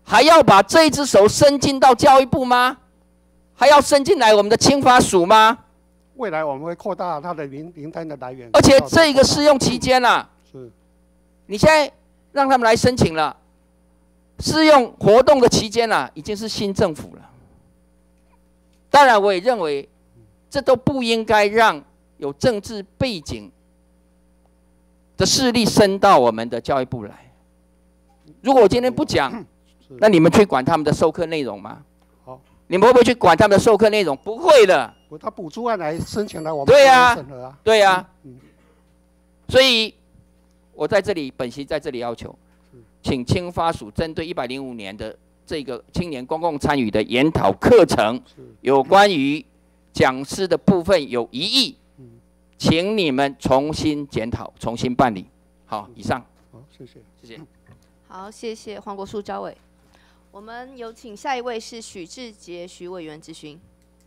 还要把这一只手伸进到教育部吗？还要伸进来我们的青发署吗？ 未来我们会扩大它的名名单的来源。 而且这个试用期间啦， 是， 你现在让他们来申请了，试用活动的期间啦，已经是新政府了。当然，我也认为这都不应该让有政治背景的势力伸到我们的教育部来。如果我今天不讲，那你们去管他们的授课内容吗？ 好， 你们会不会去管他们的授课内容？不会的。 他补助案来申请来我们对呀、 审核啊， 对呀、 嗯， 所以我在这里本席在这里要求，请青发署针对一百零五年的这个青年公共参与的研讨课程，有关于讲师的部分有疑义，请你们重新检讨，重新办理。好，以上。 好，谢谢， 谢谢。 好，谢谢黄国树招委。我们有请下一位是许志杰许委员质询。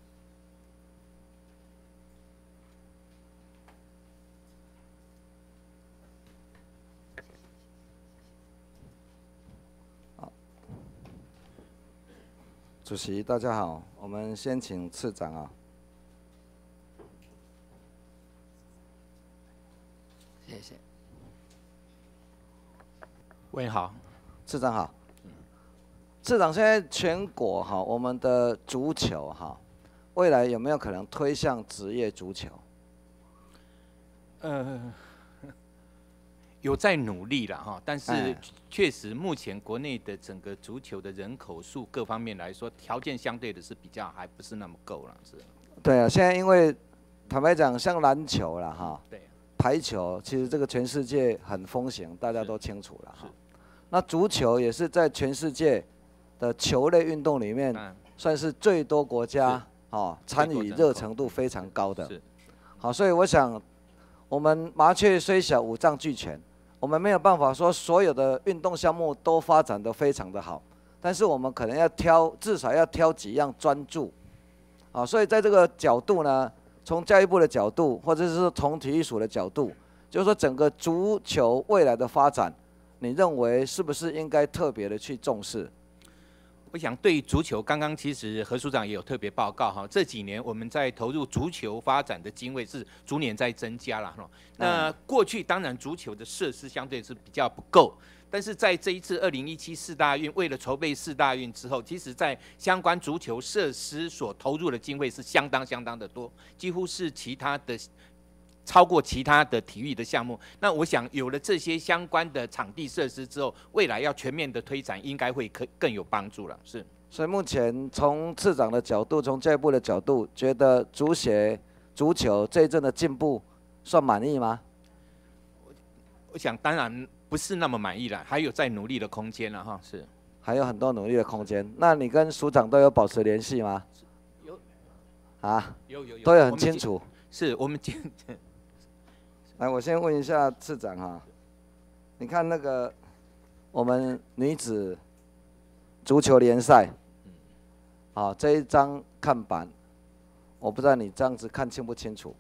主席，大家好，我们先请次长啊。 谢谢。 委员好， 次长好。次长，现在全国哈，我们的足球哈，未来有没有可能推向职业足球？ 呃，有在努力了哈，但是哎确实目前国内的整个足球的人口数各方面来说，条件相对的是比较还不是那么够了，是。 对啊，现在因为坦白讲，像篮球啦哈， 对， 排球其实这个全世界很风行，大家都清楚了哈。那足球也是在全世界的球类运动里面，算是最多国家哦参与热程度非常高的。好，所以我想，我们麻雀虽小，五脏俱全。我们没有办法说所有的运动项目都发展得非常的好，但是我们可能要挑，至少要挑几样专注。啊，所以在这个角度呢，从教育部的角度，或者是从体育署的角度，就是说整个足球未来的发展，你认为是不是应该特别的去重视？ 我想对于足球，刚刚其实何署长也有特别报告哈，这几年我们在投入足球发展的经费是逐年在增加了哈。那过去当然足球的设施相对是比较不够，但是在这一次二零一七四大运，为了筹备四大运之后，其实在相关足球设施所投入的经费是相当相当的多，几乎是其他的。超过其他的体育的项目，那我想有了这些相关的场地设施之后，未来要全面的推展，应该会可更有帮助了。是。 所以目前从次长的角度，从教育部的角度，觉得足协、足球这一阵的进步算满意吗？ 我想当然不是那么满意了，还有在努力的空间了哈。是。 还有很多努力的空间。那你跟署长都有保持联系吗？ 有。 啊？ 有有有。 都有很清楚。 是我们今。 来，我先问一下次长哈，你看那个我们女子足球联赛，啊这一张看板，我不知道你这样子看清不清楚。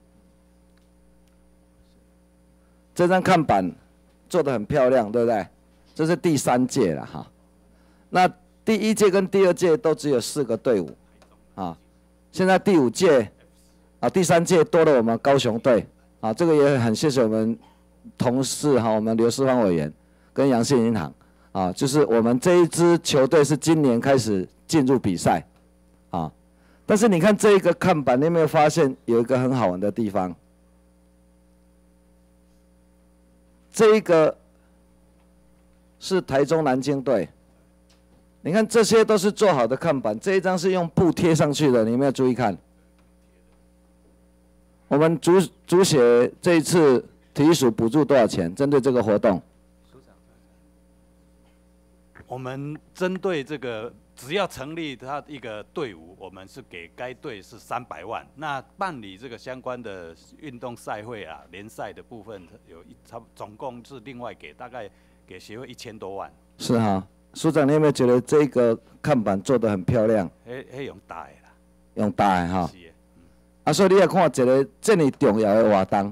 这张看板做得很漂亮，对不对？这是第三届了哈。那第一届跟第二届都只有四个队伍，啊，现在第五届，啊第三届多了我们高雄队。啊，这个也很谢谢我们同事哈，我们刘世芳委员跟阳信银行啊，就是我们这一支球队是今年开始进入比赛啊。但是你看这一个看板，你有没有发现有一个很好玩的地方？这一个是台中南京队，你看这些都是做好的看板，这一张是用布贴上去的，你有没有注意看？我们足足协这一次体育署补助多少钱？针对这个活动， 我们针对这个，只要成立他一个队伍，我们是给该队是三百万。那办理这个相关的运动赛会啊、联赛的部分，有一差总共是另外给大概给协会一千多万。 是哈，署长，你有没有觉得这个看板做得很漂亮？ 迄迄用大的啦， 用大的哈。啊，所以你要看一个这么重要的活动，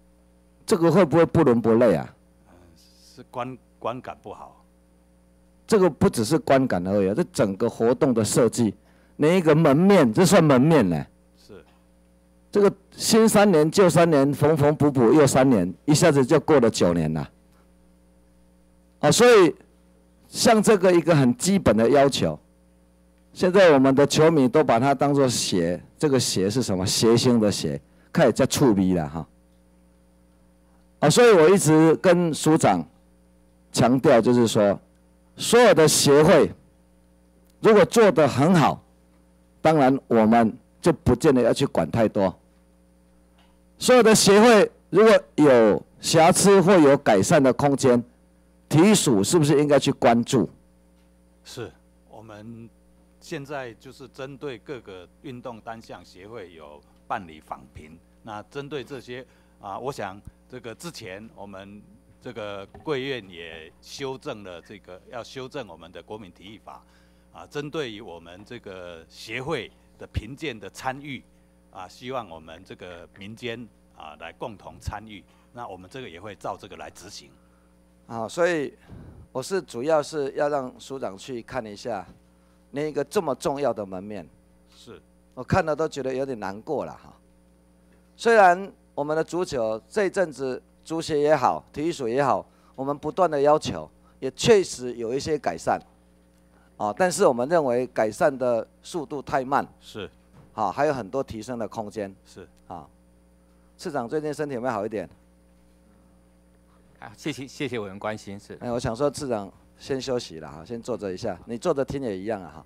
这个会不会不伦不类啊？ 是观观感不好。 这个不只是观感而已啊，这整个活动的设计，连一个门面，这算门面呢？ 是。 这个新三年旧三年，缝缝补补又三年，一下子就过了九年了。啊，所以像这个一个很基本的要求，现在我们的球迷都把它当作谐，这个谐是什么？谐星的谐，开始叫触逼了哈。啊，所以我一直跟署长强调，就是说，所有的协会如果做得很好，当然我们就不见得要去管太多。所有的协会如果有瑕疵或有改善的空间，体育署是不是应该去关注？ 是，我们现在就是针对各个运动单项协会有办理访评。那针对这些啊，我想这个之前我们这个贵院也修正了这个要修正我们的国民体育法啊，针对于我们这个协会的评鉴的参与啊，希望我们这个民间啊来共同参与。那我们这个也会照这个来执行。 啊，所以我是主要是要让署长去看一下那一个这么重要的门面。 是， 我看了都觉得有点难过了哈。虽然我们的足球这一阵子足协也好，体育署也好，我们不断的要求，也确实有一些改善。啊，但是我们认为改善的速度太慢。 是。 啊，还有很多提升的空间。 是。 啊，市长最近身体有没有好一点？ 啊，谢谢谢谢委员关心，是。 哎，我想说，市长先休息了哈，先坐着一下，你坐着听也一样啊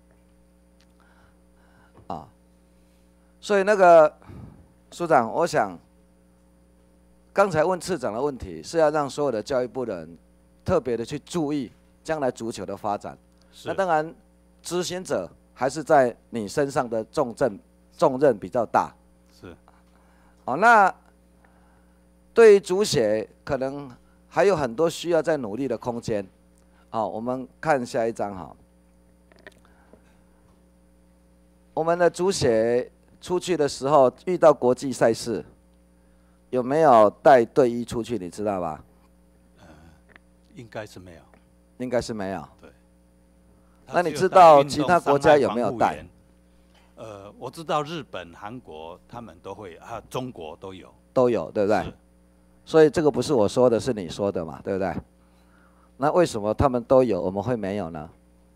哈。啊，所以那个署长，我想刚才问次长的问题是要让所有的教育部的人特别的去注意将来足球的发展。那当然，执行者还是在你身上的重任重任比较大。 是。 哦，那。对于足协，可能还有很多需要再努力的空间。好，我们看下一张哈。我们的足协出去的时候遇到国际赛事，有没有带队医出去？你知道吧？ 呃，应该是没有。 应该是没有。 对。 那你知道其他国家有没有带？ 呃，我知道日本、韩国他们都会，啊，中国都有。 都有，对不对？所以这个不是我说的，是你说的嘛，对不对？那为什么他们都有，我们会没有呢？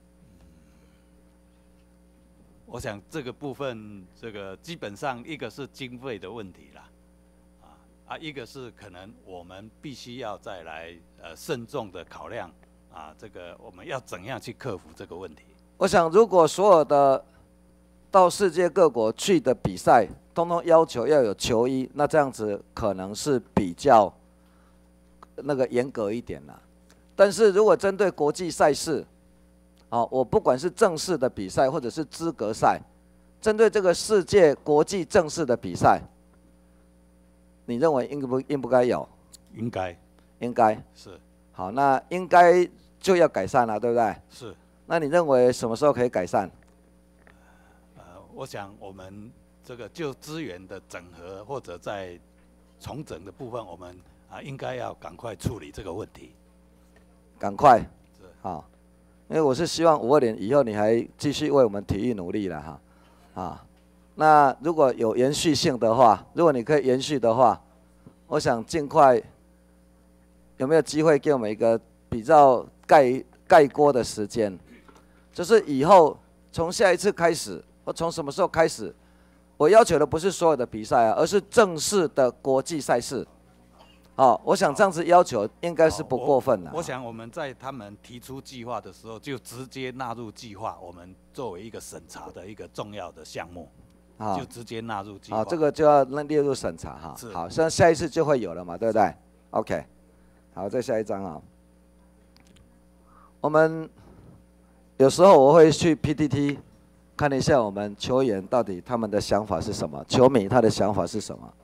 我想这个部分，这个基本上一个是经费的问题啦，啊啊，一个是可能我们必须要再来呃慎重的考量啊，这个我们要怎样去克服这个问题？ 我想，如果所有的到世界各国去的比赛，通通要求要有球衣，那这样子可能是比较那个严格一点啦。但是如果针对国际赛事，好，我不管是正式的比赛或者是资格赛，针对这个世界国际正式的比赛，你认为应不应不该有？ 应该， 应该是。 好，那应该就要改善了，对不对？ 是。 那你认为什么时候可以改善？ 呃，我想我们这个就资源的整合或者在重整的部分，我们啊应该要赶快处理这个问题。 赶快，好，因为我是希望五二零以后你还继续为我们体育努力了哈，啊，那如果有延续性的话，如果你可以延续的话，我想尽快有没有机会给我们一个比较盖盖锅的时间，就是以后从下一次开始。或从什么时候开始？我要求的不是所有的比赛啊，而是正式的国际赛事。哦，我想这样子要求应该是不过分的。 我, 我想我们在他们提出计划的时候，就直接纳入计划，我们作为一个审查的一个重要的项目，啊、就直接纳入计划。 啊，这个就要列入审查哈。好，像下一次就会有了嘛，对不对 ？OK， 好，再下一张啊。我们有时候我会去 P T T。看一下我们球员到底他们的想法是什么，球迷他的想法是什么？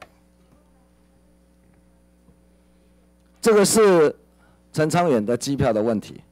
这个是陈昌远的机票的问题。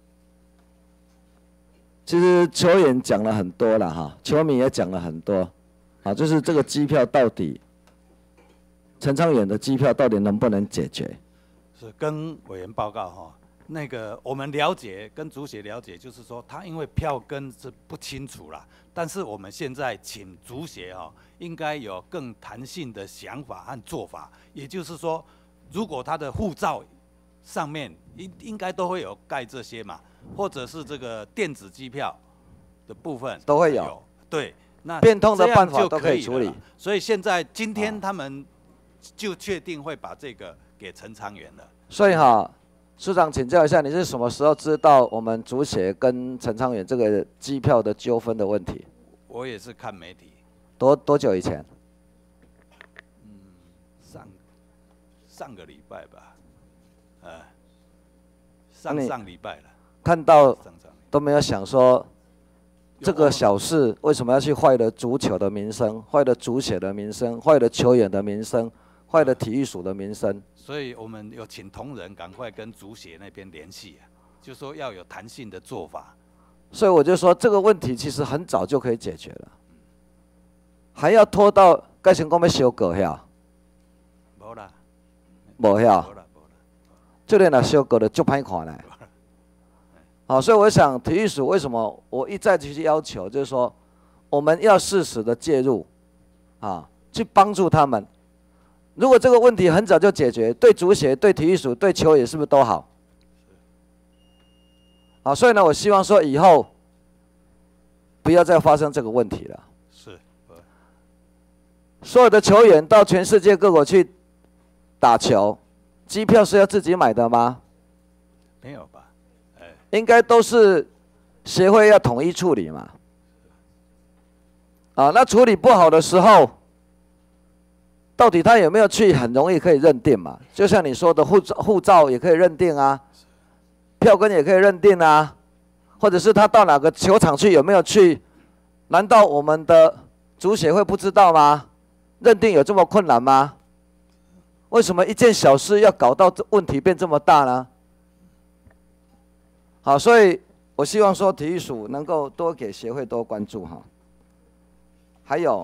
其实球员讲了很多了哈，球迷也讲了很多，啊，就是这个机票到底，陈昌远的机票到底能不能解决？ 是跟委员报告哈， 那个我们了解跟主协了解，就是说他因为票根是不清楚啦，但是我们现在请主协哈，应该有更弹性的想法和做法，也就是说，如果他的护照上面应应该都会有盖这些嘛，或者是这个电子机票的部分都会有， 对，那变通的这样办法都就可以可以处理了。所以现在今天他们就确定会把这个给陈长远了。 所以哈，署长请教一下，你是什么时候知道我们主协跟陈昌远这个机票的纠纷的问题？ 我也是看媒体， 多多久以前？ 嗯，上上个礼拜吧，呃，上那你上礼拜了。 看到都没有想说，这个小事为什么要去坏了足球的名声，坏了足协的名声，坏了球员的名声，坏了体育署的名声？ 所以我们有请同仁赶快跟足协那边联系啊，就说要有弹性的做法。 所以我就说这个问题其实很早就可以解决了，还要拖到该成功要修改呀？ 没啦， 没呀，这个那修改的就歹看嘞。好，所以我想体育署为什么我一再去要求，就是说我们要适时的介入，啊，去帮助他们。如果这个问题很早就解决，对足协、对体育署、对球员是不是都好？啊，所以呢，我希望说以后不要再发生这个问题了。 是。 所有的球员到全世界各国去打球，机票是要自己买的吗？ 没有吧？ 应该都是协会要统一处理嘛。啊，那处理不好的时候，到底他有没有去，很容易可以认定嘛。就像你说的，护照护照也可以认定啊，票根也可以认定啊，或者是他到哪个球场去有没有去，难道我们的足协会不知道吗？认定有这么困难吗？为什么一件小事要搞到这问题变这么大呢？好，所以我希望说体育署能够多给协会多关注哈。还有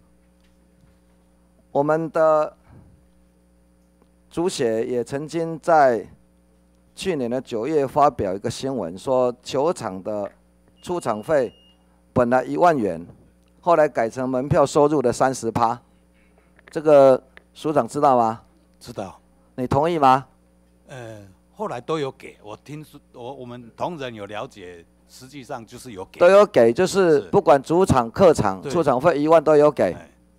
我们的足协也曾经在去年的九月发表一个新闻，说球场的出场费本来一万元，后来改成门票收入的三十趴，这个署长知道吗？ 知道。 你同意吗？ 呃。后来都有给我听说，我我们同仁有了解，实际上就是有给， 都有给，就是不管主场、客场，出场费一万都有给。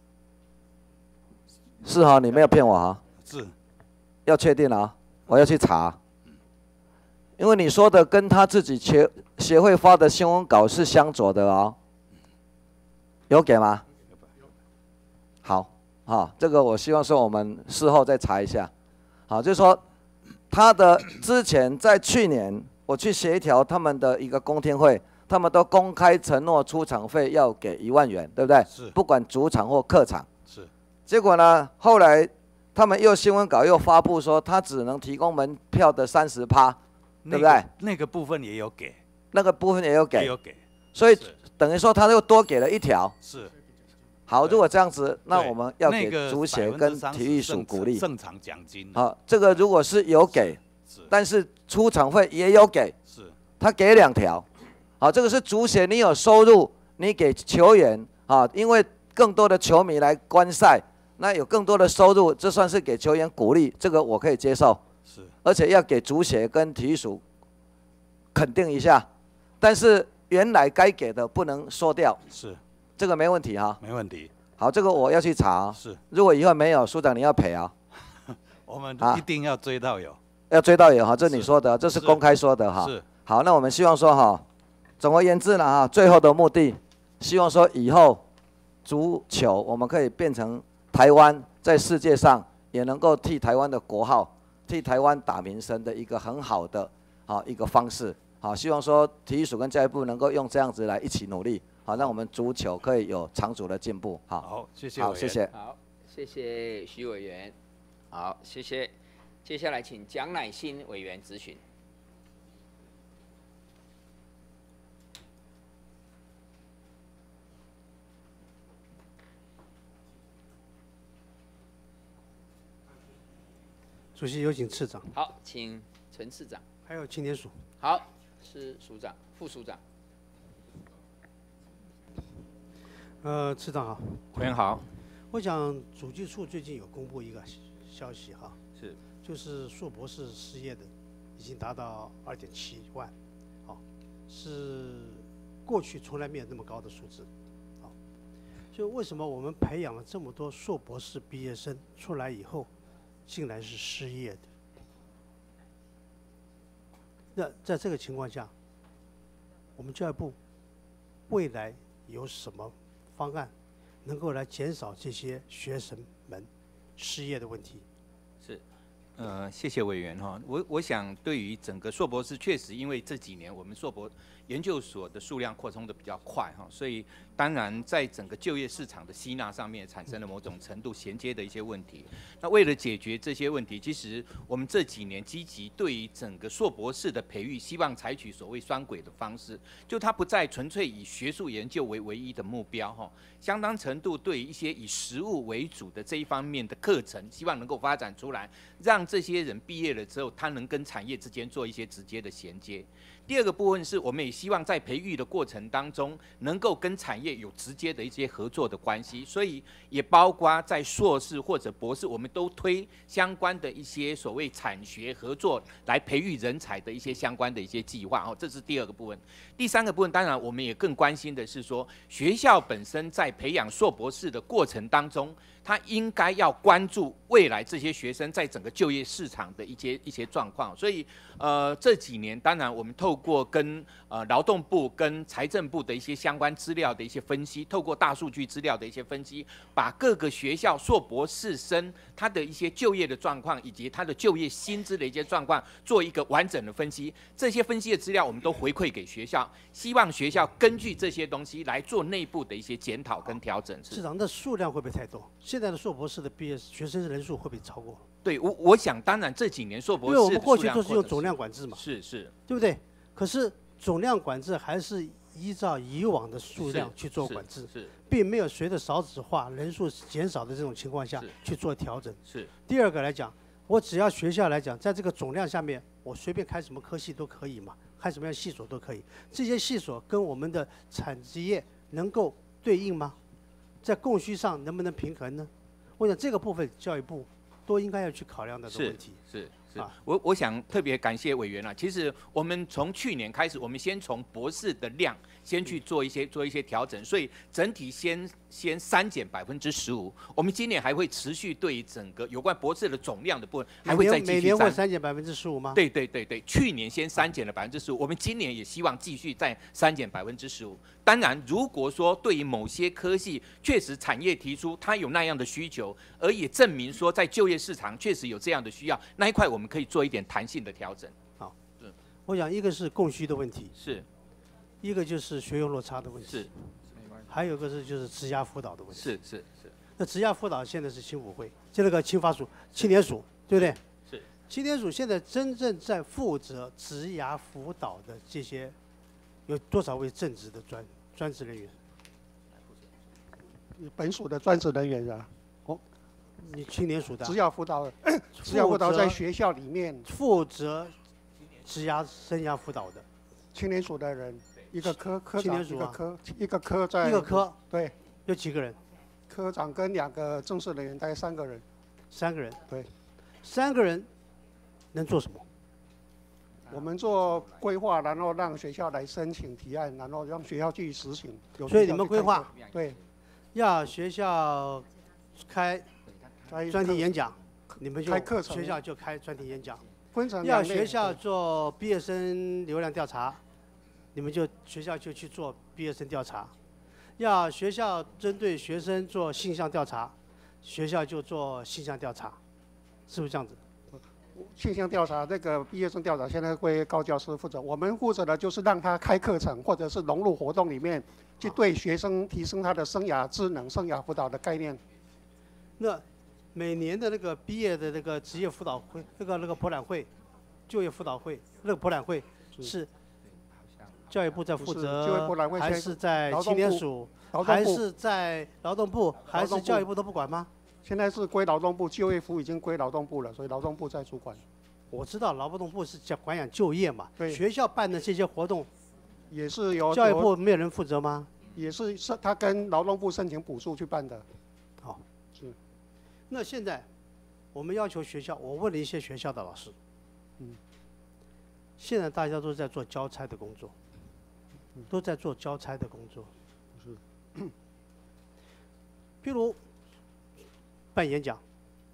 是哈，你没有骗我哈。 是。 要确定啊，我要去查。因为你说的跟他自己协协会发的新闻稿是相左的哦。有给吗？好，好，这个我希望说我们事后再查一下。好，就是说。他的之前在去年我去协调他们的一个公听会，他们都公开承诺出场费要给一万元，对不对？ 是。 不管主场或客场。 是。 结果呢，后来他们又新闻稿又发布说，他只能提供门票的三十趴，对不对？ 那个部分也有给。 那个部分也有给。 也有给。 所以等于说他又多给了一条。 是。 好，如果这样子，那我们要给足协跟体育署鼓励。 胜场奖金。 好，这个如果是有给，但是出场费也有给， 是， 他给两条。好，这个是足协，你有收入，你给球员啊，因为更多的球迷来观赛，那有更多的收入，这算是给球员鼓励，这个我可以接受。 是， 而且要给足协跟体育署肯定一下，但是原来该给的不能缩掉。 是。 这个没问题哈， 没问题。 好，这个我要去查。 是。 如果以后没有，署长你要赔啊。 我们一定要追到有。 要追到有哈，这是你说的，这是公开说的哈。 是。 好，那我们希望说哈，总而言之呢哈，最后的目的，希望说以后足球我们可以变成台湾在世界上也能够替台湾的国号、替台湾打名声的一个很好的啊一个方式。好，希望说体育署跟教育部能够用这样子来一起努力。好，让我们足球可以有长足的进步。好， 好，谢谢。 好，谢谢。 好，谢谢徐委员。好，谢谢。接下来请蒋乃馨委员质询。 主席有请次长。 好，请陈次长。 还有青年署。 好，是署长、副署长。 呃，次长好。 委员好。 我想主计处最近有公布一个消息哈， 是， 就是硕博士失业的已经达到二点七万，好，是过去从来没有那么高的数字，好，就为什么我们培养了这么多硕博士毕业生出来以后，竟然是失业的？那在这个情况下，我们教育部未来有什么方案能够来减少这些学生们失业的问题？ 是，呃，谢谢委员哈。我我想对于整个硕博士，确实因为这几年我们硕博研究所的数量扩充的比较快哈，所以当然在整个就业市场的吸纳上面产生了某种程度衔接的一些问题。那为了解决这些问题，其实我们这几年积极对于整个硕博士的培育，希望采取所谓双轨的方式，就它不再纯粹以学术研究为唯一的目标哈，相当程度对于一些以实务为主的这一方面的课程，希望能够发展出来，让这些人毕业了之后，他能跟产业之间做一些直接的衔接。第二个部分是我们也希望在培育的过程当中，能够跟产业有直接的一些合作的关系，所以也包括在硕士或者博士，我们都推相关的一些所谓产学合作来培育人才的一些相关的一些计划哦，这是第二个部分。第三个部分，当然我们也更关心的是说，学校本身在培养硕博士的过程当中，他应该要关注未来这些学生在整个就业市场的一些一些状况，所以呃这几年当然我们透过跟呃劳动部跟财政部的一些相关资料的一些分析，透过大数据资料的一些分析，把各个学校硕博士生他的一些就业的状况以及他的就业薪资的一些状况做一个完整的分析，这些分析的资料我们都回馈给学校，希望学校根据这些东西来做内部的一些检讨跟调整。 市场的数量会不会太多？现在的硕博士的毕业学生人数会不会超过？ 对，我我想当然这几年硕博士， 因为我们过去都是用总量管制嘛， 是是， 对不对？可是总量管制还是依照以往的数量去做管制， 是， 并没有随着少子化、人数减少的这种情况下去做调整。 是。 第二个来讲，我只要学校来讲，在这个总量下面，我随便开什么科系都可以嘛，开什么样系所都可以。这些系所跟我们的产职业能够对应吗？在供需上能不能平衡呢？我想这个部分教育部都应该要去考量的问题。 是是是，啊、我我想特别感谢委员啊。其实我们从去年开始，我们先从博士的量先去做一些做一些调整，所以整体先先删减百分之十五。我们今年还会持续对整个有关博士的总量的部分，还会再继续每年会删减百分之十五吗？ 对对对对，去年先删减了百分之十五，我们今年也希望继续再删减百分之十五。当然，如果说对于某些科系确实产业提出它有那样的需求，而也证明说在就业市场确实有这样的需要，那一块我们可以做一点弹性的调整。 好，我想一个是供需的问题， 是， 一个就是学用落差的问题， 是， 还有一个是就是职涯辅导的问题， 是是是。 那职涯辅导现在是青辅会，就那个青发署、青年署，对不对？ 是。 青年署现在真正在负责职涯辅导的这些，有多少位正职的专专职人员？ 本署的专职人员啊， 哦，你青年署的职涯辅导，职涯辅导在学校里面负责职涯生涯辅导的， 青年署的人，一个科科长，一青年署啊个科，一个科在一个科， 对， 有几个人？ 科长跟两个正式人员，大概三个人。 三个人， 对， 三个人能做什么？ 我们做规划，然后让学校来申请提案，然后让学校去实行。有所以你们规划， 对， 要学校开专题演讲，你们就开课程学校就开专题演讲。 分成要两类学校做毕业生流量调查，你们就学校就去做毕业生调查。要学校针对学生做性向调查，学校就做性向调查，是不是这样子？ 现象调查这个毕业生调查现在归高教师负责，我们负责的就是让他开课程或者是融入活动里面，去对学生提升他的生涯智能、生涯辅导的概念。 那每年的那个毕业的那个职业辅导会，那个那个博览会，就业辅导会，那个博览会是教育部在负不是责， 就业博览会还是在青年署， 劳动部还是在劳动部，还是教育部都不管吗？ 现在是归劳动部，就业服务已经归劳动部了，所以劳动部在主管。 我知道劳动部是讲管养就业嘛， 对学校办的这些活动， 也是由教育部没有人负责吗？ 也是是他跟劳动部申请补助去办的。 好， 是。 那现在我们要求学校，我问了一些学校的老师， 嗯， 现在大家都在做交差的工作，都在做交差的工作， 是。 譬如办演讲，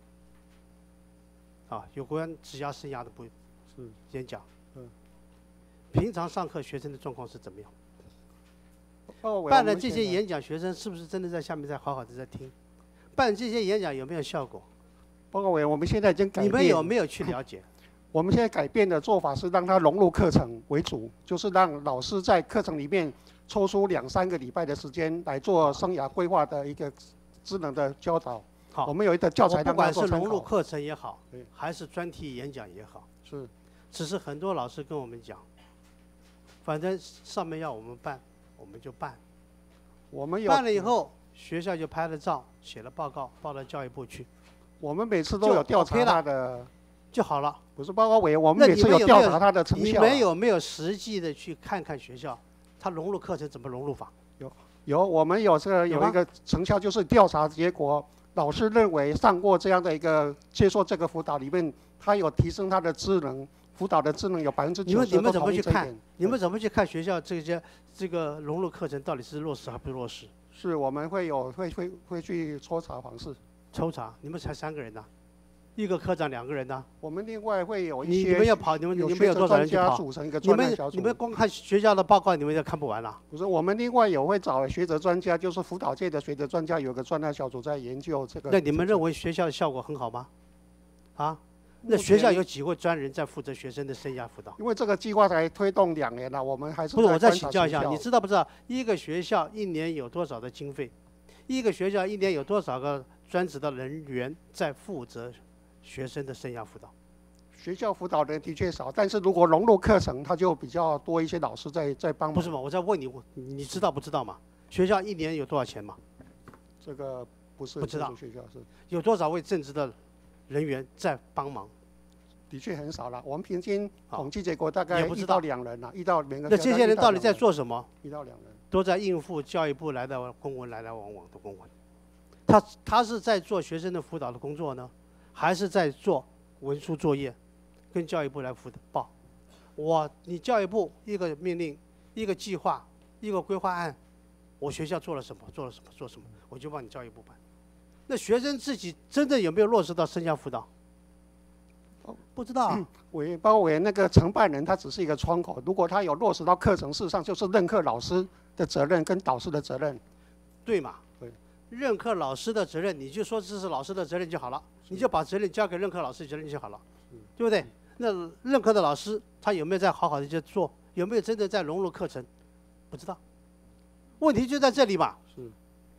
啊，有关职涯生涯的不是演讲， 嗯， 平常上课学生的状况是怎么样？ 哦， 办了这些演讲，学生是不是真的在下面在好好的在听？办这些演讲有没有效果？ 报告委员，我们现在已经改变。 你们有没有去了解？ 我们现在改变的做法是让它融入课程为主，就是让老师在课程里面抽出两三个礼拜的时间来做生涯规划的一个职能的教导。 好， 我们有一个教材我不让他管是做参考。 融入课程也好，还是专题演讲也好， 是， 只是很多老师跟我们讲，反正上面要我们办，我们就办。 我们有办了以后，学校就拍了照，写了报告，报到教育部去。 我们每次都有调查他的， 就好了。 不是报告委员，我们那每次你们有没有调查他的成你效啊。 们有没有实际的去看看学校，他融入课程怎么融入法？ 有有，我们有这个有吗有一个成效，就是调查结果，老师认为上过这样的一个接受这个辅导里面，他有提升他的智能，辅导的智能有百分之九十都你们你们怎么同意这一点。 去看？你们怎么去看学校这些这个融入课程到底是落实还不落实？ 是我们会有会会会去抽查访视。 抽查，你们才三个人呐、一个科长两个人呐、 我们另外会有一你些你们要跑，你们有你们有多少人去跑？ 学者专家组成一个你们专案小组。 你们光看学校的报告，你们就看不完了。 不是，我们另外有会找学者专家，就是辅导界的学者专家，有个专案小组在研究这个。 那你们认为学校的效果很好吗？啊？那目学校前有几位专人在负责学生的生涯辅导？ 因为这个计划才推动两年了，我们还是不是，我再观察请教一下， 成效你知道不知道一个学校一年有多少的经费？一个学校一年有多少个专职的人员在负责学生的生涯辅导？ 学校辅导人的确少，但是如果融入课程，他就比较多一些老师在在帮忙。 不是嘛？我在问你，我你知道不知道嘛？学校一年有多少钱嘛？ 这个不是不知道这所学校是有多少位正职的人员在帮忙？ 的确很少了。我们平均统计结果大概也不知道一到两人了，一到每个。 那这些人到底在做什么？ 一到两人。 都在应付教育部来的公文来来往往的公文。他他是在做学生的辅导的工作呢，还是在做文书作业，跟教育部来辅导报？我你教育部一个命令、一个计划、一个规划案，我学校做了什么，做了什么，做什么，我就帮你教育部办。那学生自己真的有没有落实到生涯辅导？不知道、啊。 委员包括委员那个承办人，他只是一个窗口。如果他有落实到课程，事实上就是任课老师的责任跟导师的责任。 对嘛？ 对。 任课老师的责任，你就说这是老师的责任就好了，你就把责任交给任课老师责任就好了，对不对？那任课的老师他有没有在好好的去做？有没有真的在融入课程？不知道。问题就在这里嘛。 是。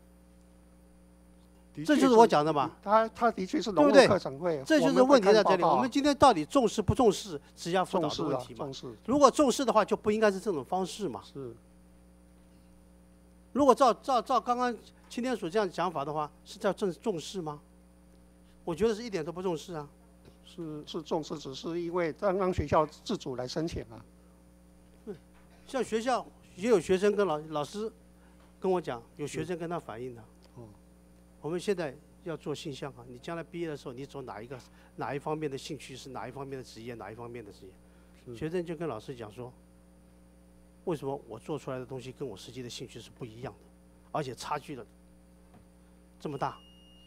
这就是我讲的嘛。 他他的确是融入对不对课程会， 这就是问题在这里。我们今今天到底重视不重视职业辅导的问题嘛？ 重视。 如果重视的话，就不应该是这种方式嘛。 是。 如果照照照刚刚青天署这样讲法的话，是叫重重视吗？我觉得是一点都不重视啊。 是是重视，只是因为让让学校自主来申请啊。 对，像学校也有学生跟老老师跟我讲，有学生跟他反映的。 哦。 我们现在要做性向啊，你将来毕业的时候，你走哪一个哪一方面的兴趣是哪一方面的职业，哪一方面的职业？学生就跟老师讲说，为什么我做出来的东西跟我实际的兴趣是不一样的，而且差距了这么大？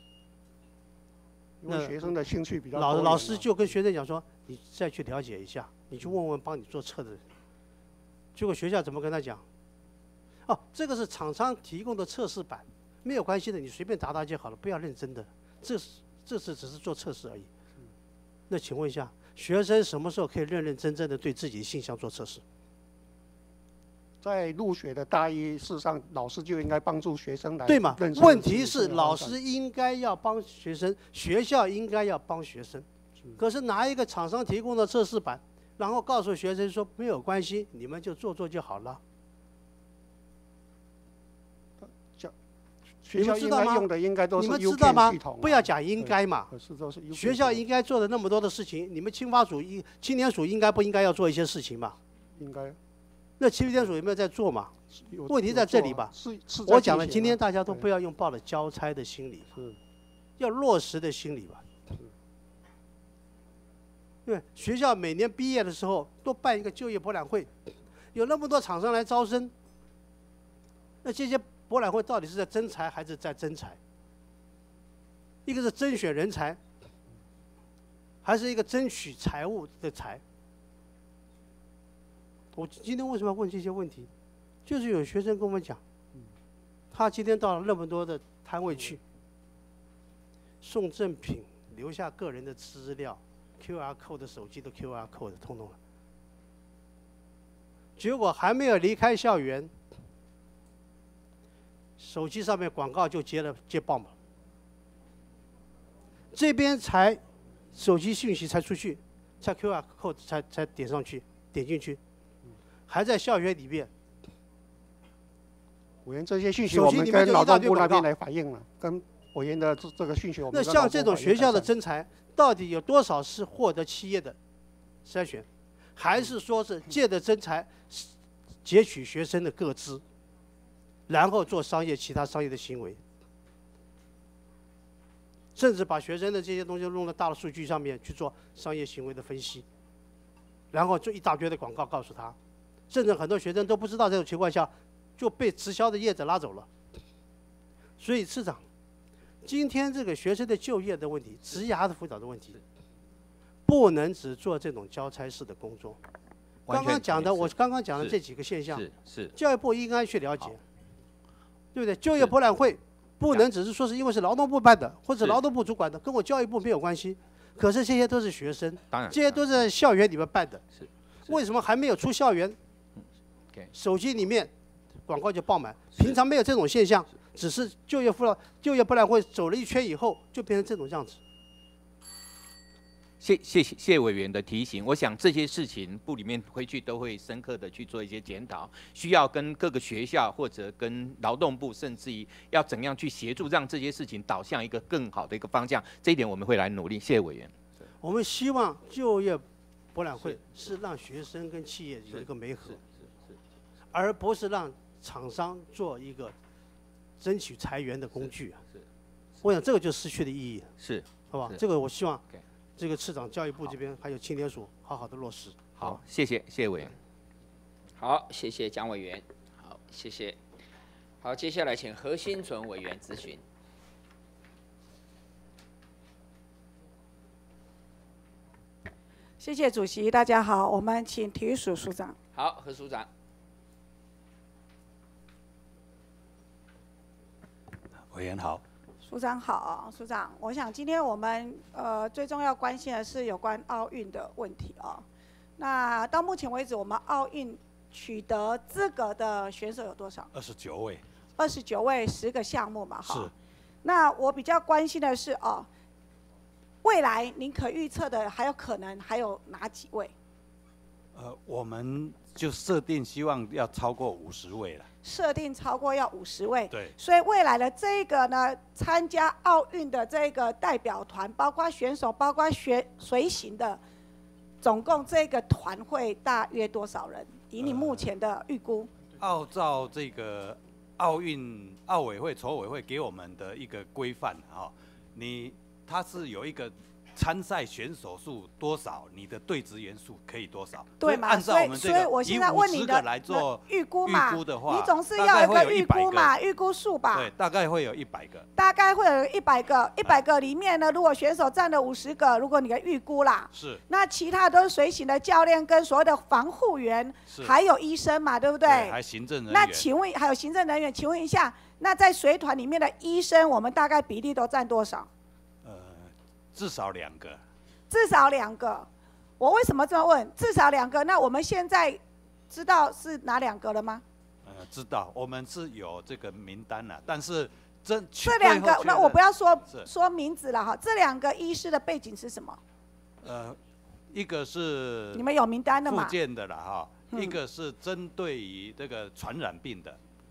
因为学生的兴趣比较老多元老师就跟学生讲说，你再去了解一下，你去问问帮你做测的人。结果学校怎么跟他讲？哦，这个是厂商提供的测试版，没有关系的，你随便答答就好了，不要认真的。这是这是只是做测试而已。那请问一下，学生什么时候可以认认真真的对自己的性向做测试？ 在入学的大一，事实上老师就应该帮助学生来对嘛认识？ 问题是自己的老发展师应该要帮学生，学校应该要帮学生。可是拿一个厂商提供的测试版，然后告诉学生说没有关系，你们就做做就好了。 学你们知道吗？ 校应该用的应该都是你们 U 知道吗系统啊？ 不要讲应该嘛， 可是都是 U 学校应该做的那么多的事情，你们青发署、应青年署应该不应该要做一些事情嘛？ 应该。 那青年署有没有在做嘛？ 有问题在这里吧？ 是是在我讲了， 进行啊今天大家都不要用抱着交差的心理，要落实的心理吧。对，学校每年毕业的时候都办一个就业博览会，有那么多厂商来招生，那这些博览会到底是在征才还是在征才？一个是甄选人才，还是一个争取财务的财？我今天为什么要问这些问题？就是有学生跟我们讲，他今天到了那么多的摊位去，送赠品，留下个人的资料 ，Q R code 的手机的 Q R code 通通了，结果还没有离开校园，手机上面广告就接了接棒了，这边才手机讯息才出去，才 Q R code 才才点上去，点进去。还在校园里面， 委员这些讯息我们跟劳动部那边来反映了，跟委员的这这个讯息我们。 那像这种学校的征才，到底有多少是获得企业的筛选，还是说是借着征才截取学生的个资，然后做商业其他商业的行为，甚至把学生的这些东西弄到大的数据上面去做商业行为的分析，然后做一大堆的广告告诉他。甚至很多学生都不知道这种情况下，就被直销的业者拉走了。所以市长，今天这个学生的就业的问题、职涯的辅导的问题，不能只做这种交差式的工作。刚刚讲的，我刚刚讲的这几个现象， 是教育部应该去了解，对不对？就业博览会不能只是说是因为是劳动部办的，或者劳动部主管的，跟我教育部没有关系。可是这些都是学生， 当然， 这些都是在校园里面办的。 是， 为什么还没有出校园？手机里面广告就爆满，平常没有这种现象，只是就业辅导、就业博览会走了一圈以后，就变成这种样子。 谢谢谢谢委员的提醒，我想这些事情部里面回去都会深刻的去做一些检讨，需要跟各个学校或者跟劳动部，甚至于要怎样去协助，让这些事情导向一个更好的一个方向，这一点我们会来努力。谢谢委员。 我们希望就业博览会是让学生跟企业有一个媒合。而不是让厂商做一个争取裁员的工具啊！我想这个就失去了意义了。 是， 好吧？这个我希望这个市长、教育部这边还有青年署好好的落实。 好，谢谢谢谢委员。 好，谢谢蒋委员。好，谢谢。好，接下来请何新存委员咨询。 谢谢主席，大家好，我们请体育署署长。 好，何署长。 委员好， 署长好，署长，我想今天我们呃最重要关心的是有关奥运的问题哦。那到目前为止，我们奥运取得资格的选手有多少？ 二十九位。 二十九位，十个项目嘛，哈。 是。 那我比较关心的是哦，未来您可预测的还有可能还有哪几位？ 呃，我们就设定希望要超过五十位了。 设定超过要五十位， 对， 所以未来的这个呢，参加奥运的这个代表团，包括选手，包括学随行的，总共这个团会大约多少人？以你目前的预估？ 按照这个奥运奥委会筹委会给我们的一个规范啊，你它是有一个。参赛选手数多少，你的对职员数可以多少？ 对嘛？ 按照我们这个以五十个来做预估嘛， 预估的话， 你总是要有个预估嘛，预估数吧。 对，大概会有一百个。 大概会有一百个，一百个里面呢，如果选手占了五十个，如果你的预估啦， 是。 那其他都是随行的教练跟所谓的防护员，还有医生嘛，对不对？ 对，还行政人员。 那请问还有行政人员，请问一下，那在随团里面的医生，我们大概比例都占多少？ 呃，至少两个。 至少两个，我为什么这么问？至少两个，那我们现在知道是哪两个了吗？ 呃，知道，我们是有这个名单了，但是这这两个，那我不要说说名字了哈。这两个医师的背景是什么？ 呃，一个是你们有名单的嘛？ 复健的了哈，一个是针对于这个传染病的。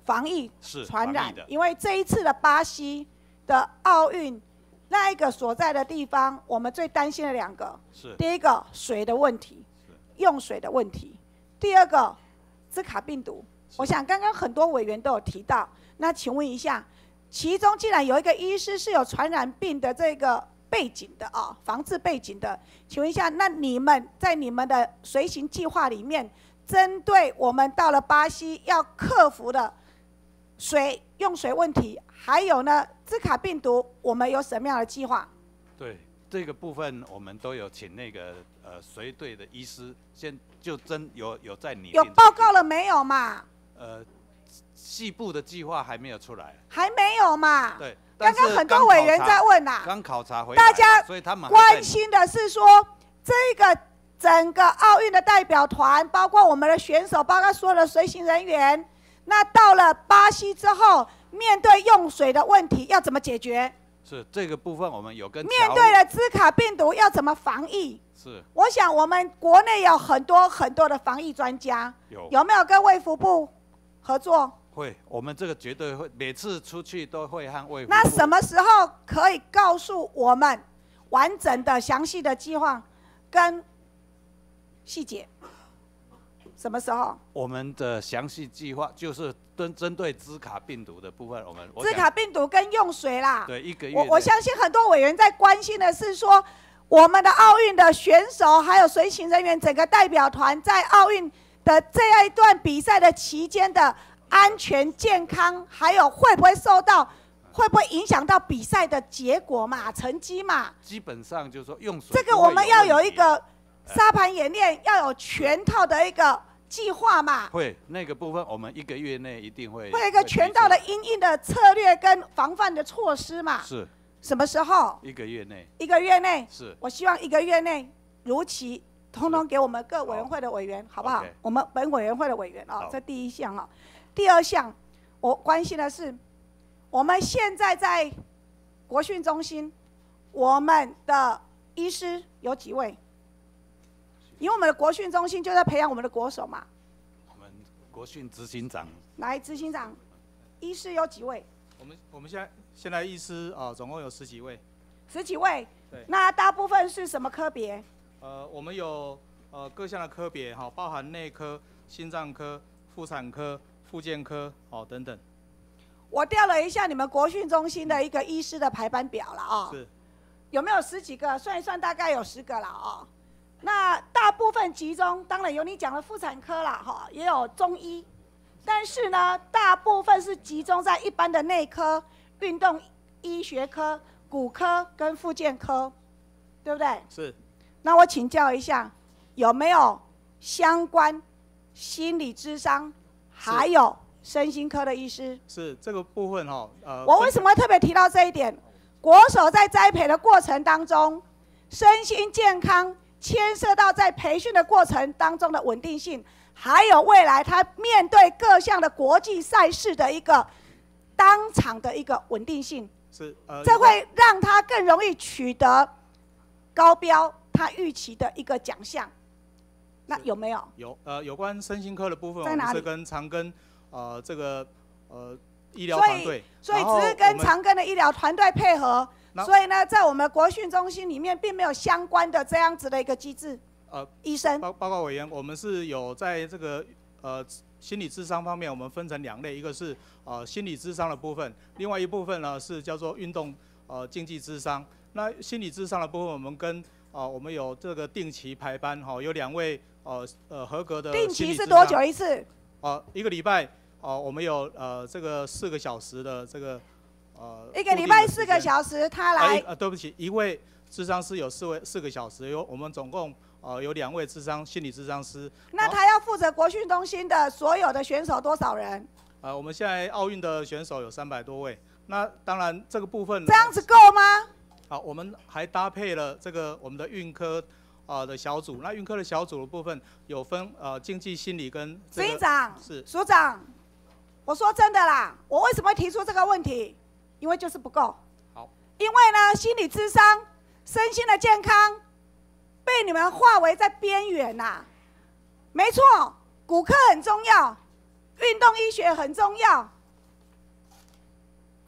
防疫是传染防疫的， 因为这一次的巴西的奥运那一个所在的地方，我们最担心的两个， 是第一个水的问题，用水的问题，第二个兹卡病毒。我想刚刚很多委员都有提到，那请问一下，其中既然有一个医师是有传染病的这个背景的啊，防治背景的，请问一下，那你们在你们的随行计划里面，针对我们到了巴西要克服的水用水问题，还有呢兹卡病毒，我们有什么样的计划？ 对这个部分，我们都有请那个呃随队的医师，先就真有有在拟定有报告了没有嘛？ 呃，细部的计划还没有出来， 还没有嘛？ 对。 刚刚很多委员在问呐、啊， 刚考察回来， 大家所以他们关心的是说，这个整个奥运的代表团，包括我们的选手，包括所有的随行人员，那到了巴西之后，面对用水的问题要怎么解决？ 是这个部分我们有跟面对了兹卡病毒要怎么防疫？ 是， 我想我们国内有很多很多的防疫专家， 有有没有跟卫福部合作？ 会，我们这个绝对会，每次出去都会和卫福部。 那什么时候可以告诉我们完整的、详细的计划跟细节？什么时候？ 我们的详细计划就是针针对兹卡病毒的部分，我们兹卡病毒跟用水啦。 对，一个月。 我我相信很多委员在关心的是说，我们的奥运的选手还有随行人员，整个代表团在奥运的这一段比赛的期间的安全健康，还有会不会受到，会不会影响到比赛的结果嘛、成绩嘛？ 基本上就是说用水。 这个我们要有一个沙盘演练，要有全套的一个计划嘛。 会，那个部分我们一个月内一定会。 会有一个全套的因应的策略跟防范的措施嘛。 是。 什么时候？ 一个月内。 一个月内。 是。 我希望一个月内如期，通通给我们各委员会的委员，好不好？我们本委员会的委员哦，这第一项哦。第二项，我关心的是，我们现在在国训中心，我们的医师有几位？因为我们的国训中心就在培养我们的国手嘛。 我们国训执行长。 来，执行长，医师有几位？ 我们我们现在现在医师啊、呃，总共有十几位。 十几位。 对。 那大部分是什么科别？ 呃，我们有呃各项的科别哈，包含内科、心脏科、妇产科、复健科哦等等。 我调了一下你们国训中心的一个医师的排班表了啊、哦。 是。 有没有十几个？算一算，大概有十个了啊、哦。那大部分集中，当然有你讲的妇产科啦，哈，也有中医，但是呢，大部分是集中在一般的内科、运动医学科、骨科跟复健科，对不对？ 是。 那我请教一下，有没有相关心理咨商，还有身心科的医师？ 是这个部分哈，呃。 我为什么会特别提到这一点？国手在栽培的过程当中，身心健康。牵涉到在培训的过程当中的稳定性，还有未来他面对各项的国际赛事的一个当场的一个稳定性， 是呃， 这会让他更容易取得高标他预期的一个奖项。那有没有？ 有呃，有关身心科的部分， 在哪里？ 我们是跟长庚呃这个呃医疗团队， 所以所以只是跟长庚的医疗团队配合。所以呢，在我们国训中心里面，并没有相关的这样子的一个机制。 呃， 医生， 报报告委员，我们是有在这个呃心理咨商方面，我们分成两类，一个是呃心理咨商的部分，另外一部分呢是叫做运动呃竞技咨商。那心理咨商的部分，我们跟啊、呃、我们有这个定期排班哈、哦，有两位呃呃合格的。 定期是多久一次？ 呃，一个礼拜哦、呃，我们有呃这个四个小时的这个。呃， 一个礼拜四个小时，他来。 呃，对不起，一位諮商師有四位四個小時，有我們總共呃有兩位諮商心理諮商師。 那他要負責國訓中心的所有的選手多少人？ 呃，我們現在奧運的選手有三百多位。那當然這個部分。 這樣子夠嗎？ 好，我們還搭配了這個我們的運科啊、呃、的小組。那運科的小組的部分有分呃經濟心理跟、這個。 執行長。 是。署長，我說真的啦，我為什麼會提出這個問題？因為就是不夠， 好， 因為呢，心理諮商、身心的健康被你們劃為在邊緣吶。沒錯，骨科很重要，運動醫學很重要，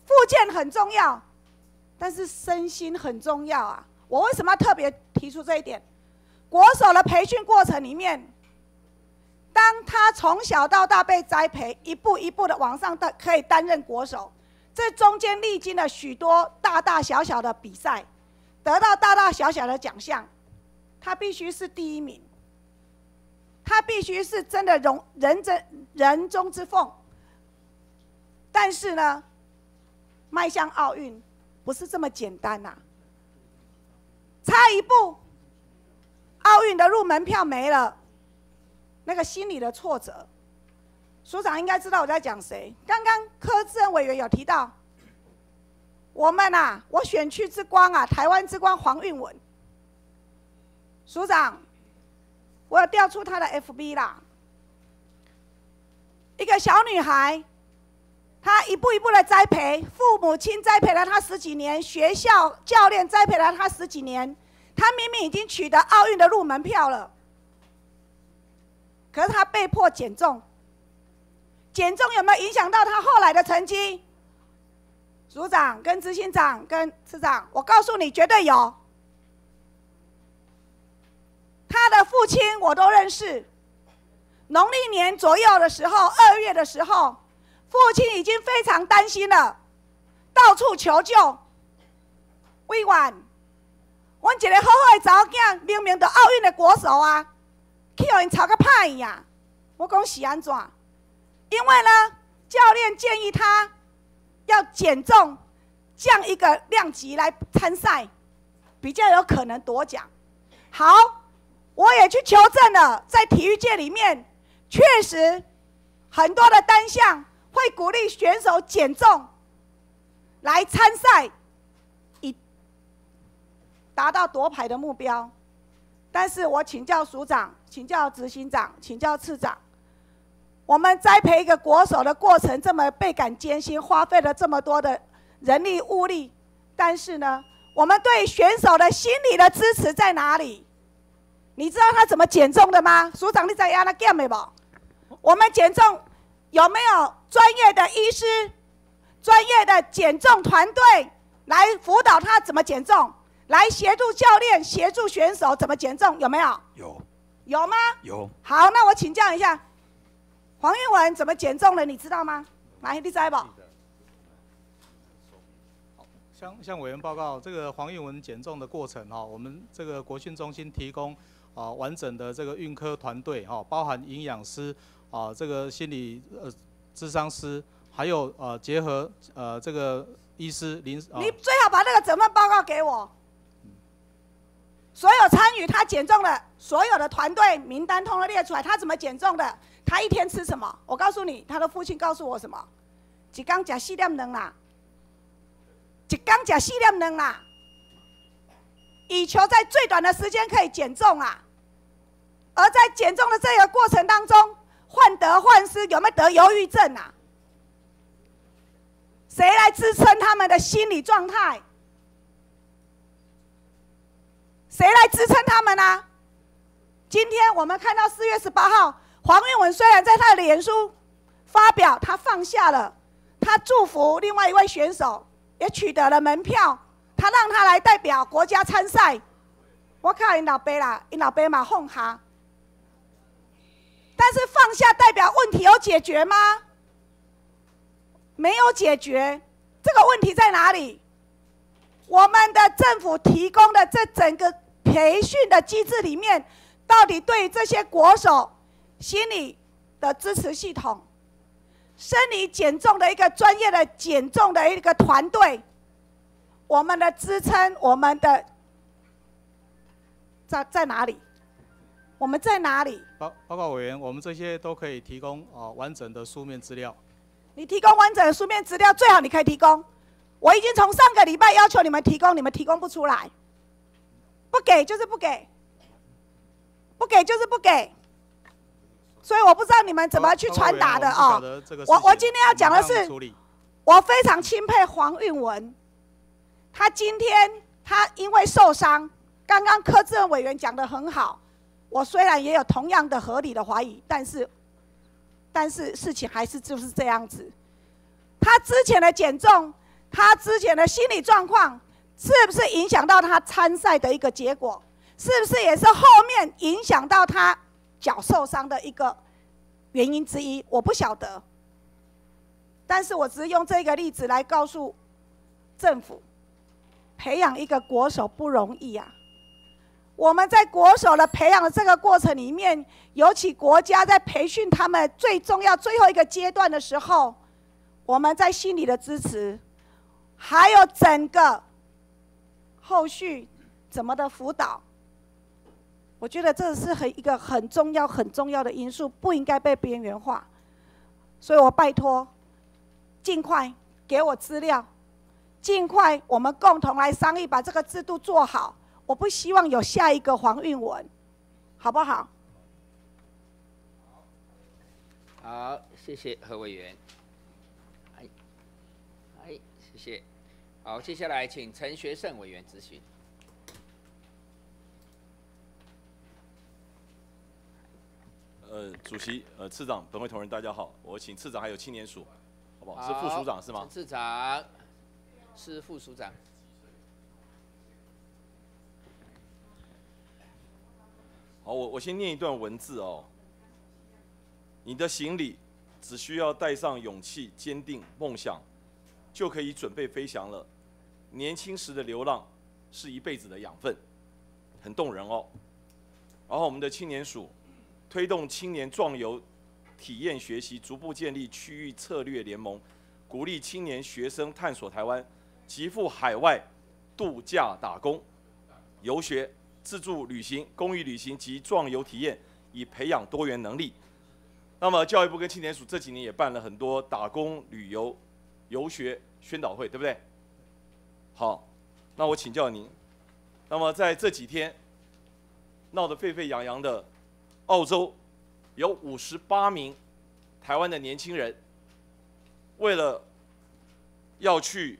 复健很重要，但是身心很重要啊。我为什么要特别提出这一点？国手的培训过程里面，当他从小到大被栽培，一步一步的往上的可以担任国手，这中间历经了许多大大小小的比赛，得到大大小小的奖项，他必须是第一名，他必须是真的荣人真人中之凤。但是呢，迈向奥运不是这么简单呐、啊，差一步，奥运的入门票没了，那个心理的挫折，署长应该知道我在讲谁。刚刚柯志恩委员有提到，我们啊，我选区之光啊，台湾之光黄韵文，署长，我有调出他的 F B 啦，一个小女孩。他一步一步的栽培，父母亲栽培了他十几年，学校教练栽培了他十几年。他明明已经取得奥运的入门票了，可是他被迫减重。减重有没有影响到他后来的成绩？组长、跟执行长、跟次长，我告诉你，绝对有。他的父亲我都认识。农历年左右的时候，二月的时候。父亲已经非常担心了，到处求救。委员，阮一个好好的查某囝，明明就奥运的国手啊，去互因吵个歹呀！我讲是安怎？因为呢，教练建议他要减重，降一个量级来参赛，比较有可能夺奖。好，我也去求证了，在体育界里面，确实很多的单项。会鼓励选手减重来参赛，以达到夺牌的目标。但是我请教署长、请教执行长、请教次长，我们栽培一个国手的过程这么倍感艰辛，花费了这么多的人力物力，但是呢，我们对选手的心理的支持在哪里？你知道他怎么减重的吗？署长，你知道他减的不？我们减重。有没有专业的医师、专业的减重团队来辅导他怎么减重，来协助教练、协助选手怎么减重？有没有？ 有。 有吗？ 有。 好，那我请教一下，黄韵文怎么减重的？你知道吗？来，你知道不？ 向向委员报告，这个黄韵文减重的过程哈，我们这个国训中心提供啊完整的这个运科团队哈，包含营养师。啊，这个心理呃，諮商师，还有呃，结合呃这个医师临、啊， 你最好把那个整份报告给我。所有参与他减重的所有的团队名单通通列出来，他怎么减重的？他一天吃什么？我告诉你，他的父亲告诉我什么？一天吃四点两啦，一天吃四点两啦，以求在最短的时间可以减重啊。而在减重的这个过程当中，患得患失，有没有得忧郁症啊？谁来支撑他们的心理状态？谁来支撑他们呢、啊？今天我们看到四月十八号，黄韵文虽然在他的脸书发表他放下了，他祝福另外一位选手也取得了门票，他让他来代表国家参赛。我靠，因老爸啦，因老爸嘛放下。但是放下代表问题有解决吗？没有解决。这个问题在哪里？我们的政府提供的这整个培训的机制里面，到底对于这些国手心理的支持系统、生理减重的一个专业的减重的一个团队，我们的支撑，我们的在在哪里？我们在哪里？ 报报告委员，我们这些都可以提供啊、呃、完整的书面资料。 你提供完整的书面资料，最好你可以提供。我已经从上个礼拜要求你们提供，你们提供不出来，不给就是不给，不给就是不给。所以我不知道你们怎么去传达的哦。我我今天要讲的是，我非常钦佩黄韵文，他今天他因为受伤，刚刚柯志恩委员讲得很好。我虽然也有同样的合理的怀疑，但是，但是事情还是就是这样子。他之前的减重他之前的心理状况是不是影响到他参赛的一个结果？是不是也是后面影响到他脚受伤的一个原因之一？我不晓得，但是我只是用这个例子来告诉政府，培养一个国手不容易啊。我们在国手的培养的这个过程里面，尤其国家在培训他们最重要最后一个阶段的时候，我们在心理的支持，还有整个后续怎么的辅导，我觉得这是很一个很重要很重要的因素，不应该被边缘化。所以我拜托，尽快给我资料，尽快我们共同来商议，把这个制度做好。我不希望有下一个黄韵文，好不好？ 好，谢谢何委员。哎，哎，谢谢。好，接下来请陈学圣委员咨询。 呃，主席、呃，次长、本会同仁，大家好，我请次长还有青年署，好不好？是副署长是吗？ 陈次长是副署长。 好，我我先念一段文字哦。你的行李只需要带上勇气、坚定、梦想，就可以准备飞翔了。年轻时的流浪是一辈子的养分，很动人哦。然后我们的青年署推动青年壮游体验学习，逐步建立区域策略联盟，鼓励青年学生探索台湾，极赴海外度假打工、游学。自助旅行、公益旅行及壮游体验，以培养多元能力。那么，教育部跟青年署这几年也办了很多打工、旅游、游学宣导会，对不对？好，那我请教您，那么在这几天闹得沸沸扬扬的澳洲，有五十八名台湾的年轻人，为了要去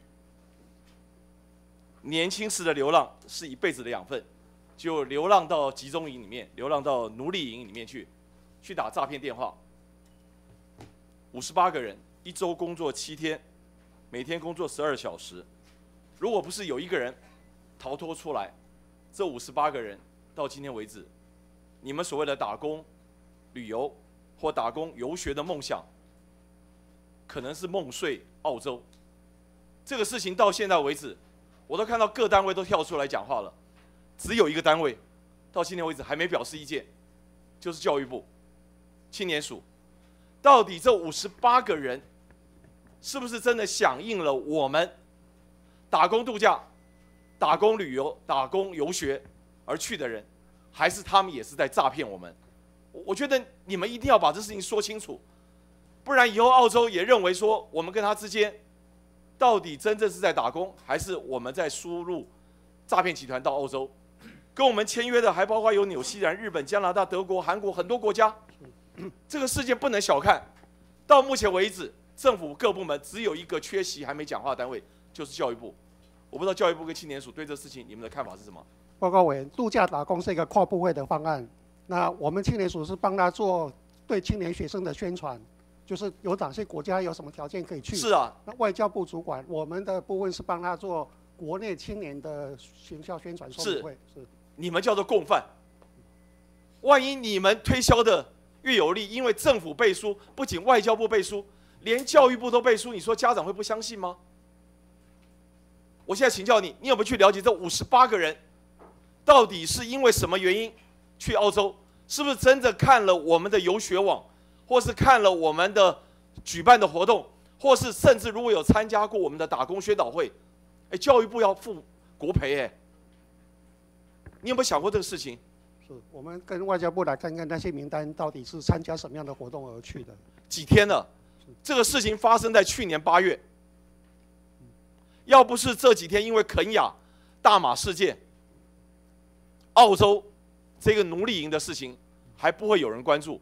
年轻时的流浪是一辈子的养分。就流浪到集中营里面，流浪到奴隶营里面去，去打诈骗电话。五十八个人，一周工作七天，每天工作十二小时。如果不是有一个人逃脱出来，这五十八个人到今天为止，你们所谓的打工、旅游或打工游学的梦想，可能是梦碎澳洲。这个事情到现在为止，我都看到各单位都跳出来讲话了。只有一个单位，到今天为止还没表示意见，就是教育部青年署。到底这五十八个人，是不是真的响应了我们打工度假、打工旅游、打工游学而去的人，还是他们也是在诈骗我们？我觉得你们一定要把这事情说清楚，不然以后澳洲也认为说我们跟他之间，到底真正是在打工，还是我们在输入诈骗集团到澳洲？跟我们签约的还包括有纽西兰、日本、加拿大、德国、韩国很多国家，这个事件不能小看。到目前为止，政府各部门只有一个缺席还没讲话的单位，就是教育部。我不知道教育部跟青年署对这事情你们的看法是什么？ 报告委员，度假打工是一个跨部会的方案，那我们青年署是帮他做对青年学生的宣传，就是有哪些国家有什么条件可以去。 是啊， 那外交部主管，我们的部分是帮他做国内青年的学校宣传说明会。是。 你们叫做共犯。万一你们推销的越有利，因为政府背书，不仅外交部背书，连教育部都背书，你说家长会不相信吗？我现在请教你，你有没有去了解这五十八个人，到底是因为什么原因去澳洲？是不是真的看了我们的游学网，或是看了我们的举办的活动，或是甚至如果有参加过我们的打工宣导会，哎，教育部要付国赔哎。你有没有想过这个事情？ 是我们跟外交部来看看那些名单到底是参加什么样的活动而去的。 几天了，这个事情发生在去年八月。要不是这几天因为肯雅大马事件，澳洲这个奴隶营的事情，还不会有人关注。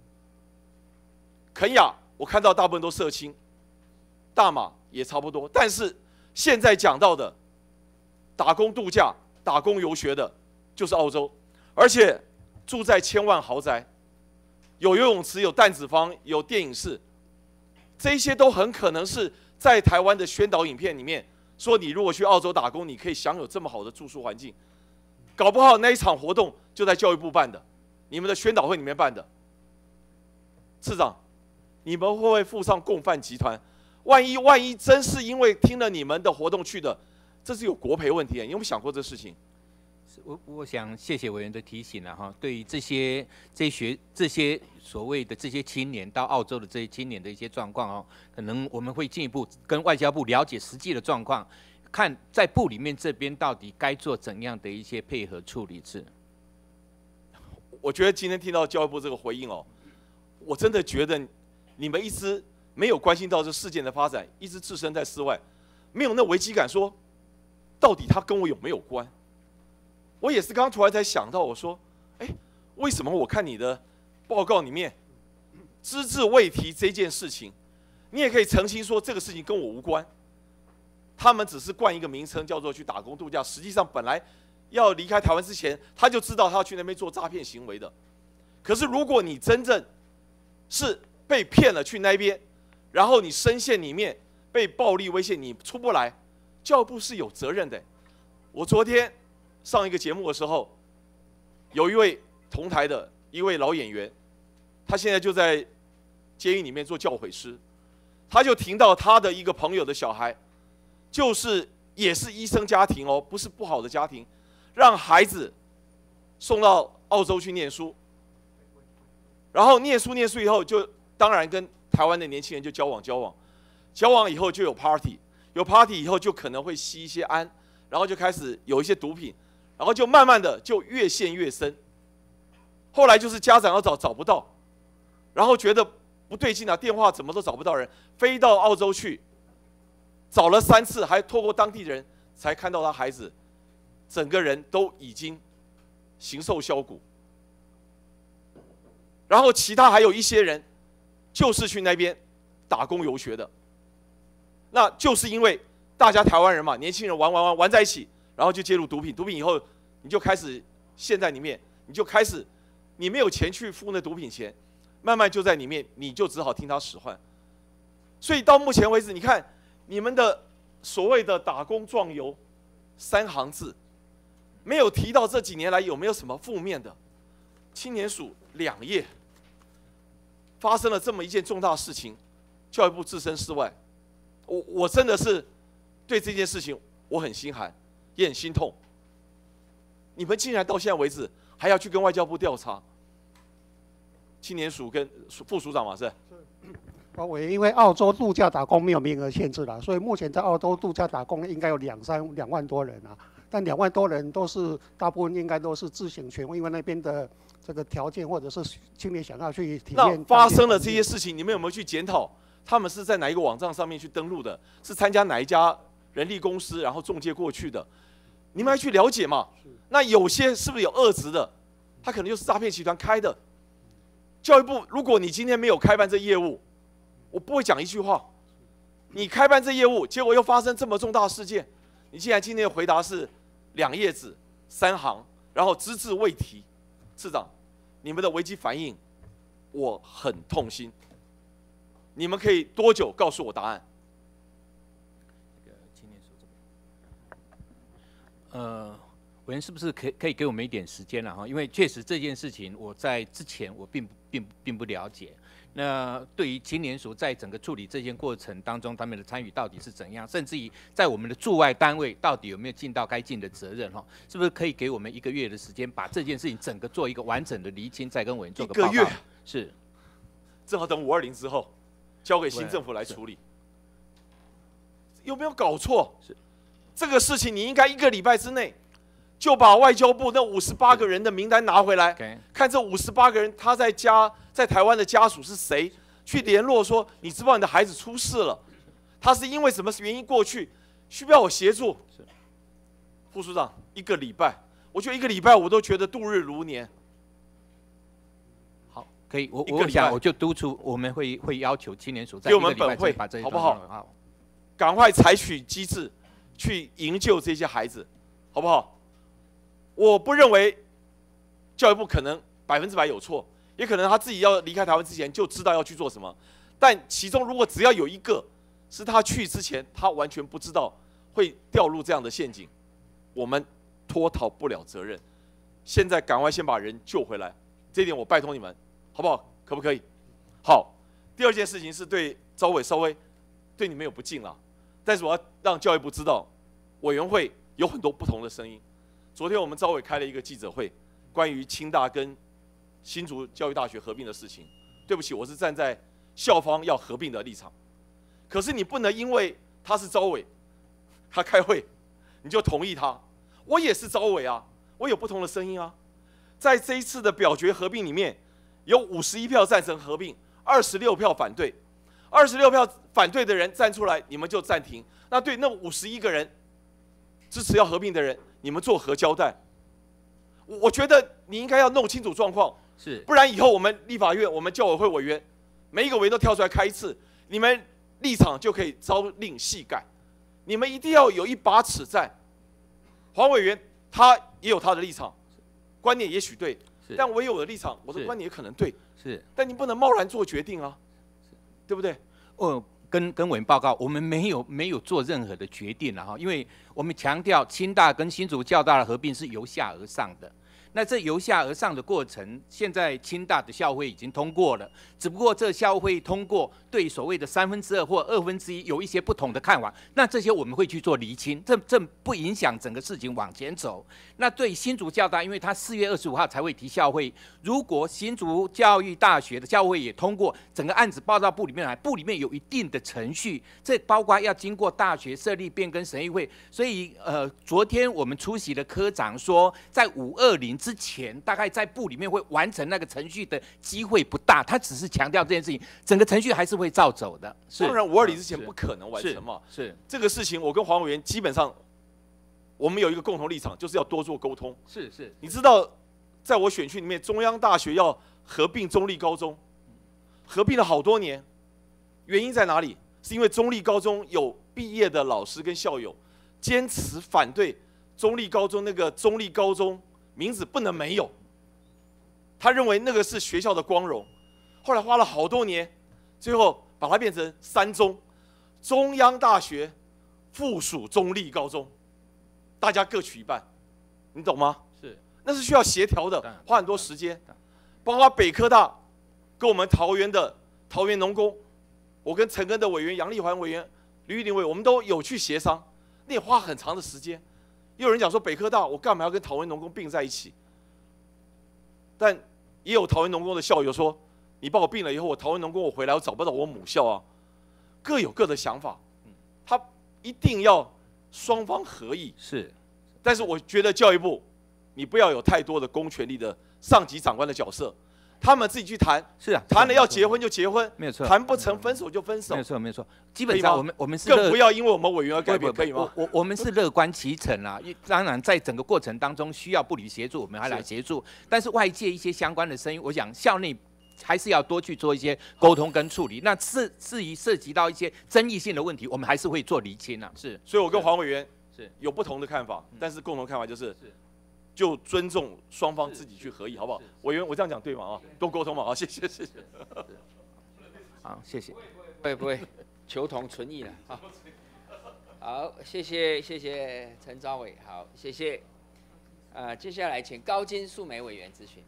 肯雅我看到大部分都社青，大马也差不多，但是现在讲到的打工度假、打工游学的。就是澳洲，而且住在千万豪宅，有游泳池、有弹子房、有电影室，这些都很可能是在台湾的宣导影片里面说，你如果去澳洲打工，你可以享有这么好的住宿环境，搞不好那一场活动就在教育部办的，你们的宣导会里面办的。次长，你们会不会附上共犯集团？万一万一真是因为听了你们的活动去的，这是有国赔问题的，你有没有想过这事情？ 我我想谢谢委员的提醒了哈，对于这些这些这些所谓的这些青年到澳洲的这些青年的一些状况哦，可能我们会进一步跟外交部了解实际的状况，看在部里面这边到底该做怎样的一些配合处理是。 我觉得今天听到教育部这个回应哦，我真的觉得你们一直没有关心到这事件的发展，一直置身在事外，没有那危机感说，说到底他跟我有没有关？我也是刚刚突然才想到，我说，哎，为什么我看你的报告里面只字未提这件事情？你也可以澄清说这个事情跟我无关。他们只是冠一个名称叫做去打工度假，实际上本来要离开台湾之前，他就知道他要去那边做诈骗行为的。可是如果你真正是被骗了去那边，然后你深陷里面被暴力威胁，你出不来，教育部是有责任的。我昨天上一个节目的时候，有一位同台的一位老演员，他现在就在监狱里面做教诲师，他就听到他的一个朋友的小孩，就是也是医生家庭哦，不是不好的家庭，让孩子送到澳洲去念书，然后念书念书以后，就当然跟台湾的年轻人就交往交往，交往以后就有 party， 有 party 以后就可能会吸一些胺，然后就开始有一些毒品。然后就慢慢的就越陷越深，后来就是家长要找找不到，然后觉得不对劲啊，电话怎么都找不到人，飞到澳洲去，找了三次，还透过当地人才看到他孩子，整个人都已经形瘦削骨。然后其他还有一些人，就是去那边打工游学的，那就是因为大家台湾人嘛，年轻人玩玩玩玩在一起。然后就介入毒品，毒品以后你就开始陷在里面，你就开始，你没有钱去付那毒品钱，慢慢就在里面，你就只好听他使唤。所以到目前为止，你看你们的所谓的打工壮游三行字，没有提到这几年来有没有什么负面的。青年署两页发生了这么一件重大事情，教育部置身事外，我我真的是对这件事情我很心寒。也很心痛，你们竟然到现在为止还要去跟外交部调查青年署跟副署长嘛？是。 啊，我因为澳洲度假打工没有名额限制啦，所以目前在澳洲度假打工应该有两三两万多人啊。但两万多人都是大部分应该都是自行权，因为那边的这个条件或者是青年想要去体验。 那发生了这些事情，你们有没有去检讨？他们是在哪一个网站上面去登录的？是参加哪一家人力公司，然后中介过去的？你们还去了解嘛？那有些是不是有恶质的？他可能就是诈骗集团开的。教育部，如果你今天没有开办这业务，我不会讲一句话。你开办这业务，结果又发生这么重大事件，你竟然今天的回答是两页纸三行，然后只字未提。市长，你们的危机反应，我很痛心。你们可以多久告诉我答案？ 呃，委员是不是可可以给我们一点时间了哈？因为确实这件事情我在之前我并不并并不了解。那对于青年署在整个处理这件过程当中，他们的参与到底是怎样？甚至于在我们的驻外单位到底有没有尽到该尽的责任哈？是不是可以给我们一个月的时间，把这件事情整个做一个完整的厘清，再跟委员做个报告？ 一个月是， 正好等五二零之后，交给新政府来处理。有没有搞错？是。这个事情你应该一个礼拜之内就把外交部那五十八个人的名单拿回来， okay. 看这五十八个人他在家在台湾的家属是谁，去联络说你知不知道你的孩子出事了，他是因为什么原因过去，需不要我协助？副署长，一个礼拜，我觉得一个礼拜我都觉得度日如年。 好，可以，我我想我就督促我们会会要求青年署在一个礼拜会把这一好不好？好，赶快采取机制。去营救这些孩子，好不好？我不认为教育部可能百分之百有错，也可能他自己要离开台湾之前就知道要去做什么。但其中如果只要有一个是他去之前他完全不知道会掉入这样的陷阱，我们脱逃不了责任。现在赶快先把人救回来，这一点我拜托你们，好不好？可不可以？好。第二件事情是对召委稍微对你们有不敬啦，但是我要让教育部知道，委员会有很多不同的声音。昨天我们召委开了一个记者会，关于清大跟新竹教育大学合并的事情。对不起，我是站在校方要合并的立场。可是你不能因为他是召委，他开会你就同意他。我也是召委啊，我有不同的声音啊。在这一次的表决合并里面，有五十一票赞成合并，二十六票反对。二十六票反对的人站出来，你们就暂停。那对那五十一个人支持要合并的人，你们作何交代？我觉得你应该要弄清楚状况， 是， 不然以后我们立法院、我们教委会委员，每一个委员都跳出来开一次，你们立场就可以朝令夕改。你们一定要有一把尺在。黄委员他也有他的立场，观点也许对，但我也有我的立场，我的观点也可能对， 是， 但你不能贸然做决定啊，对不对？ 哦，跟跟委员报告，我们没有没有做任何的决定了哈，因为我们强调清大跟新竹教大的合并是由下而上的。那这由下而上的过程，现在清大的校会已经通过了，只不过这校会通过对所谓的三分之二或二分之一有一些不同的看法，那这些我们会去做厘清，这这不影响整个事情往前走。那对新竹教大，因为他四月二十五号才会提校会，如果新竹教育大学的校会也通过，整个案子报到部里面来，部里面有一定的程序，这包括要经过大学设立变更审议会，所以呃，昨天我们出席的科长说，在五二零之前，大概在部里面会完成那个程序的机会不大，他只是强调这件事情，整个程序还是会照走的。 当然五二零之前不可能完成嘛。 是, 是这个事情，我跟黄委员基本上，我们有一个共同立场，就是要多做沟通。 是是， 你知道，在我选区里面，中央大学要合并中立高中，合并了好多年，原因在哪里？是因为中立高中有毕业的老师跟校友坚持反对中立高中那个中立高中名字不能没有，他认为那个是学校的光荣。后来花了好多年，最后把它变成三中，中央大学附属中立高中，大家各取一半，你懂吗？ 是， 那是需要协调的，花很多时间。包括北科大跟我们桃园的桃园农工，我跟陈根的委员、杨丽环委员、吕玉玲委员，我们都有去协商，那也花很长的时间。也有人讲说北科大我干嘛要跟桃园农工并在一起？但也有桃园农工的校友说，你把我并了以后，我桃园农工我回来我找不到我母校啊，各有各的想法，他一定要双方合意。 是， 但是我觉得教育部，你不要有太多的公权力的上级长官的角色。他们自己去谈， 是啊， 谈了要结婚就结婚， 没有错， 谈不成分手就分手， 没有错，没有错。基本上我们我们是更不要因为我们委员而改变，可以吗？ 我我我们是乐观其成啊，当然在整个过程当中需要部里协助，我们还来协助。但是外界一些相关的声音，我想校内还是要多去做一些沟通跟处理。那至至于涉及到一些争议性的问题，我们还是会做厘清啊。是， 所以我跟黄委员是有不同的看法，但是共同看法就是。就尊重双方自己去合意，好不好？委员，我这样讲对吗？啊，多沟通嘛，好，谢谢，谢谢。 好，谢谢。 不会不会，求同存异了。好，好，谢谢谢谢陈昭伟，好，谢谢。呃，接下来请高金素梅委员咨询。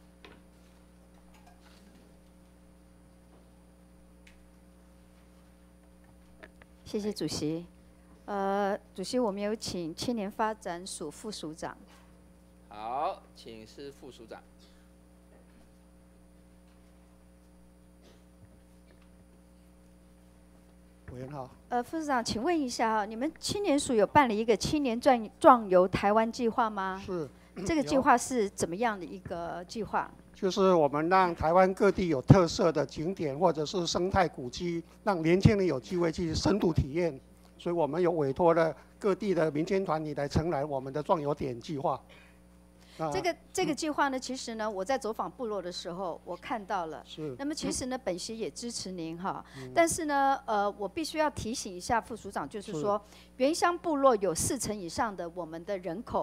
谢谢主席。呃，主席，我们有请青年发展署副署长。 好，请示副署长。 委员好。 呃，副署长，请问一下哈，你们青年署有办了一个青年壮壮游台湾计划吗？ 是。 这个计划是怎么样的一个计划？ 就是我们让台湾各地有特色的景点或者是生态古迹，让年轻人有机会去深度体验。所以我们有委托了各地的民间团体来承揽我们的壮游点计划。 这个这个计划呢，其实呢，我在走访部落的时候，我看到了。 是。 那么其实呢，本席也支持您哈， 嗯、 但是呢，呃，我必须要提醒一下副署长，就是说，原乡部落有四成以上的我们的人口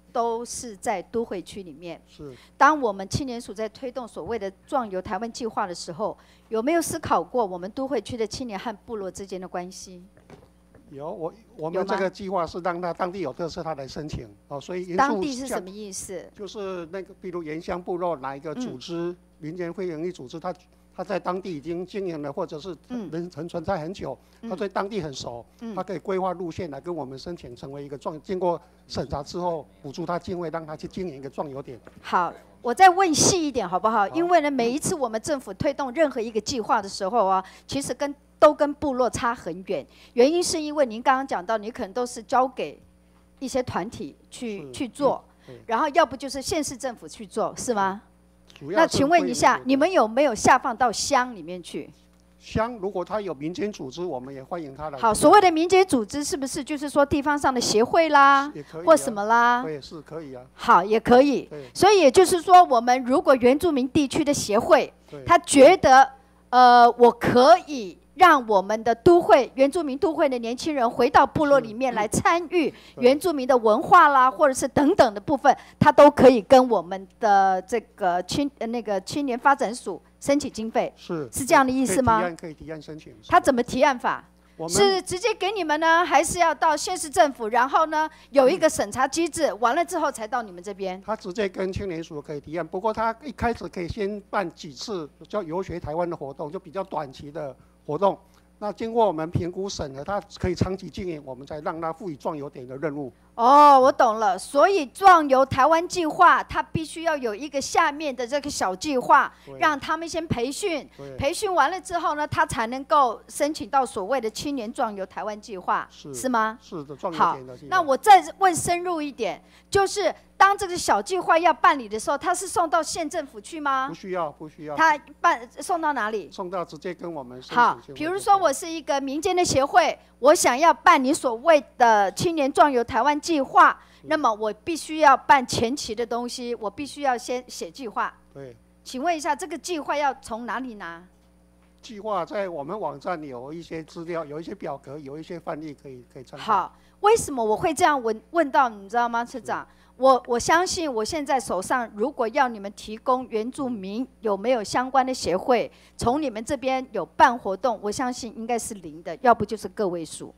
都是在都会区里面。 是。 当我们青年署在推动所谓的壮游台湾计划的时候，有没有思考过我们都会区的青年和部落之间的关系？ 有，我我有吗们这个计划是让他当地有特色，他来申请哦，所以原当住像地是什么意思？ 就是那个，比如原乡部落哪一个组织， 嗯、 民间非营利组织，他他在当地已经经营了，或者是人存存在很久， 嗯、 他对当地很熟，嗯、他可以规划路线来跟我们申请成为一个壮，经过审查之后补助他经费，让他去经营一个壮游点。 好。我再问细一点好不好？因为呢，每一次我们政府推动任何一个计划的时候啊，其实跟都跟部落差很远。原因是因为您刚刚讲到，你可能都是交给一些团体去去做，然后要不就是县市政府去做，是吗？那请问一下，你们有没有下放到乡里面去？ 乡如果他有民间组织，我们也欢迎他来。 好，所谓的民间组织是不是就是说地方上的协会啦， 也可以啊、 或什么啦？ 对，是可以啊。 好，也可以。所以也就是说，我们如果原住民地区的协会，他觉得，呃，我可以让我们的都会原住民都会的年轻人回到部落里面来参与原住民的文化啦，或者是等等的部分，他都可以跟我们的这个青呃那个青年发展署申请经费， 是是这样的意思吗？ 可以提案，可以提案申请。 他怎么提案法？是直接给你们呢，还是要到县市政府，然后呢有一个审查机制，完了之后才到你们这边？ 他直接跟青年署可以提案，不过他一开始可以先办几次叫游学台湾的活动，就比较短期的活动。那经过我们评估审核，它可以长期经营，我们才让它赋予壮游点的任务。 哦，我懂了。所以壮游台湾计划，它必须要有一个下面的这个小计划，让他们先培训，培训完了之后呢，他才能够申请到所谓的青年壮游台湾计划，是, 是吗？ 是的，壮游点的计划。 好，那我再问深入一点，就是当这个小计划要办理的时候，他是送到县政府去吗？ 不需要，不需要。 他办送到哪里？ 送到直接跟我们申请。 好，比如说我是一个民间的协会，我想要办你所谓的青年壮游台湾计划，那么我必须要办前期的东西，我必须要先写计划。 对。 请问一下，这个计划要从哪里拿？ 计划在我们网站有一些资料，有一些表格，有一些范例可以可以参考。 好，为什么我会这样问问到？你知道吗，市长？我我相信，我现在手上如果要你们提供原住民有没有相关的协会，从你们这边有办活动，我相信应该是零的，要不就是个位数。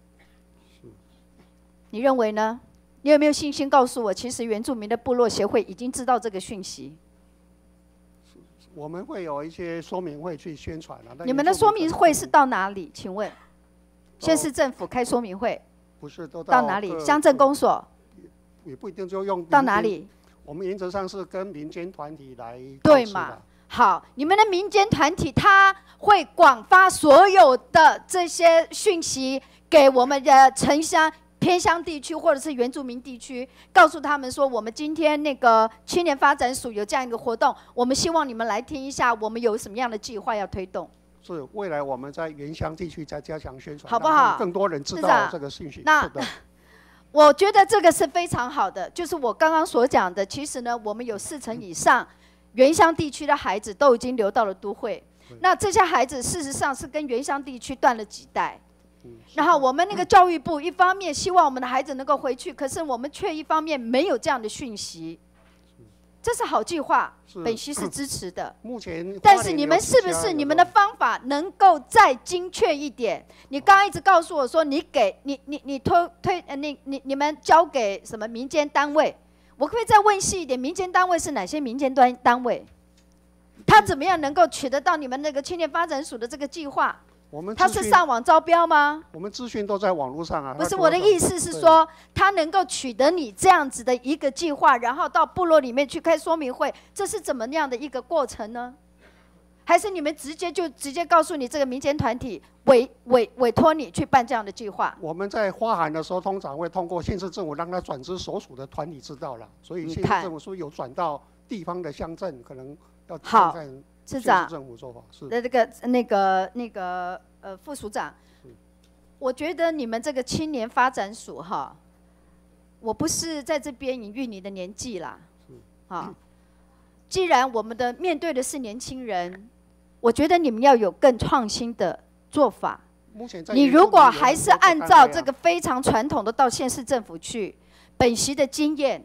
你认为呢？你有没有信心告诉我，其实原住民的部落协会已经知道这个讯息？ 我们会有一些说明会去宣传啊。 你们的说明会是到哪里？请问，县市政府开说明会？ 不是，都到哪里？乡镇公所？ 也不一定就用到哪里？ 我们原则上是跟民间团体来对嘛？好，你们的民间团体他会广发所有的这些讯息给我们的城乡偏乡地区或者是原住民地区，告诉他们说，我们今天那个青年发展署有这样一个活动，我们希望你们来听一下，我们有什么样的计划要推动。 是未来我们在原乡地区再加强宣传， 好不好？ 更多人知道这个信息。 那我觉得这个是非常好的，就是我刚刚所讲的，其实呢，我们有四成以上原乡地区的孩子都已经流到了都会，那这些孩子事实上是跟原乡地区断了几代。然后我们那个教育部一方面希望我们的孩子能够回去，可是我们却一方面没有这样的讯息。这是好计划，本溪是支持的。 目前， 但是你们是不是你们的方法能够再精确一点？你刚刚一直告诉我说，你给你你你推推呃，你你你们交给什么民间单位？我可不可以再问细一点？民间单位是哪些民间单单位？他怎么样能够取得到你们那个青年发展署的这个计划？ 我们他是上网招标吗？ 我们资讯都在网络上啊。 不是，我的意思是说，他能够取得你这样子的一个计划，然后到部落里面去开说明会，这是怎么样的一个过程呢？还是你们直接就直接告诉你这个民间团体委委委托你去办这样的计划？ 我们在发函的时候，通常会通过县市政府让他转至所属的团体知道了，所以县市政府说有转到地方的乡镇，可能要看看。 市长， 政府做法是的，这个那个那个呃副署长，我觉得你们这个青年发展署哈，我不是在这边隐喻你的年纪啦，啊，既然我们的面对的是年轻人，我觉得你们要有更创新的做法。你如果还是按照这个非常传统的到县市政府去，本席的经验，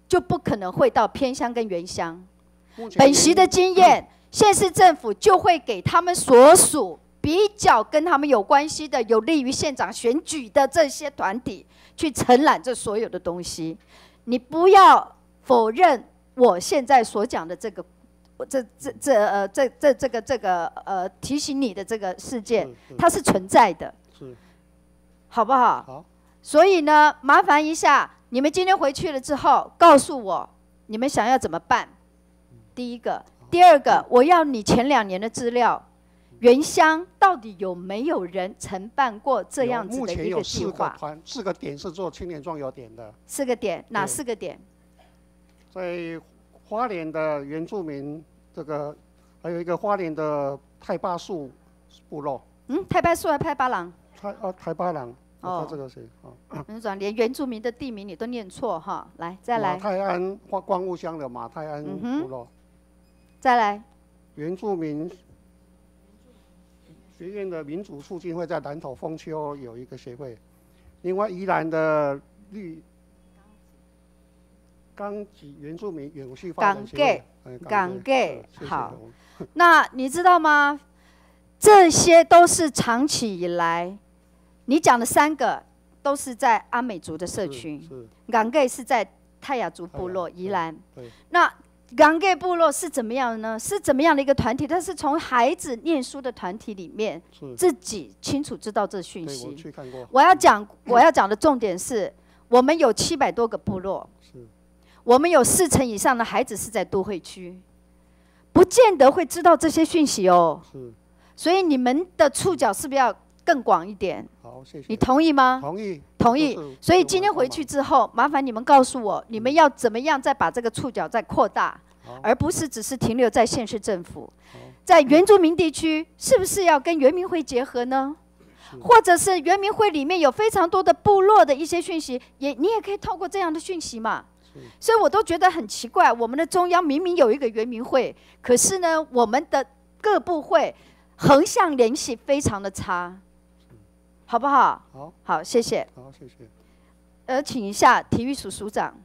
就不可能会到偏乡跟原乡。 目前本席的经验，县市政府就会给他们所属比较跟他们有关系的、有利于县长选举的这些团体去承揽这所有的东西。你不要否认我现在所讲的这个，这这这呃这这这个这个呃提醒你的这个事件，它是存在的， 是， 好不好？ 好。 所以呢，麻烦一下，你们今天回去了之后，告诉我你们想要怎么办。第一个，第二个，我要你前两年的资料，原乡到底有没有人承办过这样子目的一个计前有四个划？ 团，四个点是做青年壮游点的。 四个点，哪对四个点？ 在花莲的原住民这个，还有一个花莲的太巴树部落。 嗯，太白树还太巴郎？ 太啊太巴郎。 哦他这个谁啊？ 董事长连原住民的地名你都念错哈，来再来马，泰安花光雾乡的马泰安嗯哼部落。 再来， 原住民学院的民主促进会在南投丰丘有一个协会，另外宜兰的绿冈吉原住民永续发展协会，哎港 gay 是谢谢好，那你知道吗？这些都是长期以来，你讲的三个都是在阿美族的社区，港 gay 是在泰雅族部落宜兰。 对， 那港 gay 部落是怎么样呢？是怎么样的一个团体？它是从孩子念书的团体里面自己清楚知道这讯对，我息。 去看过。 我要讲，我要讲的重点是，我们有七百多个部落， 是， 我们有四成以上的孩子是在都会区，不见得会知道这些讯息哦。 是， 所以你们的触角是不是要更广一点？ 好，谢谢。 你同意吗？ 同意。 同意都是。 所以今天回去之后，麻烦你们告诉我，你们要怎么样再把这个触角再扩大，而不是只是停留在县市政府。在原住民地区，是不是要跟原民会结合呢？或者是原民会里面有非常多的部落的一些讯息，也你也可以透过这样的讯息嘛。所以我都觉得很奇怪，我们的中央明明有一个原民会，可是呢，我们的各部会横向联系非常的差，好不好？ 好， 好，谢谢。 好，谢谢。 呃，请一下体育署署长。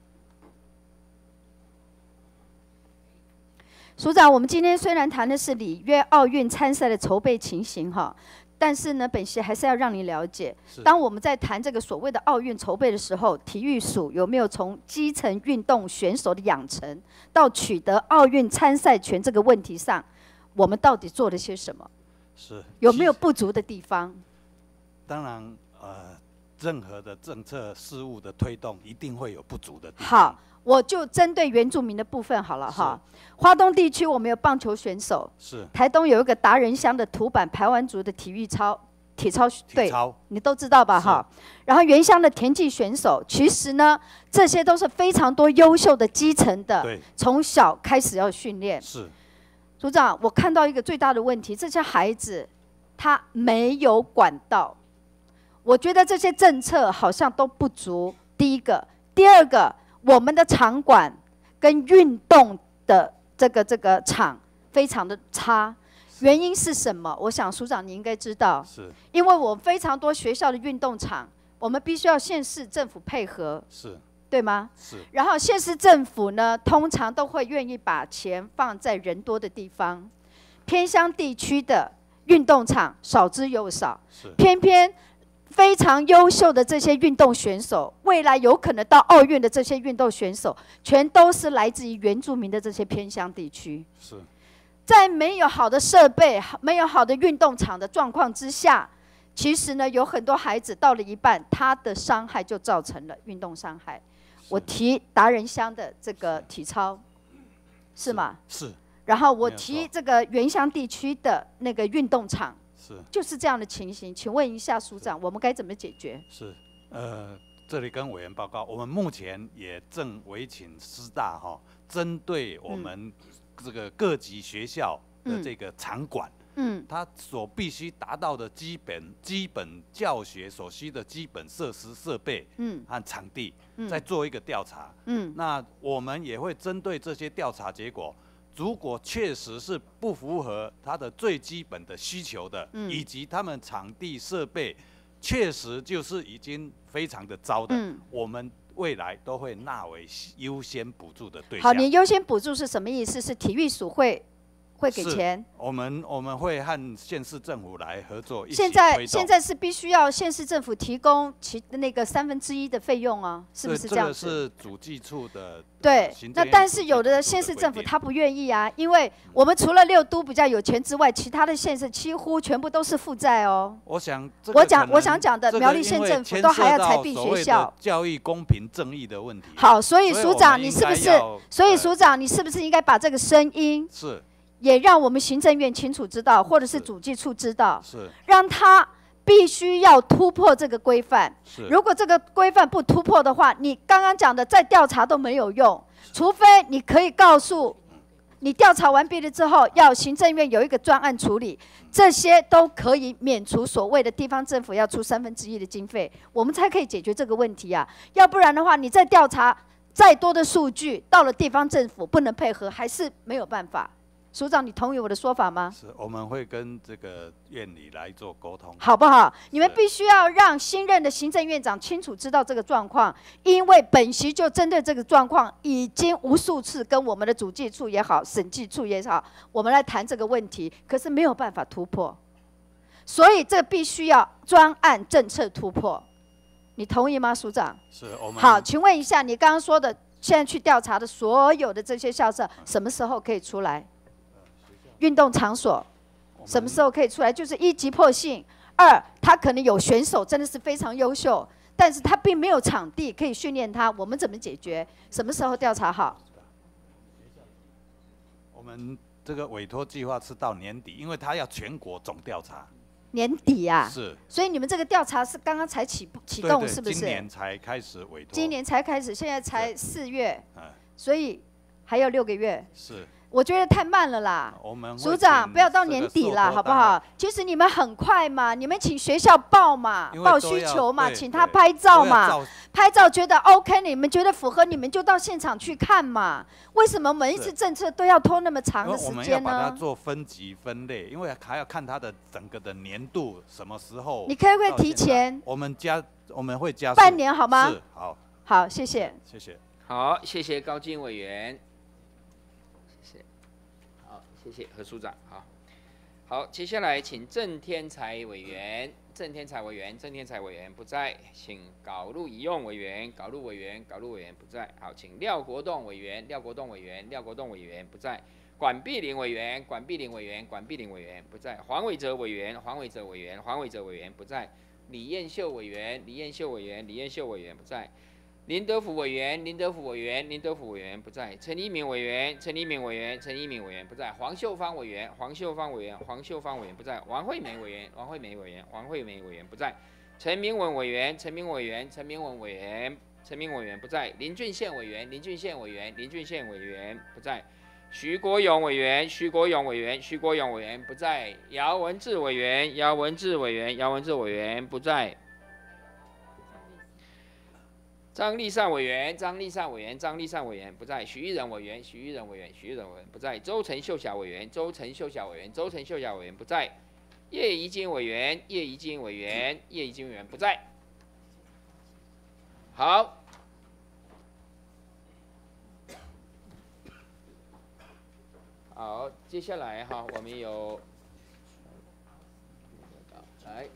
署长，我们今天虽然谈的是里约奥运参赛的筹备情形哈，但是呢，本席还是要让你了解，当我们在谈这个所谓的奥运筹备的时候，体育署有没有从基层运动选手的养成到取得奥运参赛权这个问题上，我们到底做了些什么？ 是有没有不足的地方？ 当然，呃，任何的政策事务的推动一定会有不足的地方。 好，我就针对原住民的部分好了哈。花东地区我们有棒球选手， 是台东有一个达人乡的土版排湾族的体育操体操队，你都知道吧哈。然后原乡的田径选手，其实呢，这些都是非常多优秀的基层的，从小开始要训练。 是， 组长，我看到一个最大的问题，这些孩子他没有管道。我觉得这些政策好像都不足。第一个，第二个，我们的场馆跟运动的这个这个场非常的差，原因是什么？我想署长你应该知道， 是因为我非常多学校的运动场，我们必须要县市政府配合， 是， 对吗？ 是。 然后县市政府呢，通常都会愿意把钱放在人多的地方，偏乡地区的运动场少之又少，偏偏非常优秀的这些运动选手，未来有可能到奥运的这些运动选手，全都是来自于原住民的这些偏乡地区。 是， 在没有好的设备、没有好的运动场的状况之下，其实呢，有很多孩子到了一半，他的伤害就造成了运动伤害。我提达人乡的这个体操，是吗？ 是。 然后我提这个原乡地区的那个运动场。 是， 就是这样的情形。请问一下署长，我们该怎么解决？ 是，呃，这里跟委员报告，我们目前也正委请师大哈，针对我们这个各级学校的这个场馆， 嗯， 它所必须达到的基本基本教学所需的基本设施设备， 嗯， 和场地， 嗯再做一个调查， 嗯， 那我们也会针对这些调查结果。如果确实是不符合他的最基本的需求的， 嗯、 以及他们场地设备确实就是已经非常的糟的， 嗯、 我们未来都会纳为优先补助的对象。 好，你优先补助是什么意思？是体育署会会给钱？ 我们我们会和县市政府来合作，一起现在推动现在是必须要县市政府提供其那个三分之一的费用啊，是不是这样子？ 这个是主计处的。 对，那但是有的主县市政府规定他不愿意啊，因为我们除了六都比较有钱之外，其他的县市几乎全部都是负债哦。 我想这个我讲可能我想讲的这个苗栗县因为政府都牵涉到还要裁并所谓的学校。 教育公平正义的问题。 好，所以署长， 我们应你是不是该要？ 所以署长，你是不是应该把这个声音是也让我们行政院清楚知道，或者是主计处知道， 是让他必须要突破这个规范。 是如果这个规范不突破的话，你刚刚讲的再调查都没有用，除非你可以告诉你调查完毕了之后，要行政院有一个专案处理，这些都可以免除所谓的地方政府要出三分之一的经费，我们才可以解决这个问题啊。要不然的话，你再调查再多的数据，到了地方政府不能配合，还是没有办法。署长，你同意我的说法吗？ 是，我们会跟这个院里来做沟通， 好不好？你们必须要让新任的行政院长清楚知道这个状况，因为本席就针对这个状况，已经无数次跟我们的主计处也好、审计处也好，我们来谈这个问题，可是没有办法突破，所以这必须要专案政策突破，你同意吗，署长？ 是我们好，请问一下，你刚刚说的，现在去调查的所有的这些校舍，什么时候可以出来？运动场所什么时候可以出来？就是一急迫性，二他可能有选手真的是非常优秀，但是他并没有场地可以训练他，我们怎么解决？什么时候调查好？ 我们这个委托计划是到年底，因为他要全国总调查。 年底啊？ 是。 所以你们这个调查是刚刚才起启动， 对对是不是？ 今年才开始委托。 今年才开始，现在才四月， 嗯， 所以还有六个月。 是。 我觉得太慢了啦， 我们署长不要到年底了，好不好？其实你们很快嘛，你们请学校报嘛，报需求嘛，请他拍照嘛，拍照觉得 OK， 你们觉得符合，你们就到现场去看嘛。为什么每一次政策都要拖那么长的时间呢？ 我们要把它做分级分类，因为还要看它的整个的年度什么时候。 你可不可以提前？ 我们加我们会加半年好吗？ 是，好。 好，谢谢。 谢谢。 好，谢谢高金委员。谢谢何署长，好，好，接下来请郑天才委员，郑天才委员，郑天才委员不在，请搞路宜用委员，搞路委员，搞路委员不在，好，请廖国栋委员，廖国栋委员，廖国栋委员不在，管碧玲委员，管碧玲委员，管碧玲委员不在，黄伟哲委员，黄伟哲委员，黄伟哲委员不在，李彦秀委员，李彦秀委员，李彦秀委员不在。林德福委员，林德福委员，林德福委员不在；陈一鸣委员，陈一鸣委员，陈一鸣委员不在；黄秀芳委员，黄秀芳委员，黄秀芳委员不在；王惠美委员，王惠美委员，王惠美委员不在；陈明文委员，陈明委员，陈明文委员，陈明委员不在；林俊宪委员，林俊宪委员，林俊宪委员不在；徐国勇委员，徐国勇委员，徐国勇委员不在；姚文智委员，姚文智委员，姚文智委员不在。张立善委员，张立善委员，张立善委员不在；许玉仁委员，许玉仁委员，许玉仁委员不在；周成秀霞委员，周成秀霞委员，周成秀霞委员不在；叶宜金委员，叶宜金委员，叶宜金委员不在。好，好，接下来哈，我们有来。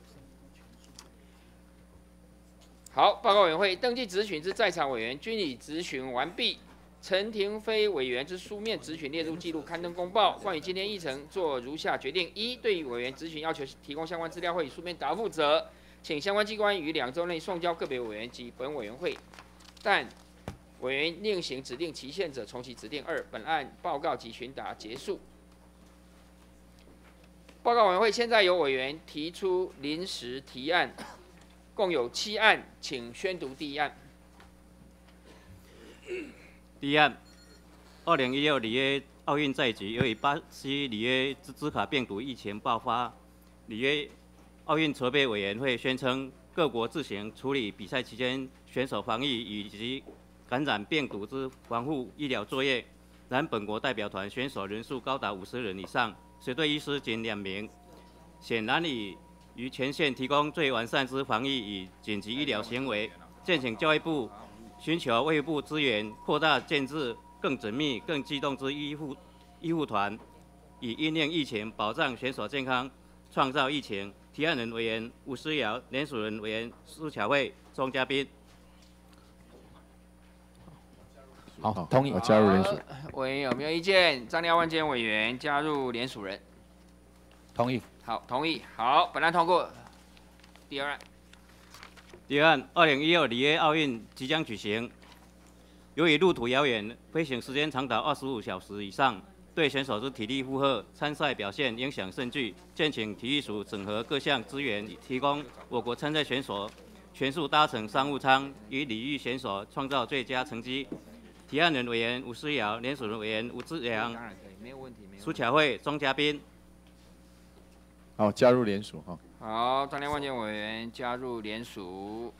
好，报告委员会登记质询之在场委员均已质询完毕。陈廷飞委员之书面质询列入记录，刊登公报。关于今天议程做如下决定：一、对于委员质询要求提供相关资料或以书面答复者，请相关机关于两周内送交个别委员及本委员会，但委员另行指定期限者，从其指定。二、本案报告及询答结束。报告委员会现在有委员提出临时提案。共有七案，请宣读第一案。 第一案，二零一六里约奥运在即，由于巴西里约兹卡病毒疫情爆发，里约奥运筹备委员会宣称，各国自行处理比赛期间选手防疫以及感染病毒之防护医疗作业。然本国代表团选手人数高达五十人以上，随队医师仅两名，显难以于前线提供最完善之防疫与紧急医疗行为，建请教育部寻求卫部资源，扩大建制更缜密、更机动之医护医护团，以因应疫情，保障选手健康，创造疫情。提案人委员吴思瑶，联署人委员苏巧慧、钟嘉宾。 好，同意。 我加入联署。委员有没有意见？张廖万坚委员加入联署人。 同意。 好，同意。好，本案通过。第二案。 第二案，二零一六里约奥运即将举行，由于路途遥远，飞行时间长达二十五小时以上，对选手之体力负荷、参赛表现影响甚巨。建请体育署整合各项资源，提供我国参赛选手全数搭乘商务舱，与体育选手创造最佳成绩。提案人委员吴思瑶，联署人委员吴志良、苏巧慧、钟嘉宾。 好，加入联署哈。 好，张廖万坚委员加入联署。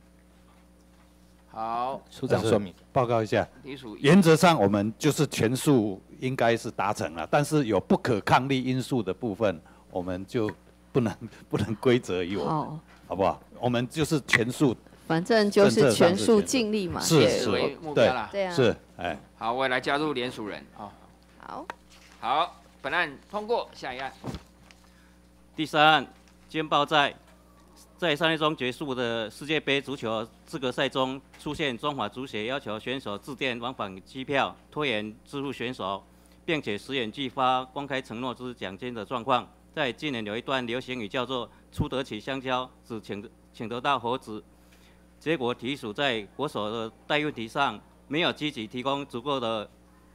好， 署长说明报告一下隶属。 原则上我们就是全数应该是达成了，但是有不可抗力因素的部分，我们就不能不能归责于我们， 哦好不好？我们就是全数。 反正就是全数尽力嘛， 是是为目标啦。 对啊， 是哎。 好，我也来加入联署人啊。 好， 好，本案通过，下一案。 第三案，简报在在三月中结束的世界杯足球资格赛中，出现中华足协要求选手致电往返机票、拖延支付选手，并且实演拒发公开承诺之奖金的状况。在近年有一段流行语叫做“出得起香蕉，只请请得到猴子”。结果体育署在国手的待遇问题上没有积极提供足够的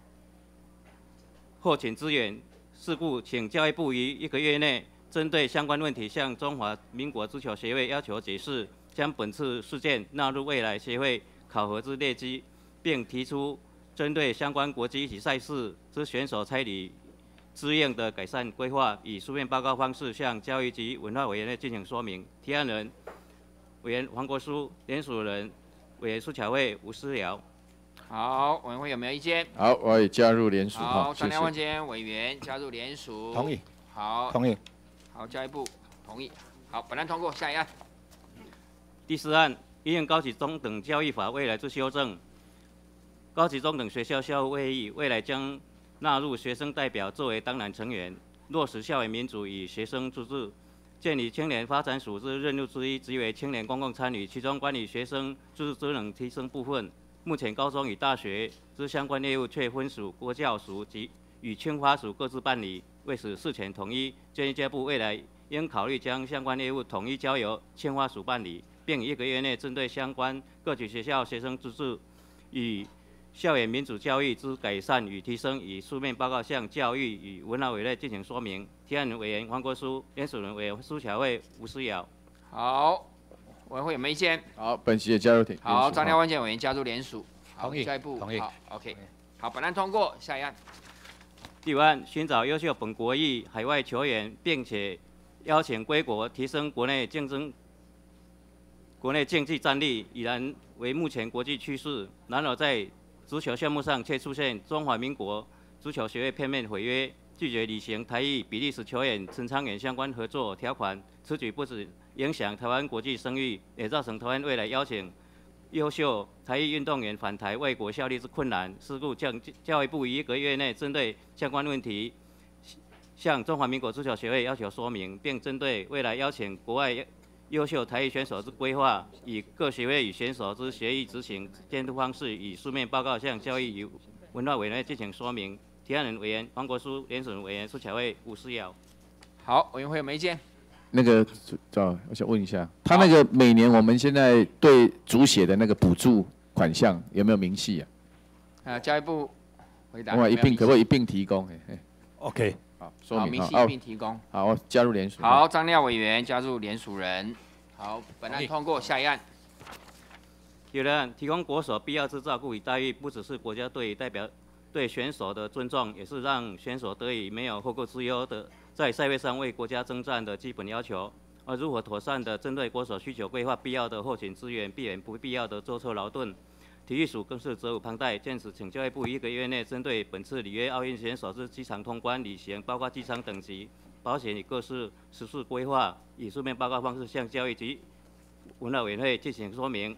后勤资源，是故请教育部于一个月内针对相关问题向中华民国足球协会要求解释，将本次事件纳入未来协会考核之列机，并提出针对相关国际一体赛事之选手差旅资源的改善规划，以书面报告方式向教育及文化委员会进行说明。提案人委员黄国书，联署人委员苏巧慧、吴思瑶。 好，委员会有没有意见？ 好，我也加入联署。 好，张谢谢。 廖万坚委员加入联署。 同意。 好。 同意。 好，教育部同意。好，本案通过，下一案。 第四案，因应高级中等教育法未来之修正，高级中等学校校务会议未来将纳入学生代表作为当然成员，落实校园民主与学生自治。建立青年发展署之任务之一，即为青年公共参与，其中管理学生自治职能提升部分。目前高中与大学之相关业务却分属国教署及与青发署各自办理，为使事前统一，建议教育部未来应考虑将相关业务统一交由青发署办理，并一个月内针对相关各级学校学生自治与校园民主教育之改善与提升，以书面报告向教育与文化委员会进行说明。提案人委员黄国书，联署人委员苏巧慧、吴思瑶。 好，委员会有没有意见？ 好，本席也加入联署。 好，张廖万坚委员加入联署。好， 同意。 下一步。 同意。 好 ，OK。好，本案通过，下一案。 第五案，寻找优秀本国裔海外球员，并且邀请归国，提升国内竞争、国内竞技战力，已然为目前国际趋势。然而在足球项目上却出现中华民国足球协会片面毁约，拒绝履行台裔比利时球员陈昌远相关合作条款。此举不止影响台湾国际声誉，也造成台湾未来邀请优秀台裔运动员返台为国效力之困难。是故将教育部于一个月内针对相关问题，向中华民国足球协会要求说明，并针对未来邀请国外优秀台裔选手之规划，以各协会与选手之协议执行监督方式，以书面报告向教育与文化委员会进行说明。提案人委员黄国书，联署人委员苏巧慧、吴思瑶。 好，委员会有没有意见？ 那个，赵，我想问一下，他那个每年我们现在对足协的那个补助款项有没有明细啊？ 啊，教育部回答。 我一并可不可以一并提供？哎哎 ，OK， 好，说明好，明细一并提供。 好，我加入联署。 好，张廖委员加入联署人。好，本案通过，下一案。 有的案提供国手必要之照顾与待遇，不只是国家队代表对选手的尊重，也是让选手得以没有后顾之忧的在赛会上为国家征战的基本要求。而如何妥善的针对国手需求规划必要的后勤资源，避免不必要的舟车劳顿，体育署更是责无旁贷。见此，请教育部一个月内针对本次里约奥运选手之机场通关旅行，包括机场等级、保险与各式实施规划，以书面报告方式向教育及文化委员会进行说明。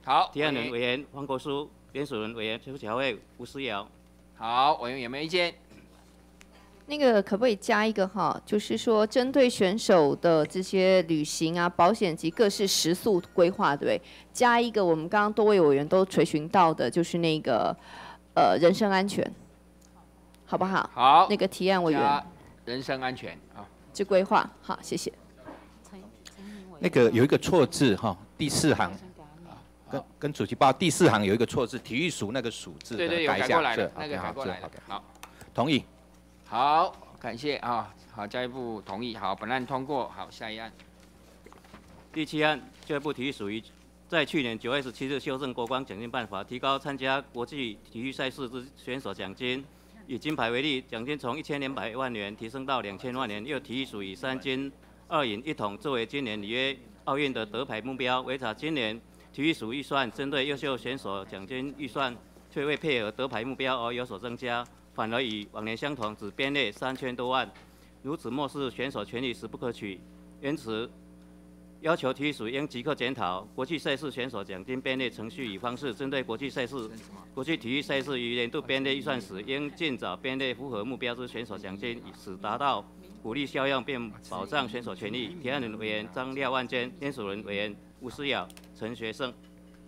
好， 提案人委员黄国书，联署人委员邱巧慧、吴思瑶。 好，委员有没有意见？ 那个可不可以加一个哈？就是说，针对选手的这些旅行啊、保险及各式食宿规划，对不对？加一个我们刚刚多位委员都垂询到的，就是那个呃人身安全，好不好？ 好。 那个提案委员。 人身安全啊。 这规划好，谢谢。 那个有一个错字哈，第四行。跟跟主席报第四行有一个错字，体育署那个署字对对，有改一下， 改过来了是， 那个改过来了。好， 同意。 好，感谢啊，好，教育部同意，好，本案通过，好，下一案。 第七案，教育部体育署于在去年九月十七日修正国光奖金办法，提高参加国际体育赛事之选手奖金。以金牌为例，奖金从一千两百万元提升到两千万元。又体育署以三金二银一铜作为今年里约奥运的得牌目标。为查今年体育署预算针对优秀选手奖金预算，却未配合得牌目标而有所增加。反而与往年相同，只编列三千多万，如此漠视选手权益实不可取。因此，要求体育署应即刻检讨国际赛事选手奖金编列程序与方式，针对国际赛事、国际体育赛事于年度编列预算时，应尽早编列符合目标之选手奖金，使达到鼓励效用，并保障选手权益。提案人委员张廖万坚，联署人委员吴思瑶、陈学胜。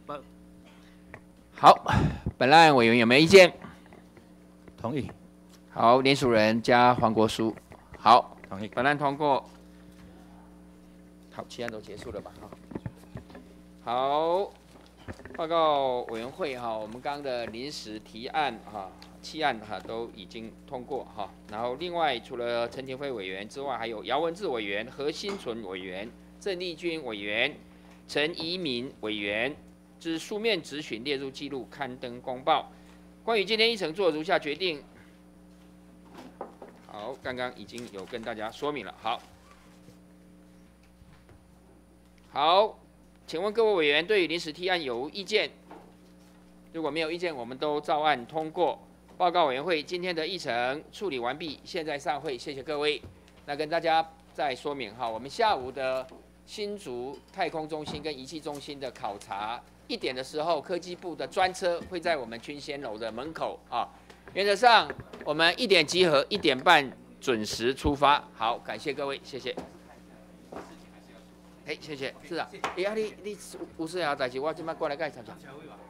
好，本案委员有没有意见？ 同意。 好，联署人加黄国书。好， 同意。 本案通过。好，七案都结束了吧？好，报告委员会哈，我们刚刚的临时提案哈，七案哈都已经通过哈。然后另外除了陈廷辉委员之外，还有姚文智委员、何新存委员、郑丽君委员、陈怡民委员之书面质询列入记录，刊登公报。关于今天议程做如下决定。好，刚刚已经有跟大家说明了。好，好，请问各位委员对于临时提案有无意见？如果没有意见，我们都照案通过。报告委员会今天的议程处理完毕，现在散会，谢谢各位。那跟大家再说明哈，我们下午的新竹太空中心跟仪器中心的考察。一点的时候，科技部的专车会在我们群贤楼的门口啊。原则上，我们一点集合，一点半准时出发。好，感谢各位，谢谢。哎，谢谢，是啊。哎呀，你你吴思瑶代志，我今摆过来跟你参加。